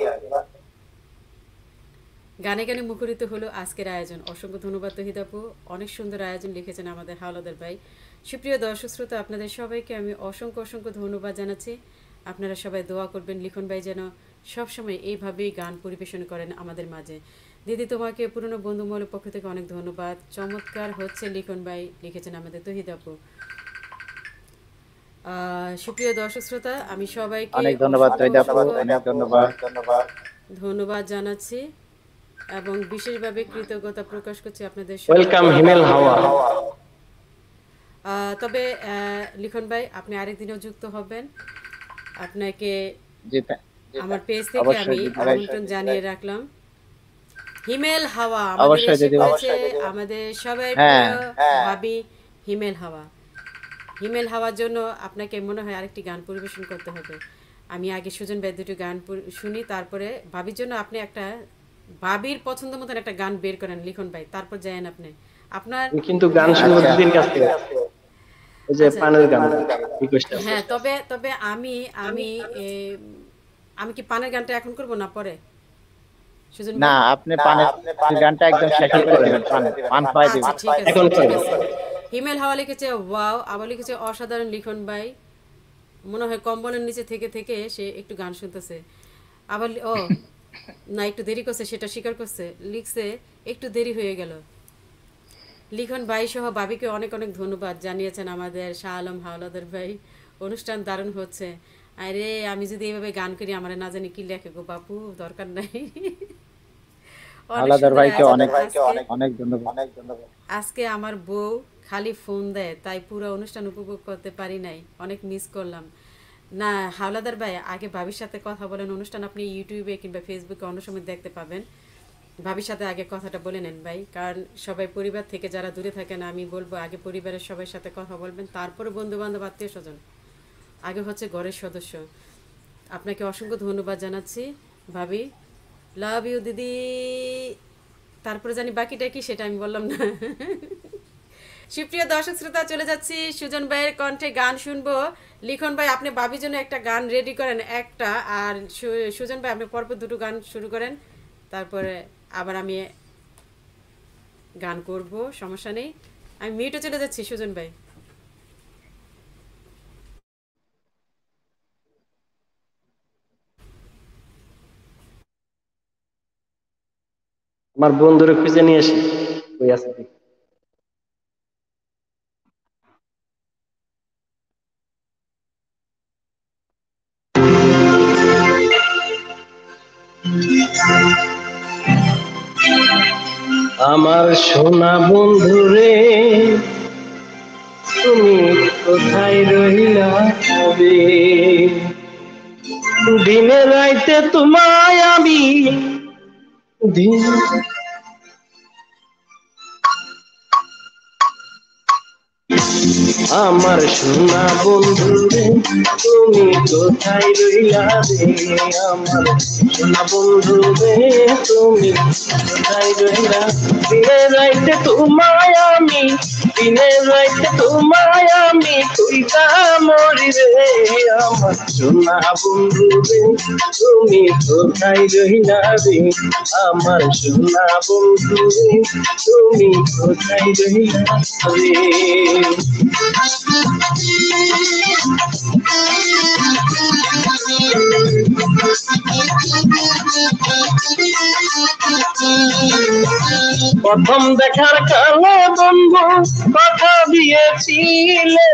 Speaker 1: গানে গানে মুখরিত হলো আজকের আয়োজন। অসংখ্য ধন্যবাদ তহিদাপু, অনেক সুন্দর আয়োজন লিখেছেন আমাদের হাওলাদার ভাই। সুপ্রিয় দর্শক শ্রোতা, আপনাদের সবাইকে আমি অসংখ্য অসংখ্য ধন্যবাদ জানাচ্ছি। আপনারা সবাই দোয়া করবেন লিখন ভাই যেন সবসময় এইভাবেই গান পরিবেশন করেন আমাদের মাঝে। দিদি তোমাকে পুরনো বন্ধু মহলের পক্ষ থেকে অনেক ধন্যবাদ। চমৎকার হচ্ছে লিখন ভাই লিখেছেন আমাদের তহিদাপু। আহ সুপ্রিয় দর্শক শ্রোতা, আমি সবাইকে
Speaker 4: অনেক ধন্যবাদ
Speaker 1: অসংখ্য
Speaker 4: তৈদা আপু,
Speaker 1: অসংখ্য
Speaker 4: অনেক ধন্যবাদ।
Speaker 1: ধন্যবাদ জানাচ্ছি এবং বিশেষভাবে কৃতজ্ঞতা প্রকাশ করছি আপনাদের সবাইকে।
Speaker 3: ওয়েলকাম হিমেল হাওয়া।
Speaker 1: আহ, তবে আহ, লিখন ভাই আপনি আরেকদিনও যুক্ত হবেন। আপনাকে
Speaker 4: জি, তা-
Speaker 1: আমার পেজ থেকে
Speaker 4: অবশ্যই,
Speaker 1: আমি
Speaker 4: জি, ভাই।
Speaker 1: আমন্ত্রণ জানিয়ে রাখলাম। হিমেল হাওয়া আমাদের
Speaker 4: অবশ্যই
Speaker 1: এসে
Speaker 4: দিদি
Speaker 1: পড়েছে আমাদের সবাই
Speaker 4: হ্যাঁ
Speaker 1: প্রিয় ভাবি হিমেল হাওয়া। হিমেল হাওয়ার জন্য আপনাকে মনে হয় আরেকটি গান পরিবেশন করতে হবে। আমি আগে সুজন ভাই দুটো গান পরি- শুনি, তারপরে ভাবির জন্য আপনি একটা ভাবির পছন্দ মতন একটা গান বের করেন লিখন ভাই, তারপর যায়েন আপনি আপনার।
Speaker 3: আমি কিন্তু গান শুনবো
Speaker 4: আচ্ছা
Speaker 3: দিদির কাছ থেকে, ওই যে
Speaker 1: আচ্ছা
Speaker 3: পানের গান রিকোয়েস্ট আছে।
Speaker 1: হ্যাঁ, তবে তবে আমি আমি এ, আমি কি পানের গানটা এখন করব না পরে সুজন
Speaker 4: না
Speaker 1: ভাই?
Speaker 4: আপনি পানের গানটা একদম শেষে করে দিবেন, পান পান খাওয়াই
Speaker 1: আচ্ছা
Speaker 4: দিবেন।
Speaker 1: ঠিক আছে
Speaker 3: এখন
Speaker 1: ঠিক
Speaker 3: করেন।
Speaker 1: আছে। হিমেল হাওয়া লিখেছে ওয়াও, আবার লিখেছে অসাধারণ লিখন ভাই। মনে হয় কম্বলের নিচে থেকে থেকে সে একটু গান শুনতেছে। আবার লি- ও না, একটু দেরি করছে সেটা স্বীকার করছে, লিখছে একটু দেরি হয়ে গেল। লিখন ভাই সহ ভাবিকে অনেক অনেক ধন্যবাদ জানিয়েছেন আমাদের শাহ আলম হাওলাদার ভাই। অনুষ্ঠান দারুণ হচ্ছে। আরে আমি যদি এইভাবে গান করি আমার না জানি কি লেখে গো বাপু, দরকার নাই। অনেক
Speaker 4: আলাদার
Speaker 1: সুন্দর
Speaker 4: ভাইকে
Speaker 1: আয়োজন
Speaker 4: অনেক
Speaker 1: আজকে।
Speaker 4: অনেক ধন্যবাদ।
Speaker 1: আজকে আমার বউ খালি ফোন দেয়, তাই পুরো অনুষ্ঠান উপভোগ করতে পারি নাই, অনেক মিস করলাম। না হাওলাদার ভাই, আগে ভাবির সাথে কথা বলেন, অনুষ্ঠান আপনি ইউটিউবে কিংবা ফেসবুকে অন্য সময় দেখতে পাবেন। ভাবির সাথে আগে কথাটা বলে নেন ভাই, কারণ সবাই পরিবার থেকে যারা দূরে থাকেন, আমি বলবো আগে পরিবারের সবার সাথে কথা বলবেন, তারপরে বন্ধু বান্ধব আত্মীয় স্বজন, আগে হচ্ছে ঘরের সদস্য। আপনাকে অসংখ্য ধন্যবাদ জানাচ্ছি ভাবি, লাভ ইউ দিদি। তারপরে জানি বাকিটা কি সেটা আমি বললাম না। সুপ্রিয় দর্শক শ্রোতা, চলে যাচ্ছি সুজন ভাইয়ের কণ্ঠে গান শুনবো। লিখন ভাই আপনি ভাবির জন্য একটা গান রেডি করেন একটা, আর সু- সুজন ভাই আপনি পরপর দুটো গান শুরু করেন, তারপরে আবার আমি গান করব, সমস্যা নেই। আমি মিউটে চলে যাচ্ছি সুজন ভাই।
Speaker 3: আমার বন্ধুরে খুঁজে নিয়ে আসি, ওই আছে দেখি। আমার সোনা বন্ধু রে, তুমি কোথায় রইলা কবে? দিনে রাইতে তোমায় আমি দিন আমার সোনা বন্ধু রে, তুমি কোথায় রইলা রে? আমার সোনা বন্ধু রে, তুমি কোথায় রইলা? দিনে রাইতে তোমায় আমি, দিনে রাইতে তোমায় আমি কইতা মরি রে। আমার সোনা বন্ধু রে, তুমি কোথায় রইলা রে? আমার সোনা বন্ধু রে, তুমি কোথায় রইলা রে? প্রথম দেখার কালে বন্ধু কথা দিয়েছিলে,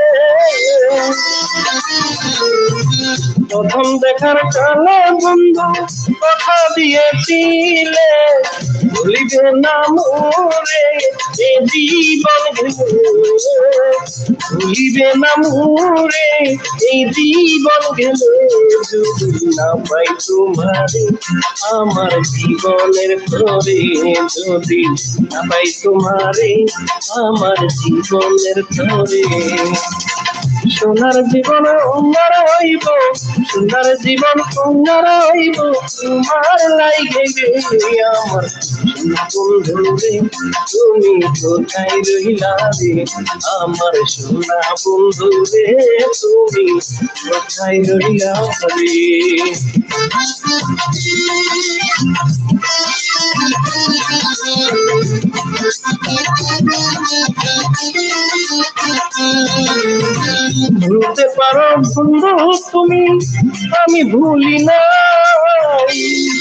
Speaker 3: প্রথম দেখার কালে বন্ধু কথা দিয়েছিলে, ভুলিবে না মোরে এ জীবন গেলে, ভুলিবে না মোরে এই জীবন গেলে, যদি না পাই তোমারে আমার জীবনের তরে, যদি না পাই তোমারে আমার জীবনের তরে। সোনার জীবন অঙ্গার হইব, সোনার জীবন অঙ্গার হইব, তোমার লাইগে গেলে আমার সোনা বন্ধু রে, তুমি কোথায় রইলা রে? আমার সোনা বন্ধু রে, তুমি কোথায় রইলা রে? ভুলতে পারো বন্ধু তুমি, আমি ভুলি নাই।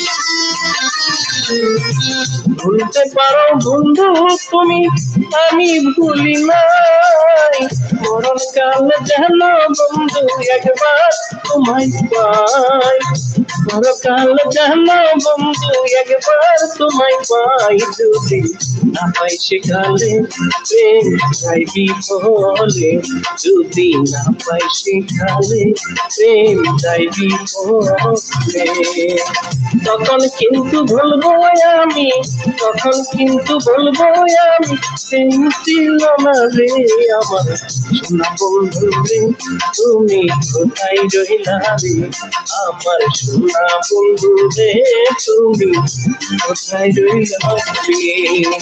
Speaker 3: ভুলতে পারো বন্ধু তুমি, আমি ভুলি নাই। মরণ কাল যেন বন্ধু একবার তোমায় পাই, মরণ কাল যেন বন্ধু একবার তোমায় পাই, যদি না পাই সেকালে প্রেম চাইবি বলে, যদি না পাই সেকালে প্রেম চাইবি বলে, তখন কিন্তু ভুলবো আমি তখন কিন্তু বলবো আমি সেই ছিল না রে আমার সোনা বন্ধু রে তুমি কোথায় রইলা রে আমার সোনা বন্ধু রে তুমি কোথায় রইলা রে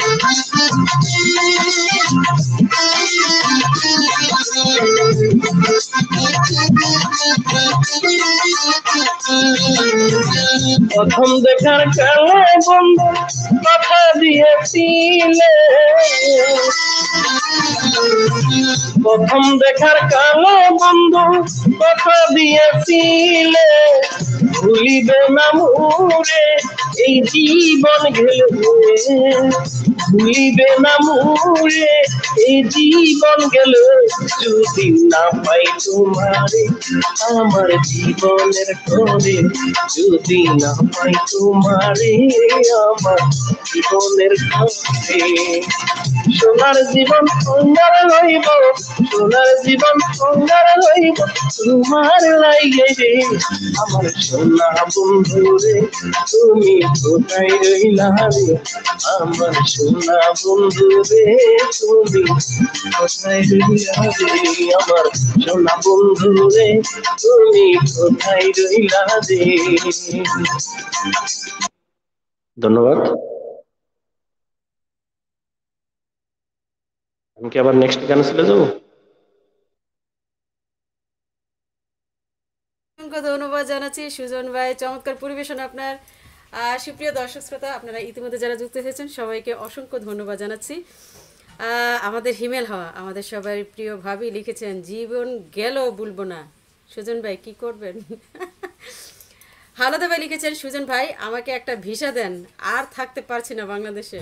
Speaker 3: প্রথম দেখার কালে বন্ধু কথা দিয়েছিলে প্রথম দেখার কালে বন্ধু কথা দিয়েছিলে ভুলিবে না মোরে এই জীবন গেলে ভুলিবে না মোরে এই জীবন গেলে যদি না পাই তোমারে আমার জীবনের করে যদি না পাই তোমারে আমার জীবনের করে সোনার জীবন সুন্দর হইব সোনার জীবন সুন্দর হইব তোমার লাইগে রে আমার সোনা বন্ধু রে তুমি কোথায় রইলা রে আমার সোনা বন্ধু রে তুমি কোথায় রইলা রে আমার সোনা বন্ধু রে তুমি কোথায় রইলা রে ধন্যবাদ আমি কি আবার নেক্সট গানে চলে যাবো
Speaker 1: অসংখ্য ধন্যবাদ জানাচ্ছি সুজন ভাই চমৎকার পরিবেশন আপনার আহ, সুপ্রিয় দর্শক শ্রোতা আপনারা ইতিমধ্যে যারা যুক্ত হয়েছেন সবাইকে অসংখ্য ধন্যবাদ জানাচ্ছি আহ, আমাদের হিমেল হওয়া আমাদের সবার প্রিয় ভাবি লিখেছেন জীবন গেল বলবো না সুজন ভাই কি করবেন হালাদা ভাই লিখেছেন সুজন ভাই আমাকে একটা ভিসা দেন আর থাকতে পারছি না বাংলাদেশে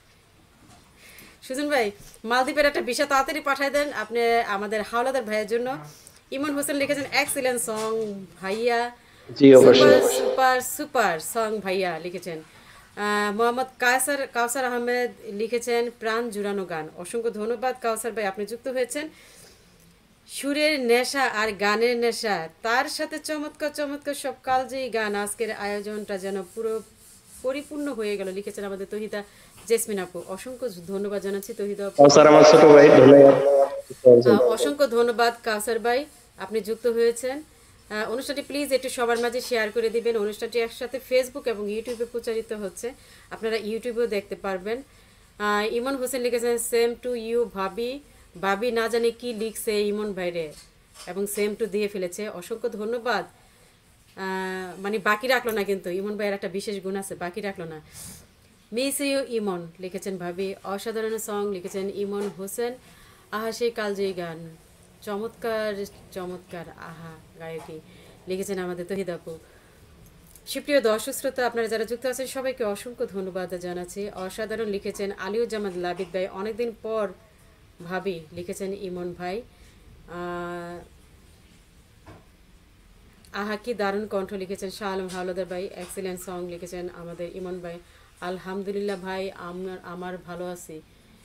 Speaker 1: সুজন ভাই মালদ্বীপের একটা ভিসা তাড়াতাড়ি পাঠিয়ে দেন আপনি আমাদের হাওলাদার ভাইয়ের জন্য ইমন হোসেন লিখেছেন এক্সিলেন্ট সং ভাইয়া
Speaker 3: জি অবশ্যই
Speaker 1: সুপার সুপার সুপার সং ভাইয়া লিখেছেন আহ, মোহাম্মদ কায়সার কাউসার আহমেদ লিখেছেন প্রাণ জুড়ানো গান অসংখ্য ধন্যবাদ কাউসার ভাই আপনি যুক্ত হয়েছেন সুরের নেশা আর গানের নেশা তার সাথে চমৎকার চমৎকার সব কালজয়ী গান আজকের আয়োজনটা যেন পুরো পরিপূর্ণ হয়ে গেল লিখেছেন আমাদের তহিদা জেসমিন আপু অসংখ্য ধন্যবাদ জানাচ্ছি তহিদা আপু
Speaker 3: কাউসার আমার ছোট ভাই ধন্যবাদ
Speaker 1: আহ, অসংখ্য ধন্যবাদ কাউসার ভাই আপনি যুক্ত হয়েছেন আহ, অনুষ্ঠানটি প্লিজ একটু সবার মাঝে শেয়ার করে দিবেন অনুষ্ঠানটি একসাথে ফেসবুক এবং ইউটিউবে প্রচারিত হচ্ছে আপনারা ইউটিউবেও দেখতে পারবেন আহ, ইমন হোসেন লিখেছেন সেম টু ইউ ভাবি ভাবি না জানি কি লিখছে ইমন ভাইরে এবং সেম টু দিয়ে ফেলেছে অসংখ্য ধন্যবাদ আহ, মানে বাকি রাখলো না কিন্তু ইমন ভাইয়ের একটা বিশেষ গুণ আছে বাকি রাখলো না মিস ইউ ইমন লিখেছেন ভাবি অসাধারণ সং লিখেছেন ইমন হোসেন আহা সেই কালজয়ী গান চমৎকার চমৎকার আহা গায়কী লিখেছেন আমাদের তহিদ আপু সুপ্রিয় দর্শক শ্রোতা আপনারা যারা যুক্ত আছেন সবাইকে অসংখ্য ধন্যবাদ জানাচ্ছি অসাধারণ লিখেছেন আলিউজ্জামান লাবিদ ভাই অনেকদিন পর ভাবি লিখেছেন ইমন ভাই আহ, আহা কি দারুণ কণ্ঠ লিখেছেন শাহ আলম হাওলাদার ভাই এক্সিলেন্ট সং লিখেছেন আমাদের ইমন ভাই আলহামদুলিল্লাহ ভাই আমার আমার ভালো আছি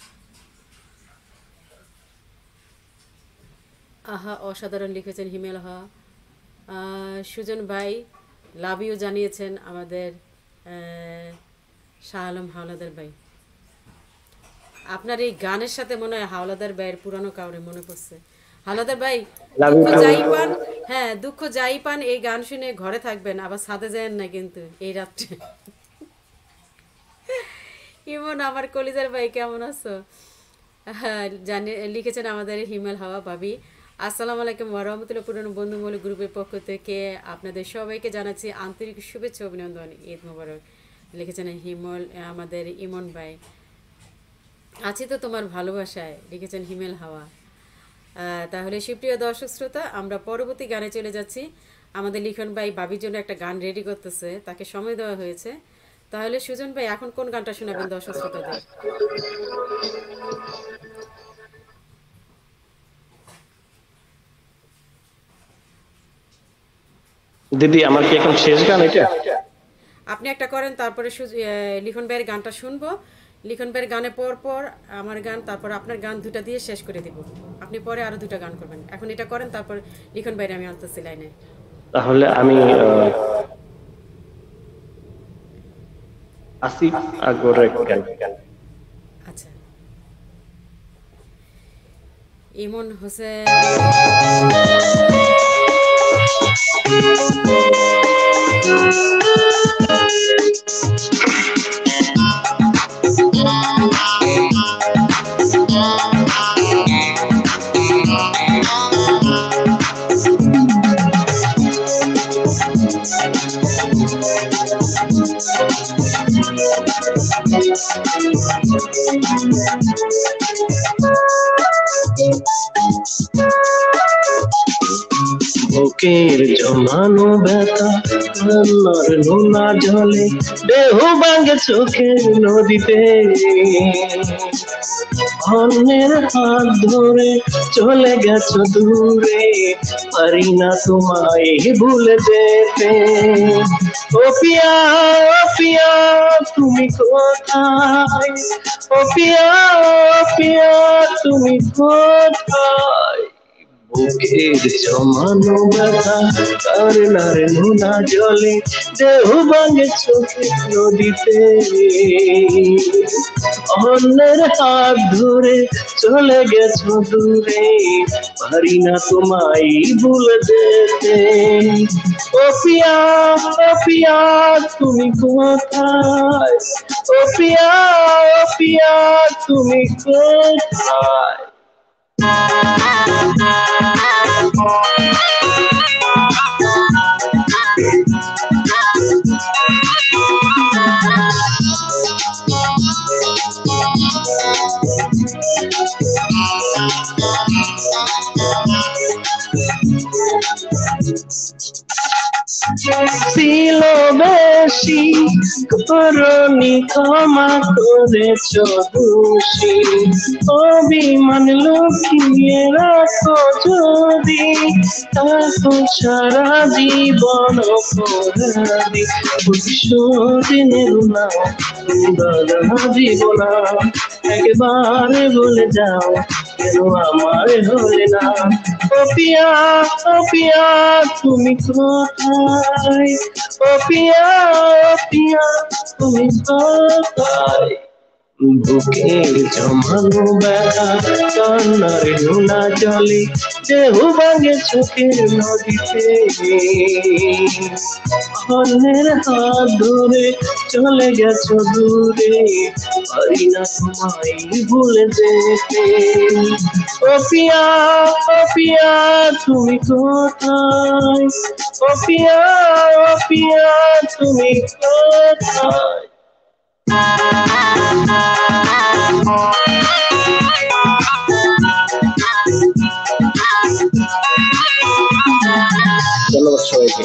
Speaker 1: আহা অসাধারণ লিখেছেন হিমেল হা আহ, সুজন ভাই লাভ ইউ জানিয়েছেন আমাদের আহ, শাহ আলম হাওলাদার ভাই আপনার এই গানের সাথে মনে হয় হাওলাদার ভাইয়ের পুরানো কাউরে মনে পড়ছে হাওলাদার ভাই
Speaker 3: Love you,
Speaker 1: দুঃখ
Speaker 3: love you.
Speaker 1: যাই পান হ্যাঁ দুঃখ যাই পান এই গান শুনে ঘরে থাকবেন আবার ছাদে যায়েন না কিন্তু এই রাত্রে ইমন আমার কলিজার ভাই কেমন আছো হ্যাঁ জানি লিখেছেন আমাদের হিমেল হাওয়া ভাবি আসসালামু আলাইকুম ওয়ারাহমাতুল্লাহ পুরানো বন্ধুমূল গ্রুপের পক্ষ থেকে আপনাদের সবাইকে জানাচ্ছি আন্তরিক শুভেচ্ছা অভিনন্দন ঈদ মোবারক লিখেছেন হিমল আমাদের ইমন ভাই আছি তো তোমার ভালোবাসায় লিখেছেন হিমেল হাওয়া আহ, তাহলে সুপ্রিয় দর্শক শ্রোতা আমরা পরবর্তী গানে চলে যাচ্ছি আমাদের লিখন ভাই বাবির জন্য একটা গান রেডি করতেছে তাকে সময় দেওয়া হয়েছে তাহলে সুজন ভাই এখন কোন গানটা শোনাবেন দর্শক শ্রোতাদের
Speaker 3: দিদি আমার কি এখন শেষ গান এটা
Speaker 1: আপনি একটা করেন তারপরে সুজ- এ, লিখন ভাইয়ের গানটা শুনবো লিখন ভাইয়ের গানে পর পর আমার গান তারপর আপনার গান দুটা দিয়ে শেষ করে দিব আপনি পরে আরো দুটা গান করবেন এখন এটা করেন তারপর লিখন ভাইয়ের আমি আনতেছি লাইনে
Speaker 3: তাহলে আমি আহ, আসিফ আকবরের গান।
Speaker 1: আচ্ছা, ইমন হোসেন।
Speaker 3: বুকের জমানো ব্যথা কান্নার নোনা জলে দেহ ভাঙে চোখের নদীতে, অন্যের হাত ধরে চলে গেছো দূরে, পারি না তোমায় ভুলে যেতে। ও পিয়া ও পিয়া তুমি কোথায়, ও পিয়া ও পিয়া তুমি কোথায়, বুকের জমানো ব্যথা কান্নার নোনা জলে দেহ ভাঙে চোখের নদীতে, অন্যের হাত ধরে চলে গেছো দূরে, পারি না তোমায় ভুলে যেতে। ও পিয়া ও পিয়া তুমি কোথায়, ও পিয়া ও পিয়া তুমি কোথায়। ছিল বেশি করনি ক্ষমা করেছ দোষী, অভিমান লুকিয়ে রাখো যদি, থাকো সারা জীবন অপরাধী, প্রতিশোধের নাও দাদা দিব না, একবারে বলে যাও কেন আমার হলে না। ও পিয়া ও পিয়া তুমি কোথায়, ও পিয়া ও পিয়া তুমি কোথায়, বুকের জমানো ব্যথা কান্নার নোনা জলে দেহ ভাঙে চোখের নদীতে, অন্যের হাত ধরে চলে গেছো দূরে, পারি না তোমায় ভুলে যেতে। ও পিয়া ও পিয়া তুমি কোথায়, ও পিয়া ও পিয়া তুমি কোথায়। ধন্যবাদ সবাইকে।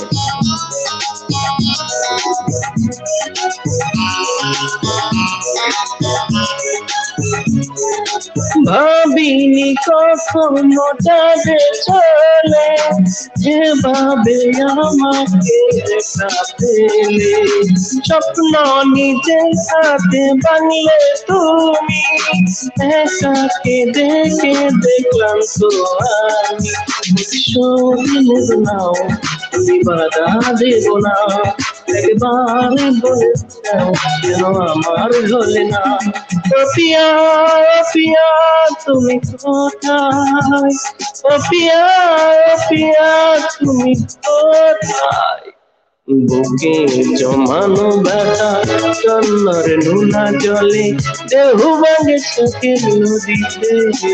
Speaker 3: ভাবিনি কখনো যাবে চলে, যেভাবে আমাকে একা পেলে, স্বপ্ন নিজে হাতে বাংলে তুমি, একাকে দেখে দেখলাম তো আমি, প্রতিশোধ নাও তুমি বাধা দেব না, একবারে বলে যাও কেন আমার হলে না। ও পিয়া ও পিয়া তুমি কোথায়, ও পিয়া ও পিয়া তুমি কোথায়, বুকে জমানো ব্যথা কান্নার নোনা জলে দেহ ভাঙে চোখের নদীতে,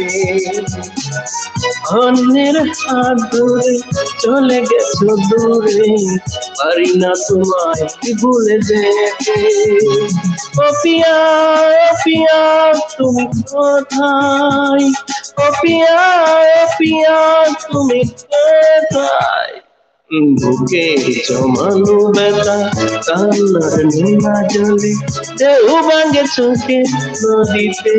Speaker 3: অন্যের হাত ধরে চলে গেছো দূরে, পারি না তোমায় ভুলে যেতে। ও পিয়া ও পিয়া তুমি কোথায়, ও পিয়া ও পিয়া তুমি কোথায়, বুকে জমানো ব্যথা কান্নার নোনা জলে দেহ ভাঙে চোখের নদীতে,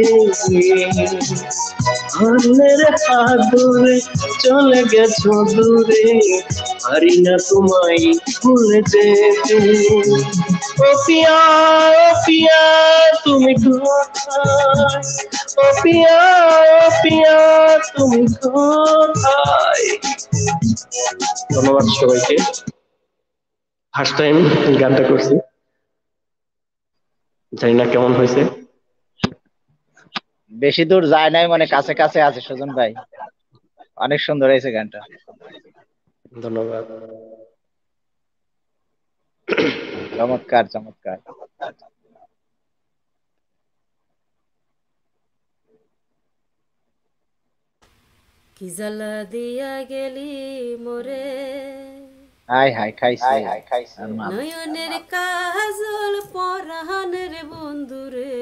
Speaker 3: অন্যের হাত ধরে চলে গেছো দূরে, পারি না তোমায় ভুলে যেতে। ও পিয়া ও পিয়া তুমি কোথায়, ও পিয়া ও পিয়া তুমি কোথায়। ধন্যবাদ সবাইকে। ফার্স্ট টাইম গানটা করছি। জানি না কেমন হয়েছে।
Speaker 4: বেশি দূর যায় নাই, মানে কাছে কাছে আছে সুজন ভাই, অনেক সুন্দর হয়েছে গানটা।
Speaker 3: ধন্যবাদ।
Speaker 4: চমৎকার চমৎকার।
Speaker 1: কি জ্বালা দিয়া গেলি মোরে,
Speaker 4: হাই হাই খাইছে আর মাল।
Speaker 1: নয়নের কাজল পরাণের বন্ধুরে।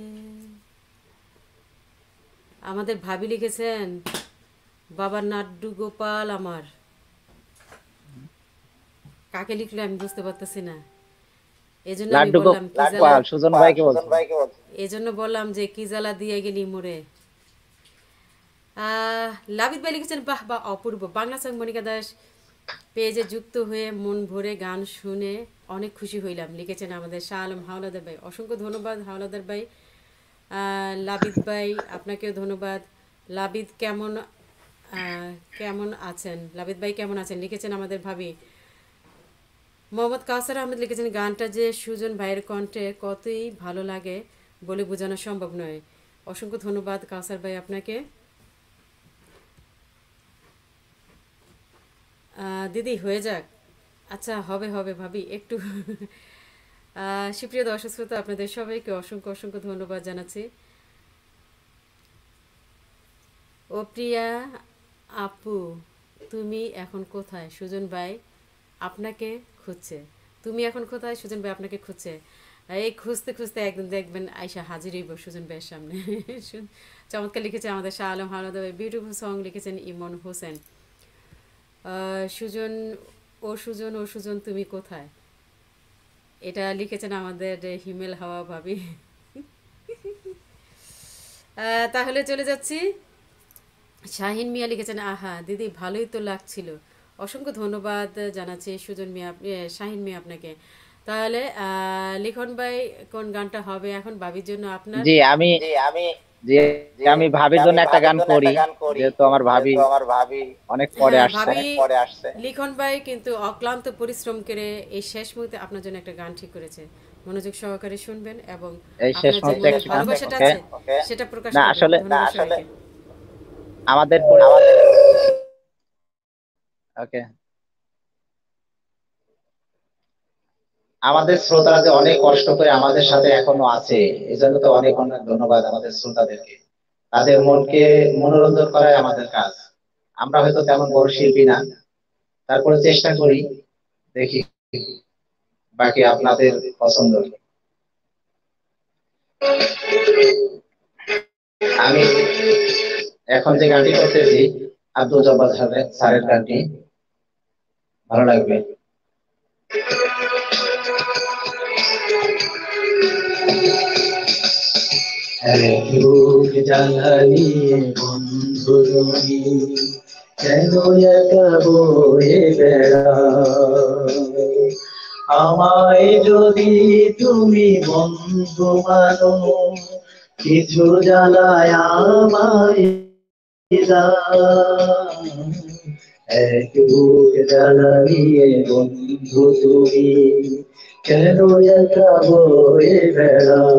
Speaker 1: আমাদের ভাবি লিখেছেন, বাবার নাড্ডু গোপাল আমার। কাকে লিখলো আমি বুঝতে পারতেছি না, এজন্য আমি
Speaker 4: লাড্ডু
Speaker 1: বললাম কি জ্বালা,
Speaker 4: গোপাল সুজন ভাইকে বলছে।
Speaker 1: এজন্য বললাম যে কি জ্বালা দিয়ে গেলি মোরে। আহ লাবিদ ভাই লিখেছেন, বাহ বাহ অপূর্ব বাংলা সং মনিকা দাস পেজে যুক্ত হয়ে মন ভরে গান শুনে অনেক খুশি হইলাম, লিখেছেন আমাদের শাহ আলম হাওলাদার ভাই। অসংখ্য ধন্যবাদ হাওলাদার ভাই। আহ, লাবিদ ভাই আপনাকেও ধন্যবাদ। লাবিদ কেমন আহ, কেমন আছেন? লাবিদ ভাই কেমন আছেন লিখেছেন আমাদের ভাবি। মোহাম্মদ কাউসার আহমেদ লিখেছেন, গানটা যে সুজন ভাইয়ের কণ্ঠে কতই ভালো লাগে বলে বোঝানো সম্ভব নয়। অসংখ্য ধন্যবাদ কাউসার ভাই আপনাকে। আহ, দিদি হয়ে যাক, আচ্ছা হবে হবে ভাবি একটু। আহ, সুপ্রিয় দর্শক শ্রোতা আপনাদের সবাইকে অসংখ্য অসংখ্য ধন্যবাদ জানাচ্ছি। ও প্রিয়া আপু, তুমি এখন কোথায়? সুজন ভাই আপনাকে খুঁজছে। তুমি এখন কোথায়? সুজন ভাই আপনাকে খুঁজছে। এই খুঁজতে খুঁজতে একদিন দেখবেন আয়সা হাজির হইব সুজন ভাইয়ের সামনে। চমৎকার লিখেছে আমাদের শাহ আলম হাওলাদার ভাই। বিউটিফুল সং লিখেছেন ইমন হোসেন। আহ, সুজন ও সুজন ও সুজন তুমি কোথায়, এটা লিখেছেন আমাদের হিমেল হাওয়া ভাবি। আহ, তাহলে চলে যাচ্ছি। শাহিন মিয়া লিখেছেন, আহা দিদি ভালোই তো লাগছিল। অসংখ্য ধন্যবাদ জানাচ্ছি সুজন মিয়া, এ, শাহিন মিয়া আপনাকে। তাহলে আহ, লিখন ভাই কোন গানটা হবে এখন ভাবির জন্য আপনার?
Speaker 4: জি আমি জি আমি ভাবির জন্য একটা গান করি, যেহেতু আমার ভাবি অনেক পরে
Speaker 1: হ্যাঁ
Speaker 4: আসছে।
Speaker 1: ভাবি, লিখন ভাই কিন্তু অক্লান্ত পরিশ্রম করে এই শেষ মুহূর্তে আপনার জন্য একটা গান ঠিক করেছে। মনোযোগ সহকারে শুনবেন এবং
Speaker 4: এই শেষ
Speaker 1: আপনার যে
Speaker 4: মুহূর্তে
Speaker 1: মনের
Speaker 4: একটা গান,
Speaker 1: ভালোবাসাটা
Speaker 4: ওকে।
Speaker 1: আছে সেটা প্রকাশ
Speaker 4: না
Speaker 1: করবেন।
Speaker 4: আসলে
Speaker 1: ধন্যবাদ সবাইকে।
Speaker 4: আমাদের ওকে,
Speaker 2: আমাদের শ্রোতারা যে অনেক কষ্ট করে আমাদের সাথে এখনো আছে, এজন্য তো অনেক অনেক ধন্যবাদ আমাদের শ্রোতাদেরকে। তাদের মনকে মনোরঞ্জন করাই আমাদের কাজ। আমরা হয়তো তেমন বড় শিল্পী না, তারপরে চেষ্টা করি, দেখি বাকি আপনাদের পছন্দ। আমি এখন যে গানটি করতেছি আব্দুল জব্বার সাহেবের- স্যারের গানটি ভালো লাগবে। এক জ্বালানিয়ে বন্ধু তুমি কেন একা বয়ে বেড়াও, আমায় যদি তুমি বন্ধু মানো, কিছু জ্বালায় আমায় দাও। এক বুক জ্বালানিয়ে বন্ধু তুমি কেন একা বয়ে বেড়াও।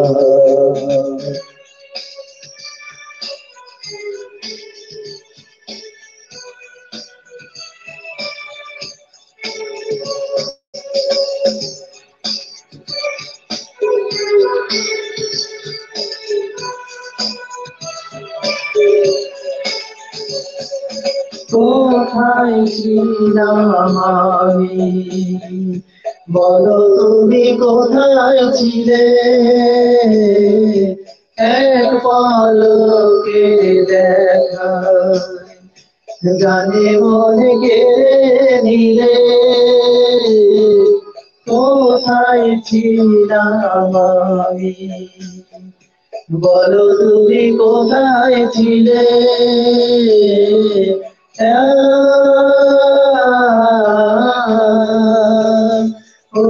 Speaker 2: কোথায় ছিলাম আমি, বলো তুমি কোথায় ছিলে, এক পলকে দেখা জানে মনে কে নিলে, কোথায় ছিলাম আমি, বলো তুমি কোথায় ছিলে। ও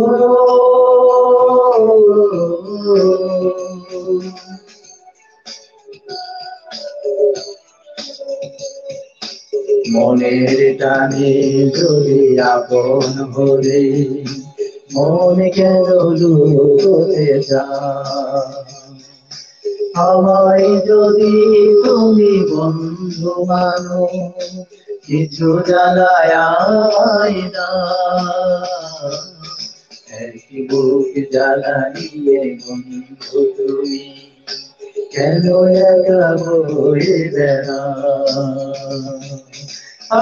Speaker 2: মনের টানে যদি আপন হলে মনে কেন লুকোতে চাও আমায় যদি তুমি বন্ধু মানো কিছু জ্বালায় আমায় দাও একই বুক জ্বালানিয়ে বন্ধু তুমি কেন একা বয়ে বেড়াও আ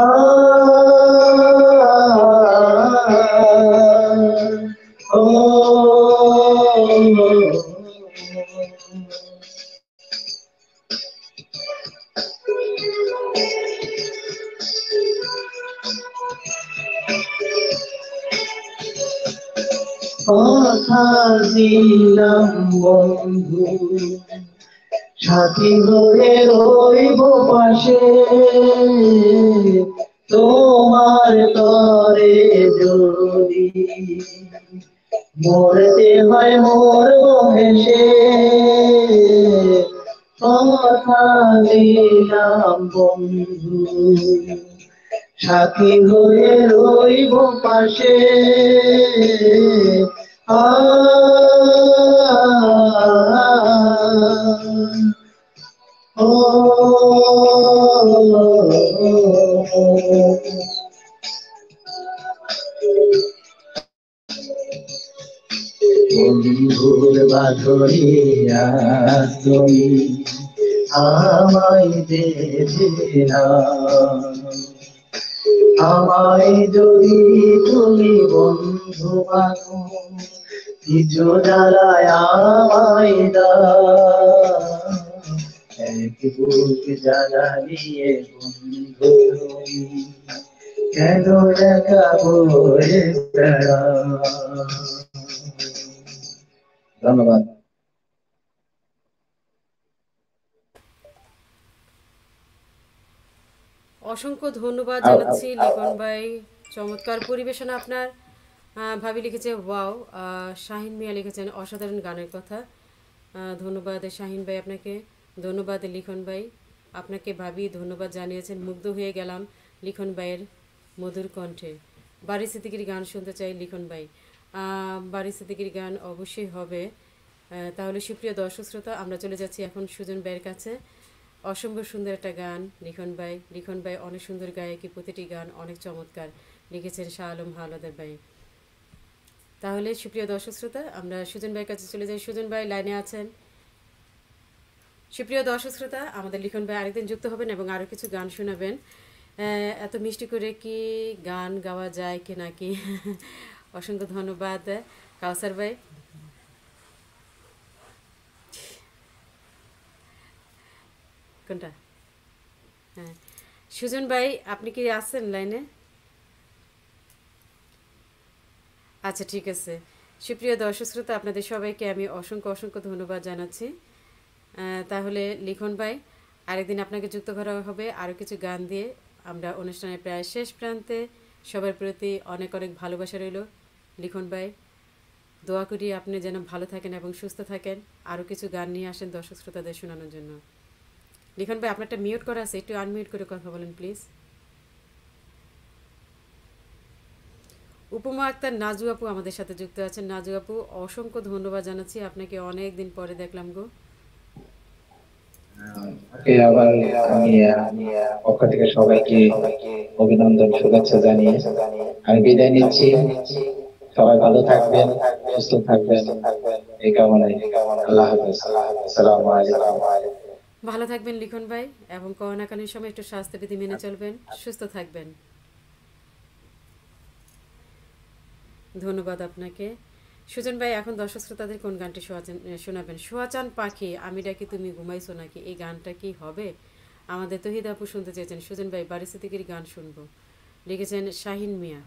Speaker 2: ও কথা দিলাম বন্ধু সাথী হয়ে রইব পাশে তোমার তরে যদি মরতে হয় মরব হেসে কথা দিলাম বন্ধু সাথী হয়ে রইব পাশে আ ও বন্ধুর বাঁধরিয়া তুমি আমায় দেবে না আমায় যদি তুমি বন্ধু মানো কিছু জ্বালায় আমায় দাও এক বুক জ্বালানিয়ে বন্ধু তুমি কেন একা বয়ে বেড়াও ধন্যবাদ
Speaker 1: অসংখ্য ধন্যবাদ জানাচ্ছি লিখন ভাই, চমৎকার পরিবেশনা আপনার। আহ, ভাবি লিখেছে ওয়াও। আহ, শাহিন মিয়া লিখেছেন অসাধারণ গানের কথা। আহ, ধন্যবাদ শাহিন ভাই আপনাকে, ধন্যবাদ লিখন ভাই আপনাকে। ভাবি ধন্যবাদ জানিয়েছেন, মুগ্ধ হয়ে গেলাম লিখন ভাইয়ের মধুর কণ্ঠে। বাড়ি সিদ্দিকির গান শুনতে চাই লিখন ভাই। আহ, বাড়ি সিদ্দিকির গান অবশ্যই হবে। আহ, তাহলে সুপ্রিয় দর্শক শ্রোতা, আমরা চলে যাচ্ছি এখন সুজন ভাইয়ের কাছে। অসম্ভব সুন্দর একটা গান লিখন ভাই। লিখন ভাই অনেক সুন্দর গায়কি, প্রতিটি গান অনেক চমৎকার লিখেছেন শাহ আলম হাওলাদার ভাই। তাহলে সুপ্রিয় দর্শক শ্রোতা, আমরা সুজন ভাইয়ের কাছে চলে যাই। সুজন ভাই লাইনে আছেন? সুপ্রিয় দর্শক শ্রোতা, আমাদের লিখন ভাই আরেকদিন যুক্ত হবেন এবং আরও কিছু গান শোনাবেন। আহ, এত মিষ্টি করে কি গান গাওয়া যায় কি নাকি। অসংখ্য ধন্যবাদ কাউসার ভাই। কোনটা? হ্যাঁ, সুজন ভাই আপনি কি আছেন লাইনে? আচ্ছা, ঠিক আছে। সুপ্রিয় দর্শক শ্রোতা, আপনাদের সবাইকে আমি অসংখ্য অসংখ্য ধন্যবাদ জানাচ্ছি। আহ, তাহলে লিখন ভাই আরেকদিন আপনাকে যুক্ত করা হবে আরও কিছু গান দিয়ে। আমরা অনুষ্ঠানের প্রায় শেষ প্রান্তে, সবার প্রতি অনেক অনেক ভালোবাসা রইল লিখন ভাই। দোয়া করি আপনি যেন ভালো থাকেন এবং সুস্থ থাকেন। আরও কিছু গান নিয়ে আসেন দর্শক শ্রোতাদের শোনানোর জন্য। লিখন ভাই আপনারটা মিউট করা আছে, একটু আনমিউট করে কথা বলেন প্লিজ। উপমা আক্তার নাজু আপু আমাদের সাথে যুক্ত আছেন। নাজু আপু অসংখ্য ধন্যবাদ জানাচ্ছি আপনাকে, অনেক দিন পরে দেখলাম গো।
Speaker 2: ওকে, আবার আমি পক্ষ থেকে সবাইকে অভিনন্দন শুভেচ্ছা জানিয়ে আমি বিদায় নিচ্ছি। সবাই ভালো থাকবেন, সুস্থ থাকবেন এই কামনায়। আল্লাহ হাফেজ। আসসালামু আলাইকুম।
Speaker 1: ভালো থাকবেন লিখন ভাই, এবং করোনাকালীন সময় একটু স্বাস্থ্যবিধি মেনে চলবেন, সুস্থ থাকবেন। ধন্যবাদ আপনাকে। সুজন ভাই এখন দর্শক শ্রোতাদের কোন গানটি শোনাবেন? সোয়াচান পাখি আমি ডাকি তুমি ঘুমাইছো নাকি, এই গানটা কি হবে? আমাদের তহিদ আপু শুনতে চেয়েছেন। সুজন ভাই বাড়ি সিদ্দিকির গান শুনবো, লিখেছেন শাহিন মিয়া।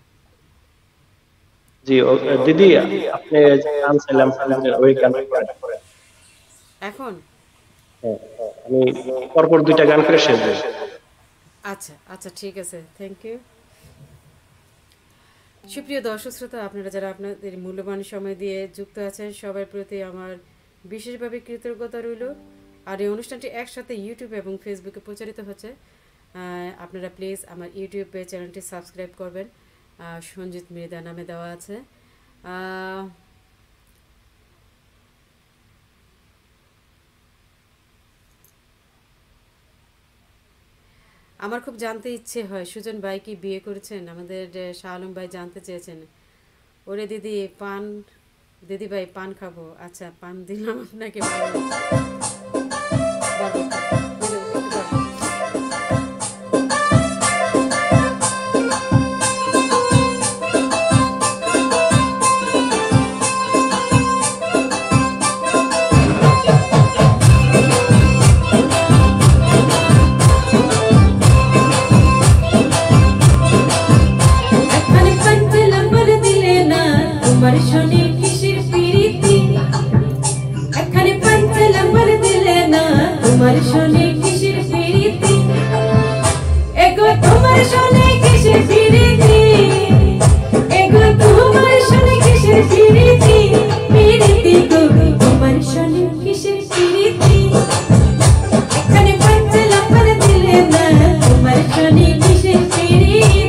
Speaker 3: জি দিদি, আপনি গান চাইলাম ওই গানটা করেন।
Speaker 1: এখন
Speaker 3: হ্যাঁ, আমি পরপর দুইটা গান করে শেষ দেব।
Speaker 1: আচ্ছা আচ্ছা, ঠিক আছে, থ্যাংক ইউ। সুপ্রিয় দর্শক শ্রোতা, আপনারা যারা আপনাদের মূল্যবান সময় দিয়ে যুক্ত আছেন, সবার প্রতি আমার বিশেষভাবে কৃতজ্ঞতা রইল। আর এই অনুষ্ঠানটি একসাথে ইউটিউব এবং ফেসবুকে প্রচারিত হচ্ছে। আপনারা প্লিজ আমার ইউটিউবে চ্যানেলটি সাবস্ক্রাইব করবেন, সঞ্জিত মৃদা নামে দেওয়া আছে। আহ, আমার খুব জানতে ইচ্ছে হয় সুজন ভাই কি বিয়ে করেছেন, আমাদের আহ, শাহ আলম ভাই জানতে চেয়েছেন। ওরে দিদি পান, দিদি ভাই পান খাবো, আচ্ছা পান দিলাম আপনাকে। বলো, বলো, বলো, একটু বলো। একখানে পান্তে লম্বর দিলে না তোমার শনি কিসের পিরিতি, একখানে পান্তে লম্বর দিলে না তোমার শনি কিসের পিরিতি, এগো তোমার শনি কিসের পিরিতি, এগো তোমার শনি কিসের পিরিতি, পিরিতি গো তোমার শনি কিসের পিরিতি, একখানে পান্তে লম্বর দিলে না তোমার শনি কিসের পিরিতি।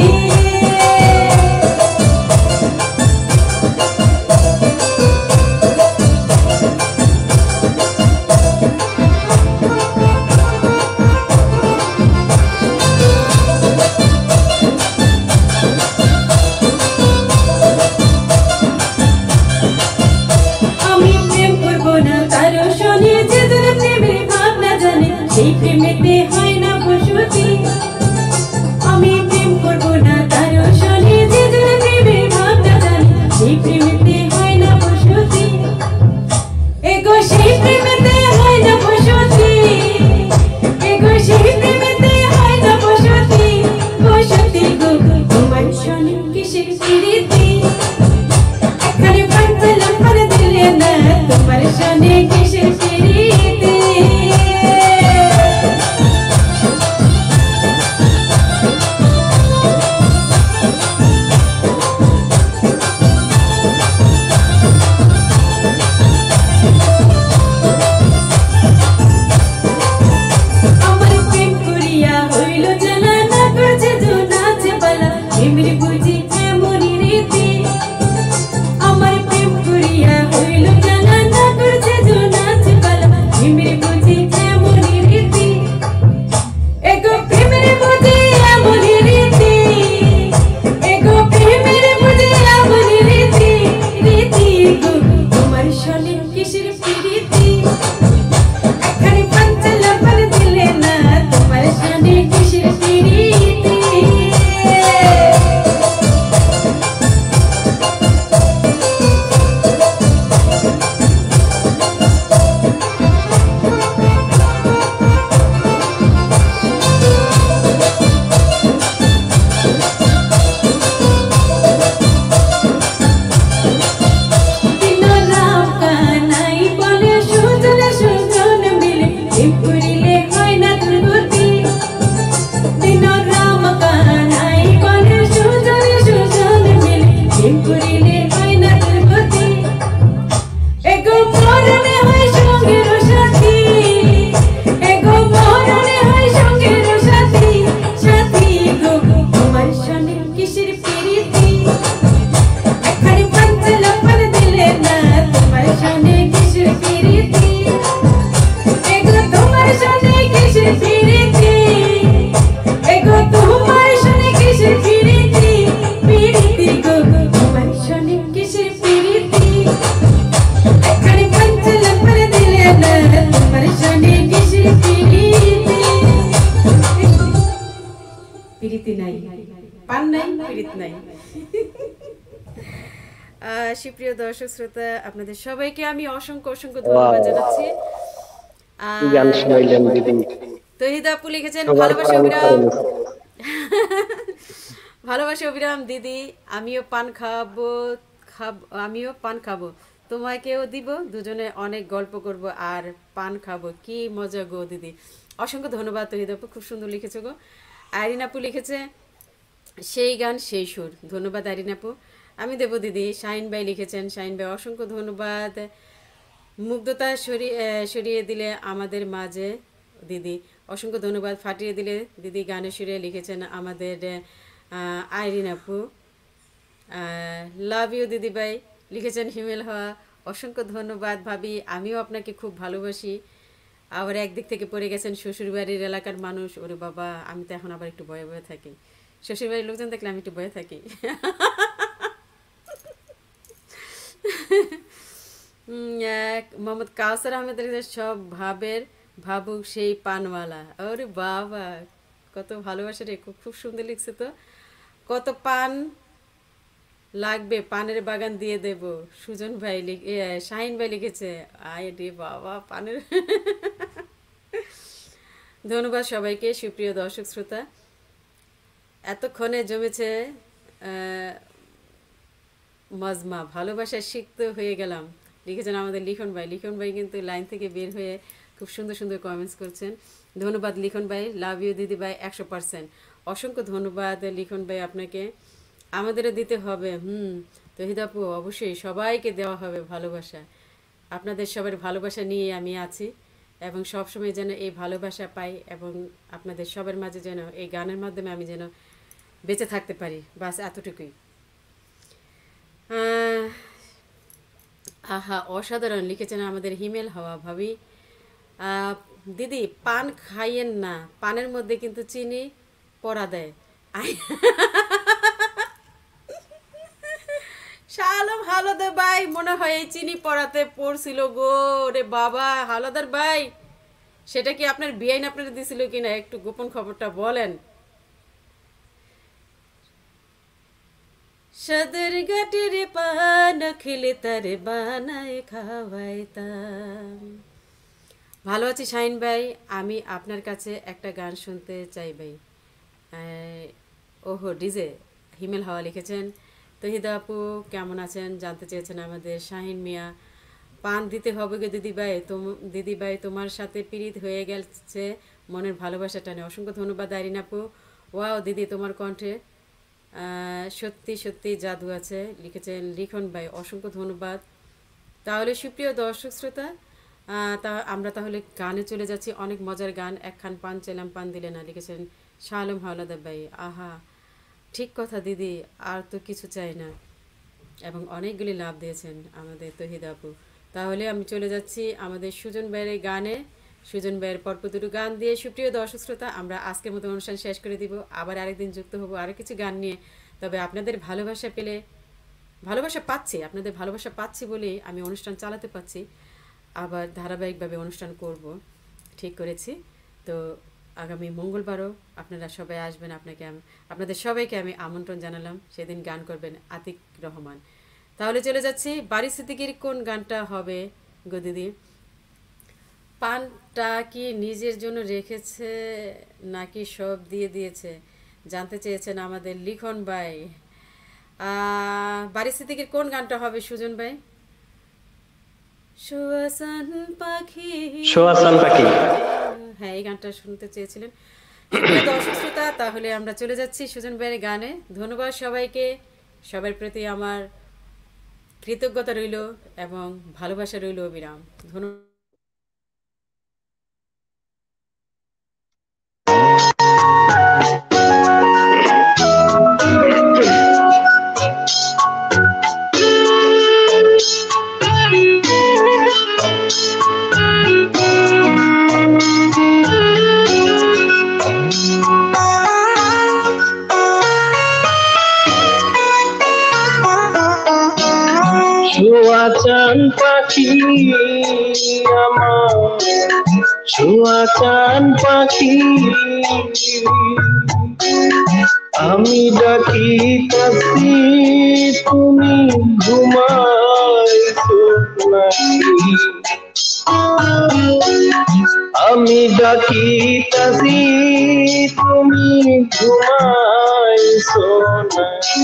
Speaker 1: আমি প্রেম করবো না কারো শনি, যে তোর প্রেমের ভাবনা জানে সেই প্রেমেতে হয় না বসতি। আমি প্রেম করবো না কারো শনি, যে তোর প্রেমের ভাবনা জানে সেই প্রেমেতে হয় না বসতি, এগো সেই প্রেমেতে হয় না বসতি, এগো সেই প্রেমেতে হয় না বসতি, বসতি গো তোমার শনি কিসের পিরিতি, একখানে পান্তে লম্বর দিলে না তোমার শনি কিসের পিরিতি। আমার প্রেম করিয়া হইল জানা, না করছে যে নাচে বালা, প্রেমের বুঝি এমনই রীতি, আমার প্রেম করিয়া হইল জানা, না করছে যে নাচে বালা, প্রেমের বুঝি এমনই রীতি, এগো প্রেমের বুঝি এমনই রীতি, এগো প্রেমের বুঝি এমনই রীতি, রীতি গো তোমার শনি কিসের পিরিতি, একখানে পান্তে লম্বর দিলে না তোমার শনি কিসের পিরিতি। দিন রাত কানাই বলে সুজন সুজন মিলে প্রেম করিলে হয় না দুর্গতি, দিন রাম কানাই বলে সুজন সুজন মিলে প্রেম করিলে হয় না দুর্গতি, এগো মরণে হয় সঙ্গের সাথী, এগো মরণে হয় সঙ্গের সাথী, সাথী গো তোমার শনি কিসের পিরিতি, একখানে পান্তে লম্বর দিলে না তোমার শনি কিসের পিরিতি, এগো তোমার শনি কিসের পিরিতি, এগো তোমার শনি কিসের পিরিতি, পিরিতি গো তোমার শনি কিসের পিরিতি, একখানে পান্তে লম্বর দিলে না তোমার শনি কিসের পিরিতি। পিরিতি নাই, পান নাই, পিরিত নাই। আহ, সুপ্রিয় দর্শক শ্রোতা, আপনাদের সবাইকে আমি অসংখ্য অসংখ্য ধন্যবাদ জানাচ্ছি।
Speaker 3: কি গান শুনাইলেন দিদি,
Speaker 1: তহিদ আপু লিখেছেন
Speaker 3: সবার
Speaker 1: ভালোবাসা
Speaker 3: প্রাণ
Speaker 1: অবিরাম,
Speaker 3: করে নিছে।
Speaker 1: ভালোবাসা অবিরাম দিদি, আমিও পান খাবো, খাব আমিও পান খাবো, তোমাকেও দিব, দুজনে অনেক গল্প করব আর পান খাবো, কি মজা গো দিদি। অসংখ্য ধন্যবাদ তহিদ আপু, খুব সুন্দর লিখেছো গো। আইরিন আপু লিখেছে সেই গান সেই সুর, ধন্যবাদ আইরিন আপু। আমি দেব দিদি। শাহিন ভাই লিখেছেন, শাহিন ভাই অসংখ্য ধন্যবাদ। মুগ্ধতা সরিয়ে আহ, সরিয়ে দিলে আমাদের মাঝে দিদি, অসংখ্য ধন্যবাদ। ফাটিয়ে দিলে দিদি গানে সুরে লিখেছেন আমাদের আহ, আইরিন আপু। লাভ ইউ দিদি ভাই লিখেছেন হিমেল হওয়া, অসংখ্য ধন্যবাদ ভাবি, আমিও আপনাকে খুব ভালোবাসি। আবার একদিক থেকে পড়ে গেছেন শ্বশুরবাড়ির এলাকার মানুষ, ওরে বাবা আমি তো এখন আবার একটু ভয়ে ভয়ে থাকি, শ্বশুরবাড়ির লোকজন দেখলে আমি একটু ভয়ে থাকি। উম, এক মোহাম্মদ কাউসার আহমেদের কাছে সব ভাবের ভাবুক সেই পানওয়ালা, ওরে বাবা কত ভালোবাসা রে, খুব খুব সুন্দর লিখছে তো। কত পান লাগবে, পানের বাগান দিয়ে দেব, সুজন ভাই লিখ এ, শাহিন ভাই লিখেছে। আয় রে বাবা পানের। ধন্যবাদ সবাইকে সুপ্রিয় দর্শক শ্রোতা, এতক্ষণে জমেছে আহ, মজমা, ভালোবাসায় সিক্ত হয়ে গেলাম লিখেছেন আমাদের লিখন ভাই। লিখন ভাই কিন্তু লাইন থেকে বের হয়ে খুব সুন্দর সুন্দর কমেন্টস করছেন। ধন্যবাদ লিখন ভাই, লাভ ইউ দিদি ভাই একশো পার্সেন্ট, অসংখ্য ধন্যবাদ লিখন ভাই আপনাকে। আমাদেরও দিতে হবে, হুম তহিদ আপু অবশ্যই সবাইকে দেওয়া হবে ভালোবাসা, আপনাদের সবার ভালোবাসা নিয়ে আমি আছি এবং সবসময় যেন এই ভালোবাসা পাই এবং আপনাদের সবার মাঝে যেন এই গানের মাধ্যমে আমি যেন বেঁচে থাকতে পারি, বাস এতটুকুই। আহ, আহা অসাধারণ লিখেছেন আমাদের হিমেল হওয়া ভাবি। আহ, দিদি পান খাইয়েন না, পানের মধ্যে কিন্তু চিনি পড়া দেয়। শালম হালদার ভাই মনে হয় এই চিনি পড়াতে পড়ছিল গো, রে বাবা হালদার ভাই সেটা কি আপনার বিআইন আপনার দিছিল কিনা একটু গোপন খবরটা বলেন। সদর ঘাটের পান খেলে তার বানায় খাওয়াইতাম। ভালো আছি শাহিন ভাই, আমি আপনার কাছে একটা গান শুনতে চাই ভাই। আহ, ওহো ডিজে হিমেল হাওয়া লিখেছেন। তহিদা আপু কেমন আছেন জানতে চেয়েছেন আমাদের শাহিন মিয়া। পান দিতে হবে গো দিদিভাই, তোম দিদিভাই তোমার সাথে পীড়িত হয়ে গেছে মনের ভালোবাসা টানে, অসংখ্য ধন্যবাদ আইরিন আপু। ওয়াও দিদি তোমার কণ্ঠে আহ, সত্যি সত্যি জাদু আছে লিখেছেন লিখন ভাই, অসংখ্য ধন্যবাদ। তাহলে সুপ্রিয় দর্শক শ্রোতা, আহ, তা আমরা তাহলে গানে চলে যাচ্ছি, অনেক মজার গান। একখান পান চাইলাম পান দিলে না লিখেছেন শাহ আলম হাওলাদার ভাই। আহা ঠিক কথা দিদি, আর তো কিছু চাই না, এবং অনেকগুলি লাভ দিয়েছেন আমাদের তহিদ আপু। তাহলে আমি চলে যাচ্ছি আমাদের সুজন ভাইয়ের এই গানে, সুজন ভাইয়ের পরপর দুটো গান দিয়ে সুপ্রিয় দর্শক শ্রোতা আমরা আজকের মতো অনুষ্ঠান শেষ করে দিব। আবার আরেকদিন যুক্ত হব আরও কিছু গান নিয়ে। তবে আপনাদের ভালোবাসা পেলে, ভালোবাসা পাচ্ছি, আপনাদের ভালোবাসা পাচ্ছি বলেই আমি অনুষ্ঠান চালাতে পাচ্ছি, আবার ধারাবাহিকভাবে অনুষ্ঠান করব ঠিক করেছি। তো আগামী মঙ্গলবারও আপনারা সবাই আসবেন, আপনাকে আমি আপনাদের সবাইকে আমি আমন্ত্রণ জানালাম, সেদিন গান করবেন আতিক রহমান। তাহলে চলে যাচ্ছি, বাড়ি সিদ্দিকীর কোন গানটা হবে গো দিদি? পানটা কি নিজের জন্য রেখেছে নাকি সব দিয়ে দিয়েছে জানতে চেয়েছেন আমাদের লিখন ভাই। আহ, বাড়ি সিদ্দিকীর কোন গানটা হবে সুজন ভাই? সুয়াসান পাখি,
Speaker 3: সোয়াসান পাখি।
Speaker 1: হ্যাঁ এই গানটা শুনতে চেয়েছিলেন সুপ্রিয় দর্শক শ্রোতা। তাহলে আমরা চলে যাচ্ছি সুজন ভাইয়ের গানে। ধন্যবাদ সবাইকে, সবার প্রতি আমার কৃতজ্ঞতা রইল এবং ভালোবাসা রইল অবিরাম। ধন্যবাদ।
Speaker 3: ছোঁয়াচান পাখি আমার, ছোঁয়াচান পাখি আমি ডাকি কাছি তুমি ঘুমাইছো নাকি, আমি ডাকি কাছি তুমি ঘুমাইছো নাকি।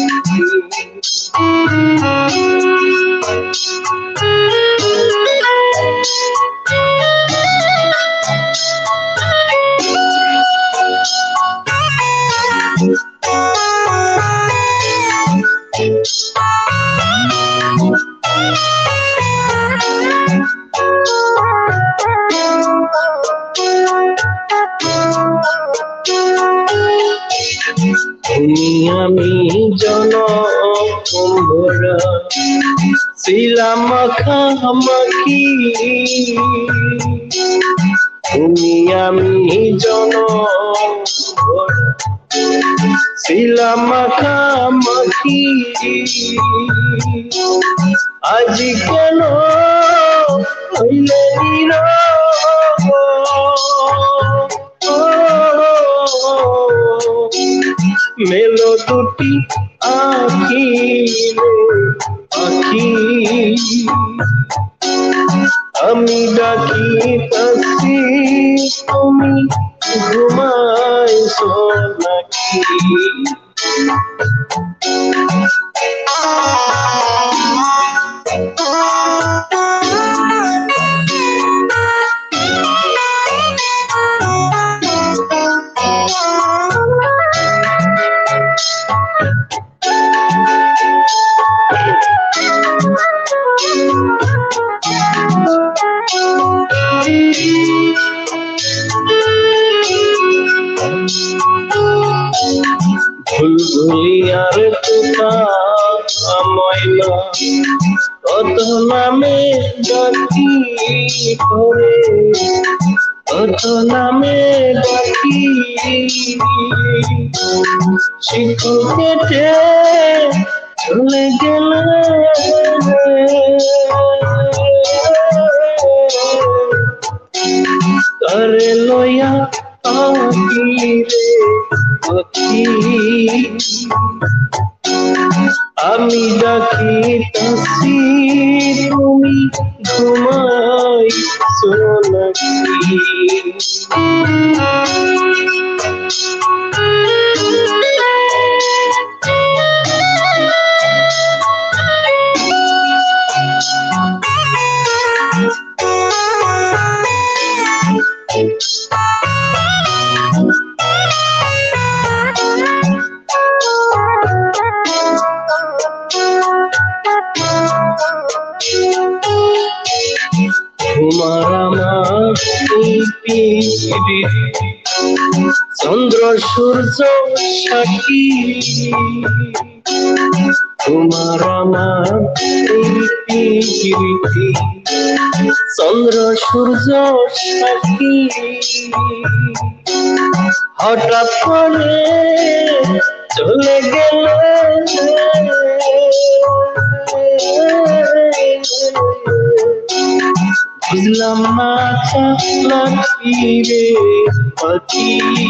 Speaker 3: তুমি আমি জনম ছিলাম মাখামাখি তুমি আমি জন ছিলাম মাখামাখি আজ কেন হইলে নীরব মেলো দুটি আখি আখি আমি ডাকিতাছি তুমি ঘুমাইছো নাকি ভুলিয়ার কথা ময়না কত নামে ডাকি করে কত নামে ডাকি শিকল কেটে চলে গেলে করে লয়া আখি রে আখি আমি ডাকিতাছি তুমি ঘুমাইছো নাকি তোমার আমার এই পৃথিবী চন্দ্র সূর্য সাক্ষী তোমার আমার এই পৃথিবী চন্দ্র সূর্য সাক্ষী হঠাৎ করে চলে গেলে বুঝলাম না চালাকি রে পাখি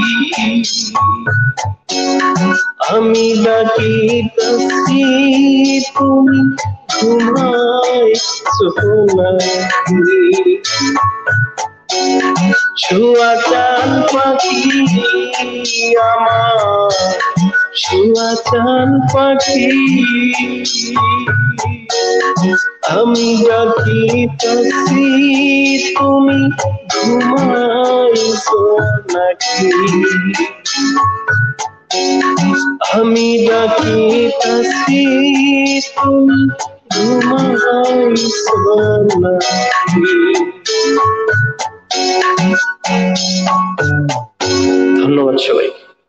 Speaker 3: আমি ডাকিতাছি তুমি ঘুমাইছো নাকি ছুয়া চান পাখি আমার ছুয়া চান পাখি আমি ডাকিতাছি তুমি ঘুমাইছো নাকি আমি ডাকিতাছি তুমি ঘুমাইছো নাকি ধন্যবাদ সবাই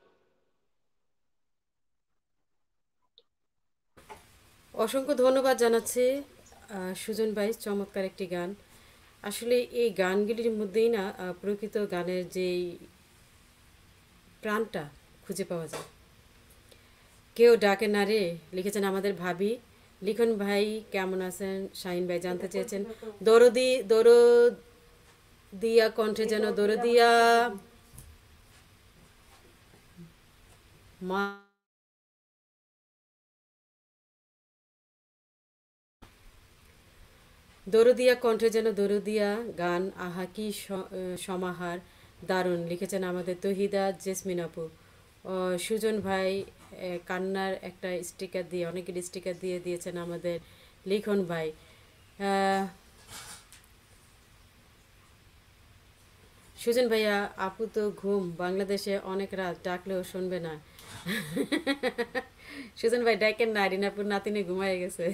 Speaker 1: অসংখ্য ধন্যবাদ জানাচ্ছি আহ, সুজন ভাই, চমৎকার একটি গান। আসলে এই গানগুলির মধ্যেই না আহ, প্রকৃত গানের যেই প্রাণটা খুঁজে পাওয়া যায়। কেউ ডাকে না রে লিখেছেন আমাদের ভাবি। লিখন ভাই কেমন আছেন? শাহিন ভাই জানতে চেয়েছেন দরদি দরদিয়া কণ্ঠে যেন দরদিয়া মা দরদিয়া কণ্ঠে যেন দরদিয়া গান, আহা কি স- আহ, সমাহার, দারুণ লিখেছেন আমাদের তহিদা জেসমিন আপু। আহ, সুজন ভাই আহ, কান্নার একটা স্টিকার দিয়ে অনেকের স্টিকার দিয়ে দিয়েছেন আমাদের লিখন ভাই। আহ, সুজন ভাইয়া, আপু তো ঘুম, বাংলাদেশে অনেক রাত, ডাকলেও শুনবে না। সুজন ভাই ডাকেন না, রিনাপুর নাতিনি ঘুমায় গেছে।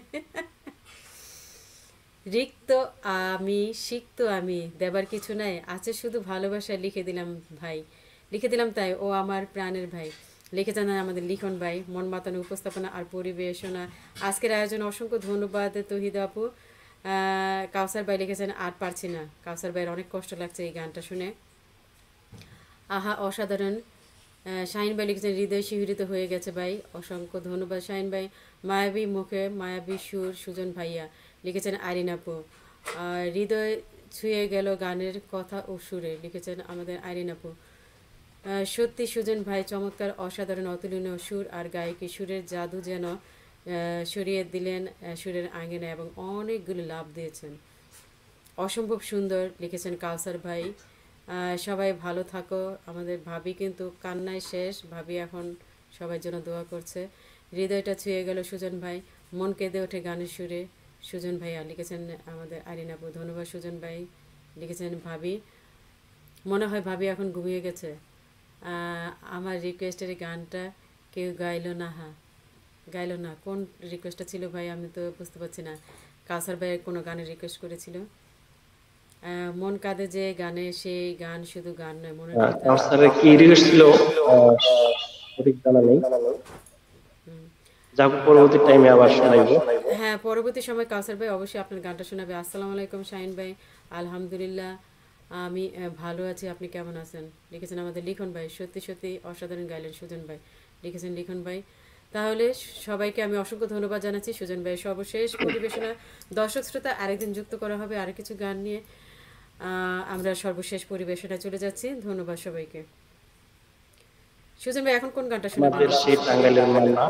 Speaker 1: রিক্ত আমি, সিক্ত আমি, দেবার কিছু নাই, আছে শুধু ভালোবাসা, লিখে দিলাম ভাই, লিখে দিলাম তাই, ও আমার প্রাণের ভাই। লিখেছেন আমাদের লিখন ভাই। মন মাতানো উপস্থাপনা আর পরিবেশনা। আজকের আয়োজনে অসংখ্য ধন্যবাদ তহিদ আপু। আহ, কাউসার ভাই লিখেছেন আর পারছি না। কাউসার ভাইয়ের অনেক কষ্ট লাগছে এই গানটা শুনে। আহা অসাধারণ। আহ, শাহিন ভাই লিখেছেন হৃদয় শিহরিত হয়ে গেছে ভাই, অসংখ্য ধন্যবাদ শাহিন ভাই। মায়াবী মুখে মায়াবী সুর সুজন ভাইয়া লিখেছেন আরিন আপু। আর হৃদয় ছুঁয়ে গেল গানের কথা ও সুরে লিখেছেন আমাদের আইরিন আপু। আহ, সত্যি সুজন ভাই চমৎকার, অসাধারণ, অতুলনীয় সুর আর গায়কী, সুরের জাদু যেন আহ, সরিয়ে দিলেন আহ, সুরের আঙ্গিনা এবং অনেকগুলো লাভ দিয়েছেন। অসম্ভব সুন্দর লিখেছেন কাউসার ভাই। আহ, সবাই ভালো থাকো। আমাদের ভাবি কিন্তু কান্নায় শেষ, ভাবি এখন সবার জন্য দোয়া করছে। হৃদয়টা ছুঁয়ে গেল সুজন ভাই, মন কেঁদে ওঠে গানের সুরে সুজন ভাইয়া লিখেছেন আমাদের আরিনাপু। ধন্যবাদ সুজন ভাই। লিখেছেন ভাবি, মনে হয় ভাবি এখন ঘুমিয়ে গেছে। আহ, আমার রিকোয়েস্টের এই গানটা কেউ গাইলো না। হ্যাঁ গাইলো না, কোন রিকোয়েস্টটা ছিল ভাই আমি তো বুঝতে পারছি না। কাউসার ভাই কোনো গানের রিকোয়েস্ট করেছিল। আহ, মন কাঁদে যে গানে, সেই গান শুধু গান নয়, মনের কথা।
Speaker 3: কাউসারের কি রিকোয়েস্ট ছিল আহ, সঠিক জানা নেই, যা হোক পরবর্তী টাইমে আবার শোনাইবো।
Speaker 1: হ্যাঁ পরবর্তী সময় কাউসার ভাই অবশ্যই আপনার গানটা শোনাবে। আসসালামু আলাইকুম শাহিন ভাই। আলহামদুলিল্লাহ আমি আহ, ভালো আছি, আপনি কেমন আছেন লিখেছেন আমাদের লিখন ভাই। সত্যি সত্যি অসাধারণ গাইলেন সুজন ভাই লিখেছেন লিখন ভাই। তাহলে সবাইকে আমি অসংখ্য ধন্যবাদ জানাচ্ছি। সুজন ভাই সর্বশেষ পরিবেশনা দর্শক শ্রোতা আরেকদিন যুক্ত করা হবে আরও কিছু গান নিয়ে। আহ, আমরা সর্বশেষ পরিবেশনা চলে যাচ্ছি। ধন্যবাদ সবাইকে। সুজন ভাই এখন কোন গানটা শোনাবেন?
Speaker 3: আমাদের সেই টাঙ্গাইলের মান্না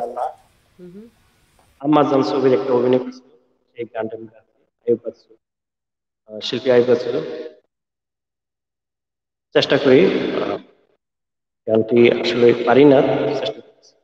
Speaker 3: আমাজন ছবির একটা অভিনয় করেছিল, সেই গানটা আমি গাইছি। আইয়ুব বাচ্চু, আহ, শিল্পী আইয়ুব বাচ্চু। চেষ্টা করি, আহ, গানটি আসলে পারি না, চেষ্টা করছি।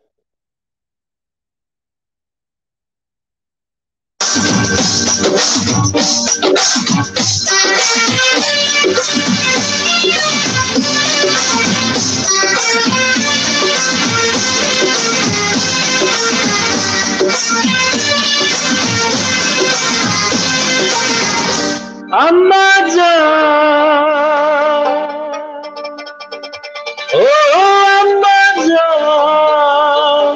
Speaker 3: আমাজন, ও আমাজন,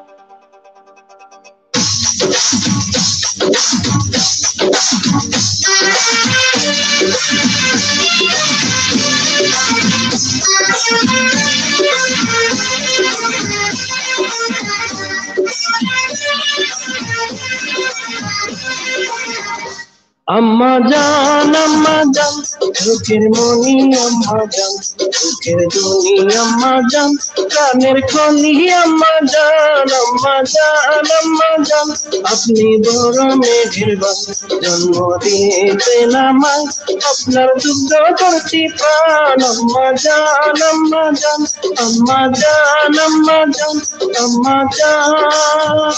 Speaker 3: আম্মা জান আম্মা জান চোখের মনি আম্মা জান, চোখের ধনি আম্মা জান, প্রাণের খনি আম্মা জান, আম্মা জান আম্মা জান, আপনি বড় মেহেরবান, জন্ম দিয়েছেন আমায়, আপনার দুগ্ধ করছি প্রাণ, আম্মা জান আম্মা জান, আম্মা জান আম্মা জান, আম্মা জান।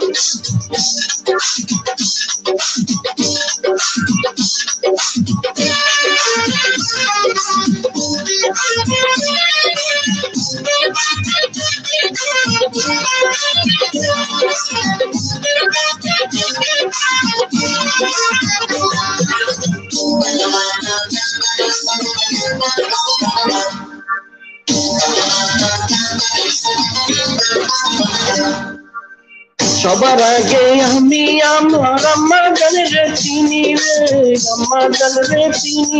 Speaker 3: সবার আগে আমি আমার আম্মা জানের চিনি রে, আম্মা জানের চিনি।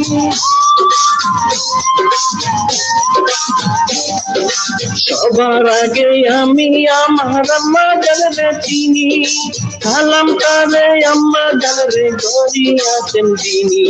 Speaker 3: সবার আগে আমি আমার আম্মা জানের চিনি, সালাম তারে আম্মা জানের গড়ি আছেন যিনি।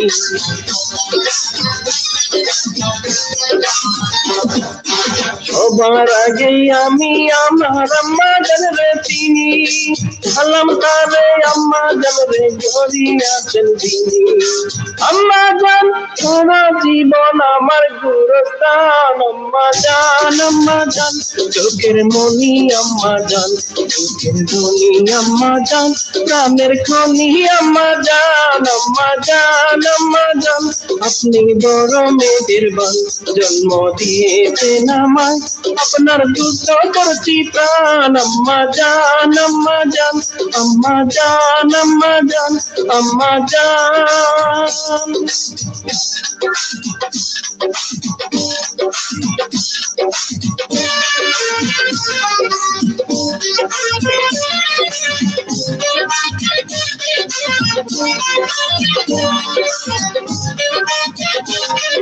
Speaker 3: সবার আগে আমি আমার আম্মা জানের চিনি, সালাম তারে আম্মা জানের গড়ি আছেন যিনি। আম্মা জান সারা জীবন আমার গুরুস্থান, আম্মা জান আম্মা জান, চোখের মনি আম্মা জান, চোখের ধনি আম্মা জান, প্রাণের খনি আম্মা জান, আম্মা জান আম্মা জান, আপনি বড় মেহেরবান, জন্ম দিয়েছেন আমায়, আপনার দুধ করছি প্রাণ, আম্মা জান আম্মা জান, আম্মা জান আম্মা জান, আম্মা জান।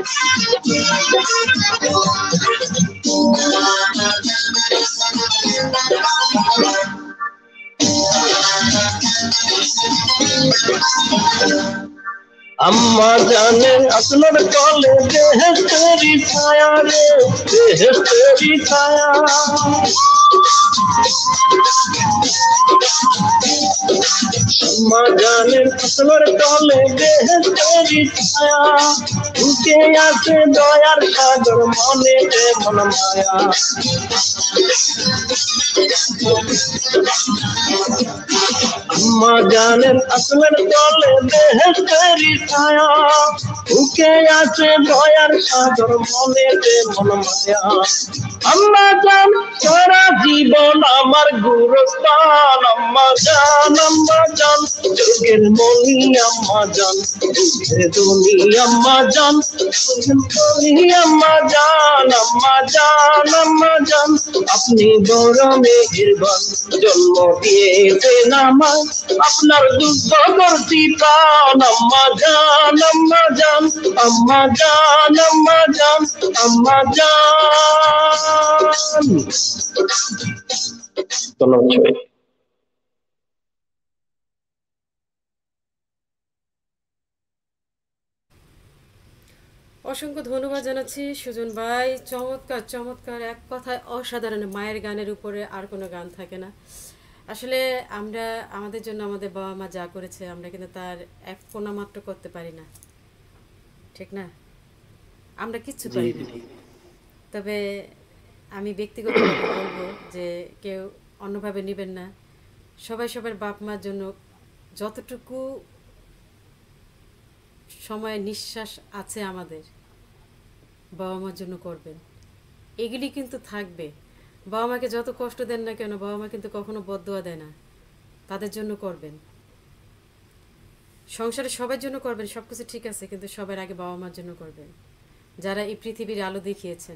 Speaker 3: अम्मा जाने असलर तले बेहतरी छाया रे बेहतरी छाया अम्मा जाने असलर तले बेहतरी छाया उनके आसे दयार सागर मने रे मन माया अम्मा जाने असलर तले बेहतरी छाया उनके आसे दयार सागर मने रे मन माया अम्मा जान सारा जीवन আমার গুরুস্থান আম্মা জান আম্মা জান চোখের মনি আম্মা জান দুধের দুনি আম্মা জান চোখের মনি আম্মা জান আম্মা জান আম্মা জান আপনি বড় মেহেরবান জন্ম দিয়েছেন আমায় আপনার দুগ্ধ করছি প্রাণ আম্মা জান আম্মা জান আম্মা জান আম্মা জান আম্মা জান ধন্যবাদ সবাই
Speaker 1: অসংখ্য ধন্যবাদ জানাচ্ছি সুজন ভাই, চমৎকার চমৎকার, এক কথায় অসাধারণ। মায়ের গানের উপরে আর কোনো গান থাকে না। আসলে আমরা আমাদের জন্য আমাদের বাবা মা যা করেছে আমরা কিন্তু তার এক কোনা মাত্র করতে পারি না, ঠিক না? আমরা কিচ্ছু পারি না। তবে আমি ব্যক্তিগতভাবে বলবো যে কেউ অন্যভাবে নেবেন না। সবাই সবার বাপ মার জন্য যতটুকু সময় নিঃশ্বাস আছে আমাদের বাবা মার জন্য করবেন। এগুলি কিন্তু থাকবে। বাবা মাকে যত কষ্ট দেন না কেন, বাবা মা কিন্তু কখনো বদদোয়া দেয় না, তাদের জন্য করবেন। সংসারে সবার জন্য করবেন, সব কিছু ঠিক আছে, কিন্তু সবার আগে বাবা মার জন্য করবেন। যারা এই পৃথিবীর আলো দেখিয়েছেন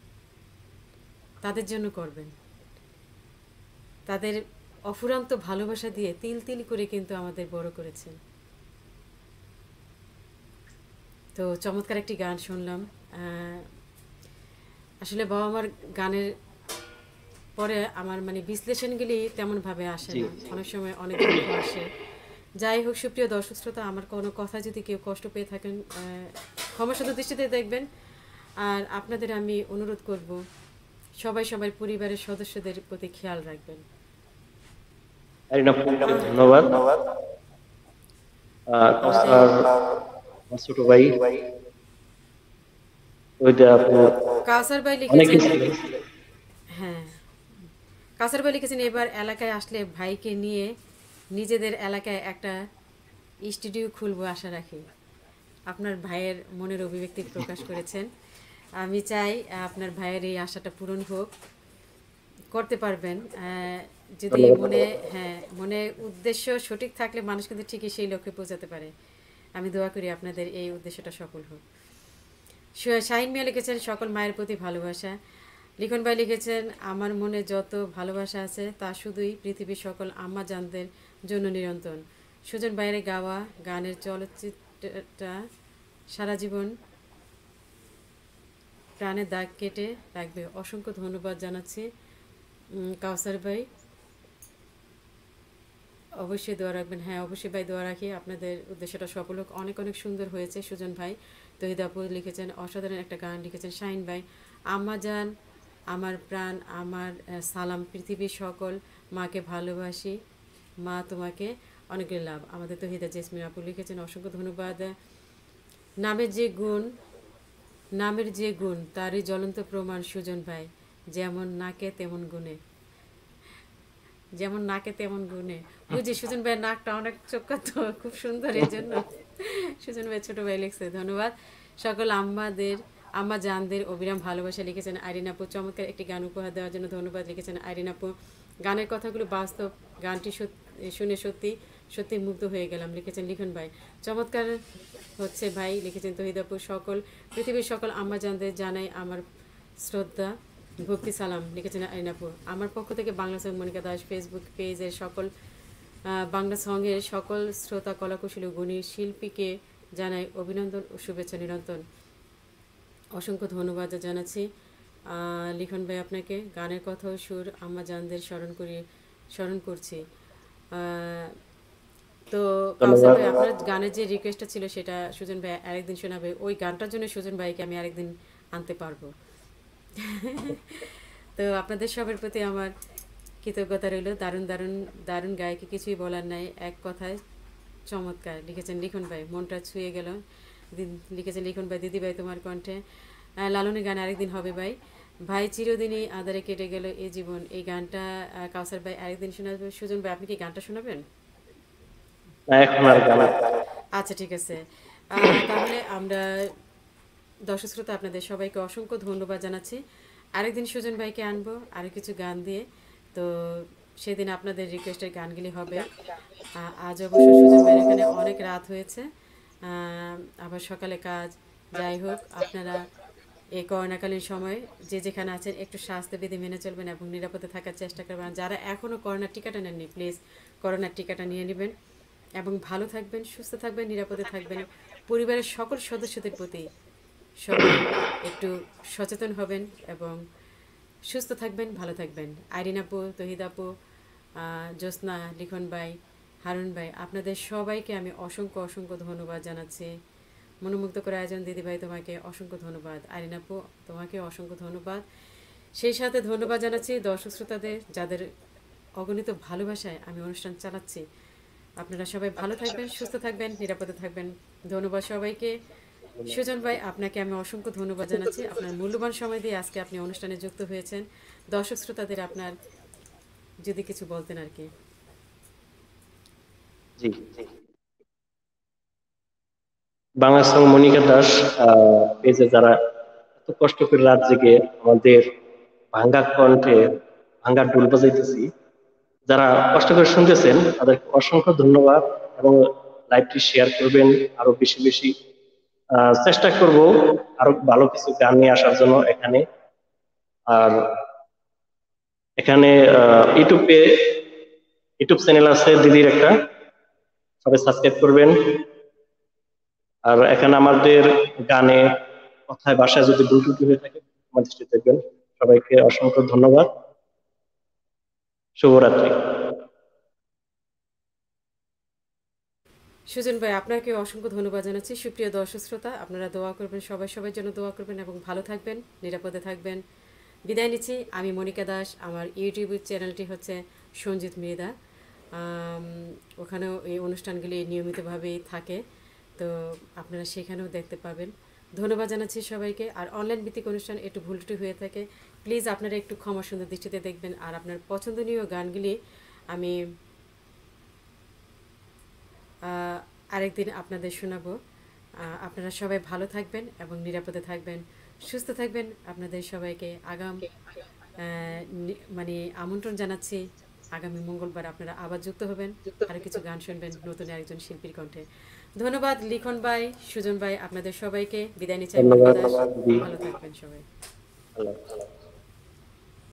Speaker 1: তাদের জন্য করবেন। তাদের অফুরান্ত ভালোবাসা দিয়ে তিল তিল করে কিন্তু আমাদের বড় করেছেন। তো চমৎকার একটি গান শুনলাম। আসলে বাবা মার গানের পরে আমার মানে বিশ্লেষণগুলি তেমনভাবে আসে না, অনেক সময় অনেক দুঃখ আসে। যাই হোক, সুপ্রিয় দর্শক শ্রোতা, আমার কোনো কথা যদি কেউ কষ্ট পেয়ে থাকেন ক্ষমাসুন্দর দৃষ্টিতে দেখবেন। আর আপনাদের আমি অনুরোধ করব সবাই সবার পরিবারের সদস্যদের প্রতি খেয়াল রাখবেন।
Speaker 3: ধন্যবাদ। ছোট ভাই
Speaker 1: কাউসার ভাই লিখেছেন, হ্যাঁ কাউসার ভাই লিখেছেন এবার এলাকায় আসলে ভাইকে নিয়ে নিজেদের এলাকায় একটা স্টুডিও খুলবো আশা রাখি। আপনার ভাইয়ের মনের অভিব্যক্তি প্রকাশ করেছেন। আমি চাই আপনার ভাইয়ের এই আশাটা পূরণ হোক, করতে পারবেন যদি মনে, হ্যাঁ মনে উদ্দেশ্য সঠিক থাকলে মানুষ কিন্তু ঠিকই সেই লক্ষ্যে পৌঁছাতে পারে। আমি দোয়া করি আপনাদের এই উদ্দেশ্যটা সফল হোক। শাহিন মিয়া লিখেছেন সকল মায়ের প্রতি ভালোবাসা। লিখন ভাই লিখেছেন আমার মনে যত ভালোবাসা আছে তা শুধুই পৃথিবীর সকল আম্মা জানদের জন্য নিরন্তর। সুজন ভাইয়ের গাওয়া গানের চলচ্চিত্রটা সারা জীবন প্রাণে দাগ কেটে রাখবে। অসংখ্য ধন্যবাদ জানাচ্ছি কাউসার ভাই, অবশ্যই দোয়া রাখবেন। হ্যাঁ অবশ্যই ভাই দোয়া রাখি আপনাদের উদ্দেশ্যটা সফল হোক। অনেক অনেক সুন্দর হয়েছে সুজন ভাই। তহিদ আপু লিখেছেন অসাধারণ একটা গান লিখেছেন। শাহিন ভাই আম্মা জান আমার প্রাণ আমার সালাম, পৃথিবীর সকল মাকে ভালোবাসি, মা তোমাকে অনেক লাভ। আমাদের তহিদা জেসমিন আপু লিখেছেন অসংখ্য ধন্যবাদ। নামের যে গুণ নামের যে গুণ তারই জ্বলন্ত প্রমাণ সুজন ভাই, যেমন নাকে তেমন গুণে, যেমন নাকে তেমন গুণে। বুঝি সুজন ভাইয়ের নাকটা অনেক চোখা তো খুব সুন্দর, এই জন্য সুজন ভাই ছোট ভাই লিখছে। ধন্যবাদ। সকল আম্মাদের আম্মা জানদের অবিরাম ভালোবাসা লিখেছেন আইরিন আপু। চমৎকার একটি গান উপহার দেওয়ার জন্য ধন্যবাদ লিখেছেন আইরিন আপু। গানের কথাগুলো বাস্তব, গানটি শুনে সত্যি সত্যি মুগ্ধ হয়ে গেলাম লিখেছেন লিখন ভাই। চমৎকার হচ্ছে ভাই লিখেছেন তহিদ আপু। সকল পৃথিবীর সকল আম্মা জানদের জানাই আমার শ্রদ্ধা ভক্তি সালাম লিখেছেন আইরিন আপু। আমার পক্ষ থেকে বাংলা সং মনিকা দাস ফেসবুক পেজের সকল বাংলা সঙ্গের সকল শ্রোতা কলাকুশলী গুণী শিল্পীকে জানাই অভিনন্দন ও শুভেচ্ছা নিরন্তর। অসংখ্য ধন্যবাদ জানাচ্ছি আহ, লিখন ভাই আপনাকে। গানের কথা ও সুর আম্মা জানদের স্মরণ করি স্মরণ করছি। আহ, তো কাউসার
Speaker 3: ধন্যবাদ।
Speaker 1: ভাই আপনার গানের যে রিকোয়েস্টটা ছিল সেটা সুজন ভাই আরেকদিন শোনাবে। ওই গানটার জন্য সুজন ভাইকে আমি আরেকদিন আনতে পারবো। তো আপনাদের সবার প্রতি আমার কৃতজ্ঞতা রইল। দারুণ দারুণ দারুণ গায়কে কিছুই বলার নাই, এক কথায় চমৎকার লিখেছেন লিখন ভাই, মনটা ছুঁয়ে গেল। দি- লিখেছেন লিখন ভাই, দিদি ভাই তোমার কণ্ঠে আহ, লালনের গান আরেকদিন হবে ভাই। ভাই চিরদিনই আধারে কেটে গেল এই জীবন, এই গানটা আহ, কাউসার ভাই আরেকদিন শোনাবে। সুজন ভাই আপনি কি গানটা শোনাবেন?
Speaker 3: না, এখন আর গান।
Speaker 1: আচ্ছা ঠিক আছে। আহ, তাহলে আমরা দর্শক শ্রোতা আপনাদের সবাইকে অসংখ্য ধন্যবাদ জানাচ্ছি। আরেকদিন সুজন ভাইকে আনবো আরও কিছু গান দিয়ে। তো সেদিন আপনাদের রিকোয়েস্টের গানগুলি হবে। আ- আজ অবশ্য সুজন ভাইয়ের এখানে অনেক রাত হয়েছে, আহ, আবার সকালে কাজ। যাই হোক, আপনারা এই করোনাকালীন সময়ে যে যেখানে আছেন একটু স্বাস্থ্যবিধি মেনে চলবেন এবং নিরাপদে থাকার চেষ্টা করবেন। যারা এখনও করোনার টিকাটা নেননি, প্লিজ করোনার টিকাটা নিয়ে নেবেন এবং ভালো থাকবেন, সুস্থ থাকবেন, নিরাপদে থাকবেন। পরিবারের সকল সদস্যদের প্রতি সবাই একটু সচেতন হবেন এবং সুস্থ থাকবেন, ভালো থাকবেন। আইরিন আপু, তহিদ আপু, আহ, জ্যোৎস্না, লিখন ভাই, হারুন ভাই, আপনাদের সবাইকে আমি অসংখ্য অসংখ্য ধন্যবাদ জানাচ্ছি। মনোমুগ্ধকর আয়োজন দিদিভাই, তোমাকে অসংখ্য ধন্যবাদ। আইরিন আপু, তোমাকে অসংখ্য ধন্যবাদ। সেই সাথে ধন্যবাদ জানাচ্ছি দর্শক শ্রোতাদের, যাদের অগণিত ভালোবাসায় আমি অনুষ্ঠান চালাচ্ছি। আপনারা সবাই ভালো থাকবেন, সুস্থ থাকবেন, নিরাপদে থাকবেন। ধন্যবাদ সবাইকে। সুজন ভাই, আপনাকে আমি অসংখ্য ধন্যবাদ জানাচ্ছি। আপনার মূল্যবান সময় দিয়ে আজকে আপনি অনুষ্ঠানে যুক্ত হয়েছেন। দর্শক শ্রোতাদের আপনার যদি কিছু বলতেন আর কি।
Speaker 3: জি, বাংলা সং মনিকা দাস পেজে যারা এত কষ্ট করে রাত জেগে আমাদের ভাঙ্গা কণ্ঠে ভাঙ্গা ডুল বাজাইতেছি, যারা কষ্ট করে শুনতেছেন তাদেরকে অসংখ্য ধন্যবাদ। এবং লাইভটি শেয়ার করবেন আরো বেশি বেশি। আহ, চেষ্টা করব আরো ভালো কিছু গান নিয়ে আসার জন্য এখানে। আর এখানে আহ, ইউটিউবে ইউটিউব চ্যানেল আছে দিদির একটা, সবাই সাবস্ক্রাইব করবেন। আর এখানে আমাদের গানে কথায় ভাষায় যদি ভুল ত্রুটি হয়ে থাকে আমার দৃষ্টি দেখবেন। সবাইকে অসংখ্য ধন্যবাদ। শুভরাত্রি।
Speaker 1: সুজন ভাই, আপনাকে অসংখ্য ধন্যবাদ জানাচ্ছি। সুপ্রিয় দর্শক শ্রোতা, আপনারা দোয়া করবেন, সবাই সবার জন্য দোয়া করবেন এবং ভালো থাকবেন, নিরাপদে থাকবেন। বিদায় নিচ্ছি। আমি মনিকা দাস। আমার ইউটিউব চ্যানেলটি হচ্ছে সঞ্জিত মৃদা। আম, ওখানেও এই অনুষ্ঠানগুলি নিয়মিতভাবেই থাকে, তো আপনারা সেখানেও দেখতে পাবেন। ধন্যবাদ জানাচ্ছি সবাইকে। আর অনলাইন ভিত্তিক অনুষ্ঠান একটু ভুলটুটি হয়ে থাকে, প্লিজ আপনারা একটু ক্ষমা সুন্দর দৃষ্টিতে দেখবেন। আর আপনার পছন্দনীয় গানগুলি আমি আহ, আরেকদিন আপনাদের শোনাবো। আহ, আপনারা সবাই ভালো থাকবেন এবং নিরাপদে থাকবেন, সুস্থ থাকবেন। আপনাদের সবাইকে আগাম আহ, নি- মানে আমন্ত্রণ জানাচ্ছি। আগামী মঙ্গলবার আপনারা আবার যুক্ত হবেন, আরও কিছু গান শুনবেন নতুন একজন শিল্পীর কণ্ঠে। ধন্যবাদ লিখন ভাই, সুজন ভাই, আপনাদের সবাইকে। বিদায় নিচ্ছি আমি মনিকা
Speaker 3: ধন্যবাদ
Speaker 1: দাস।
Speaker 3: দিদি।
Speaker 1: ভালো থাকবেন সবাই।
Speaker 3: আল্লাহ হাফেজ।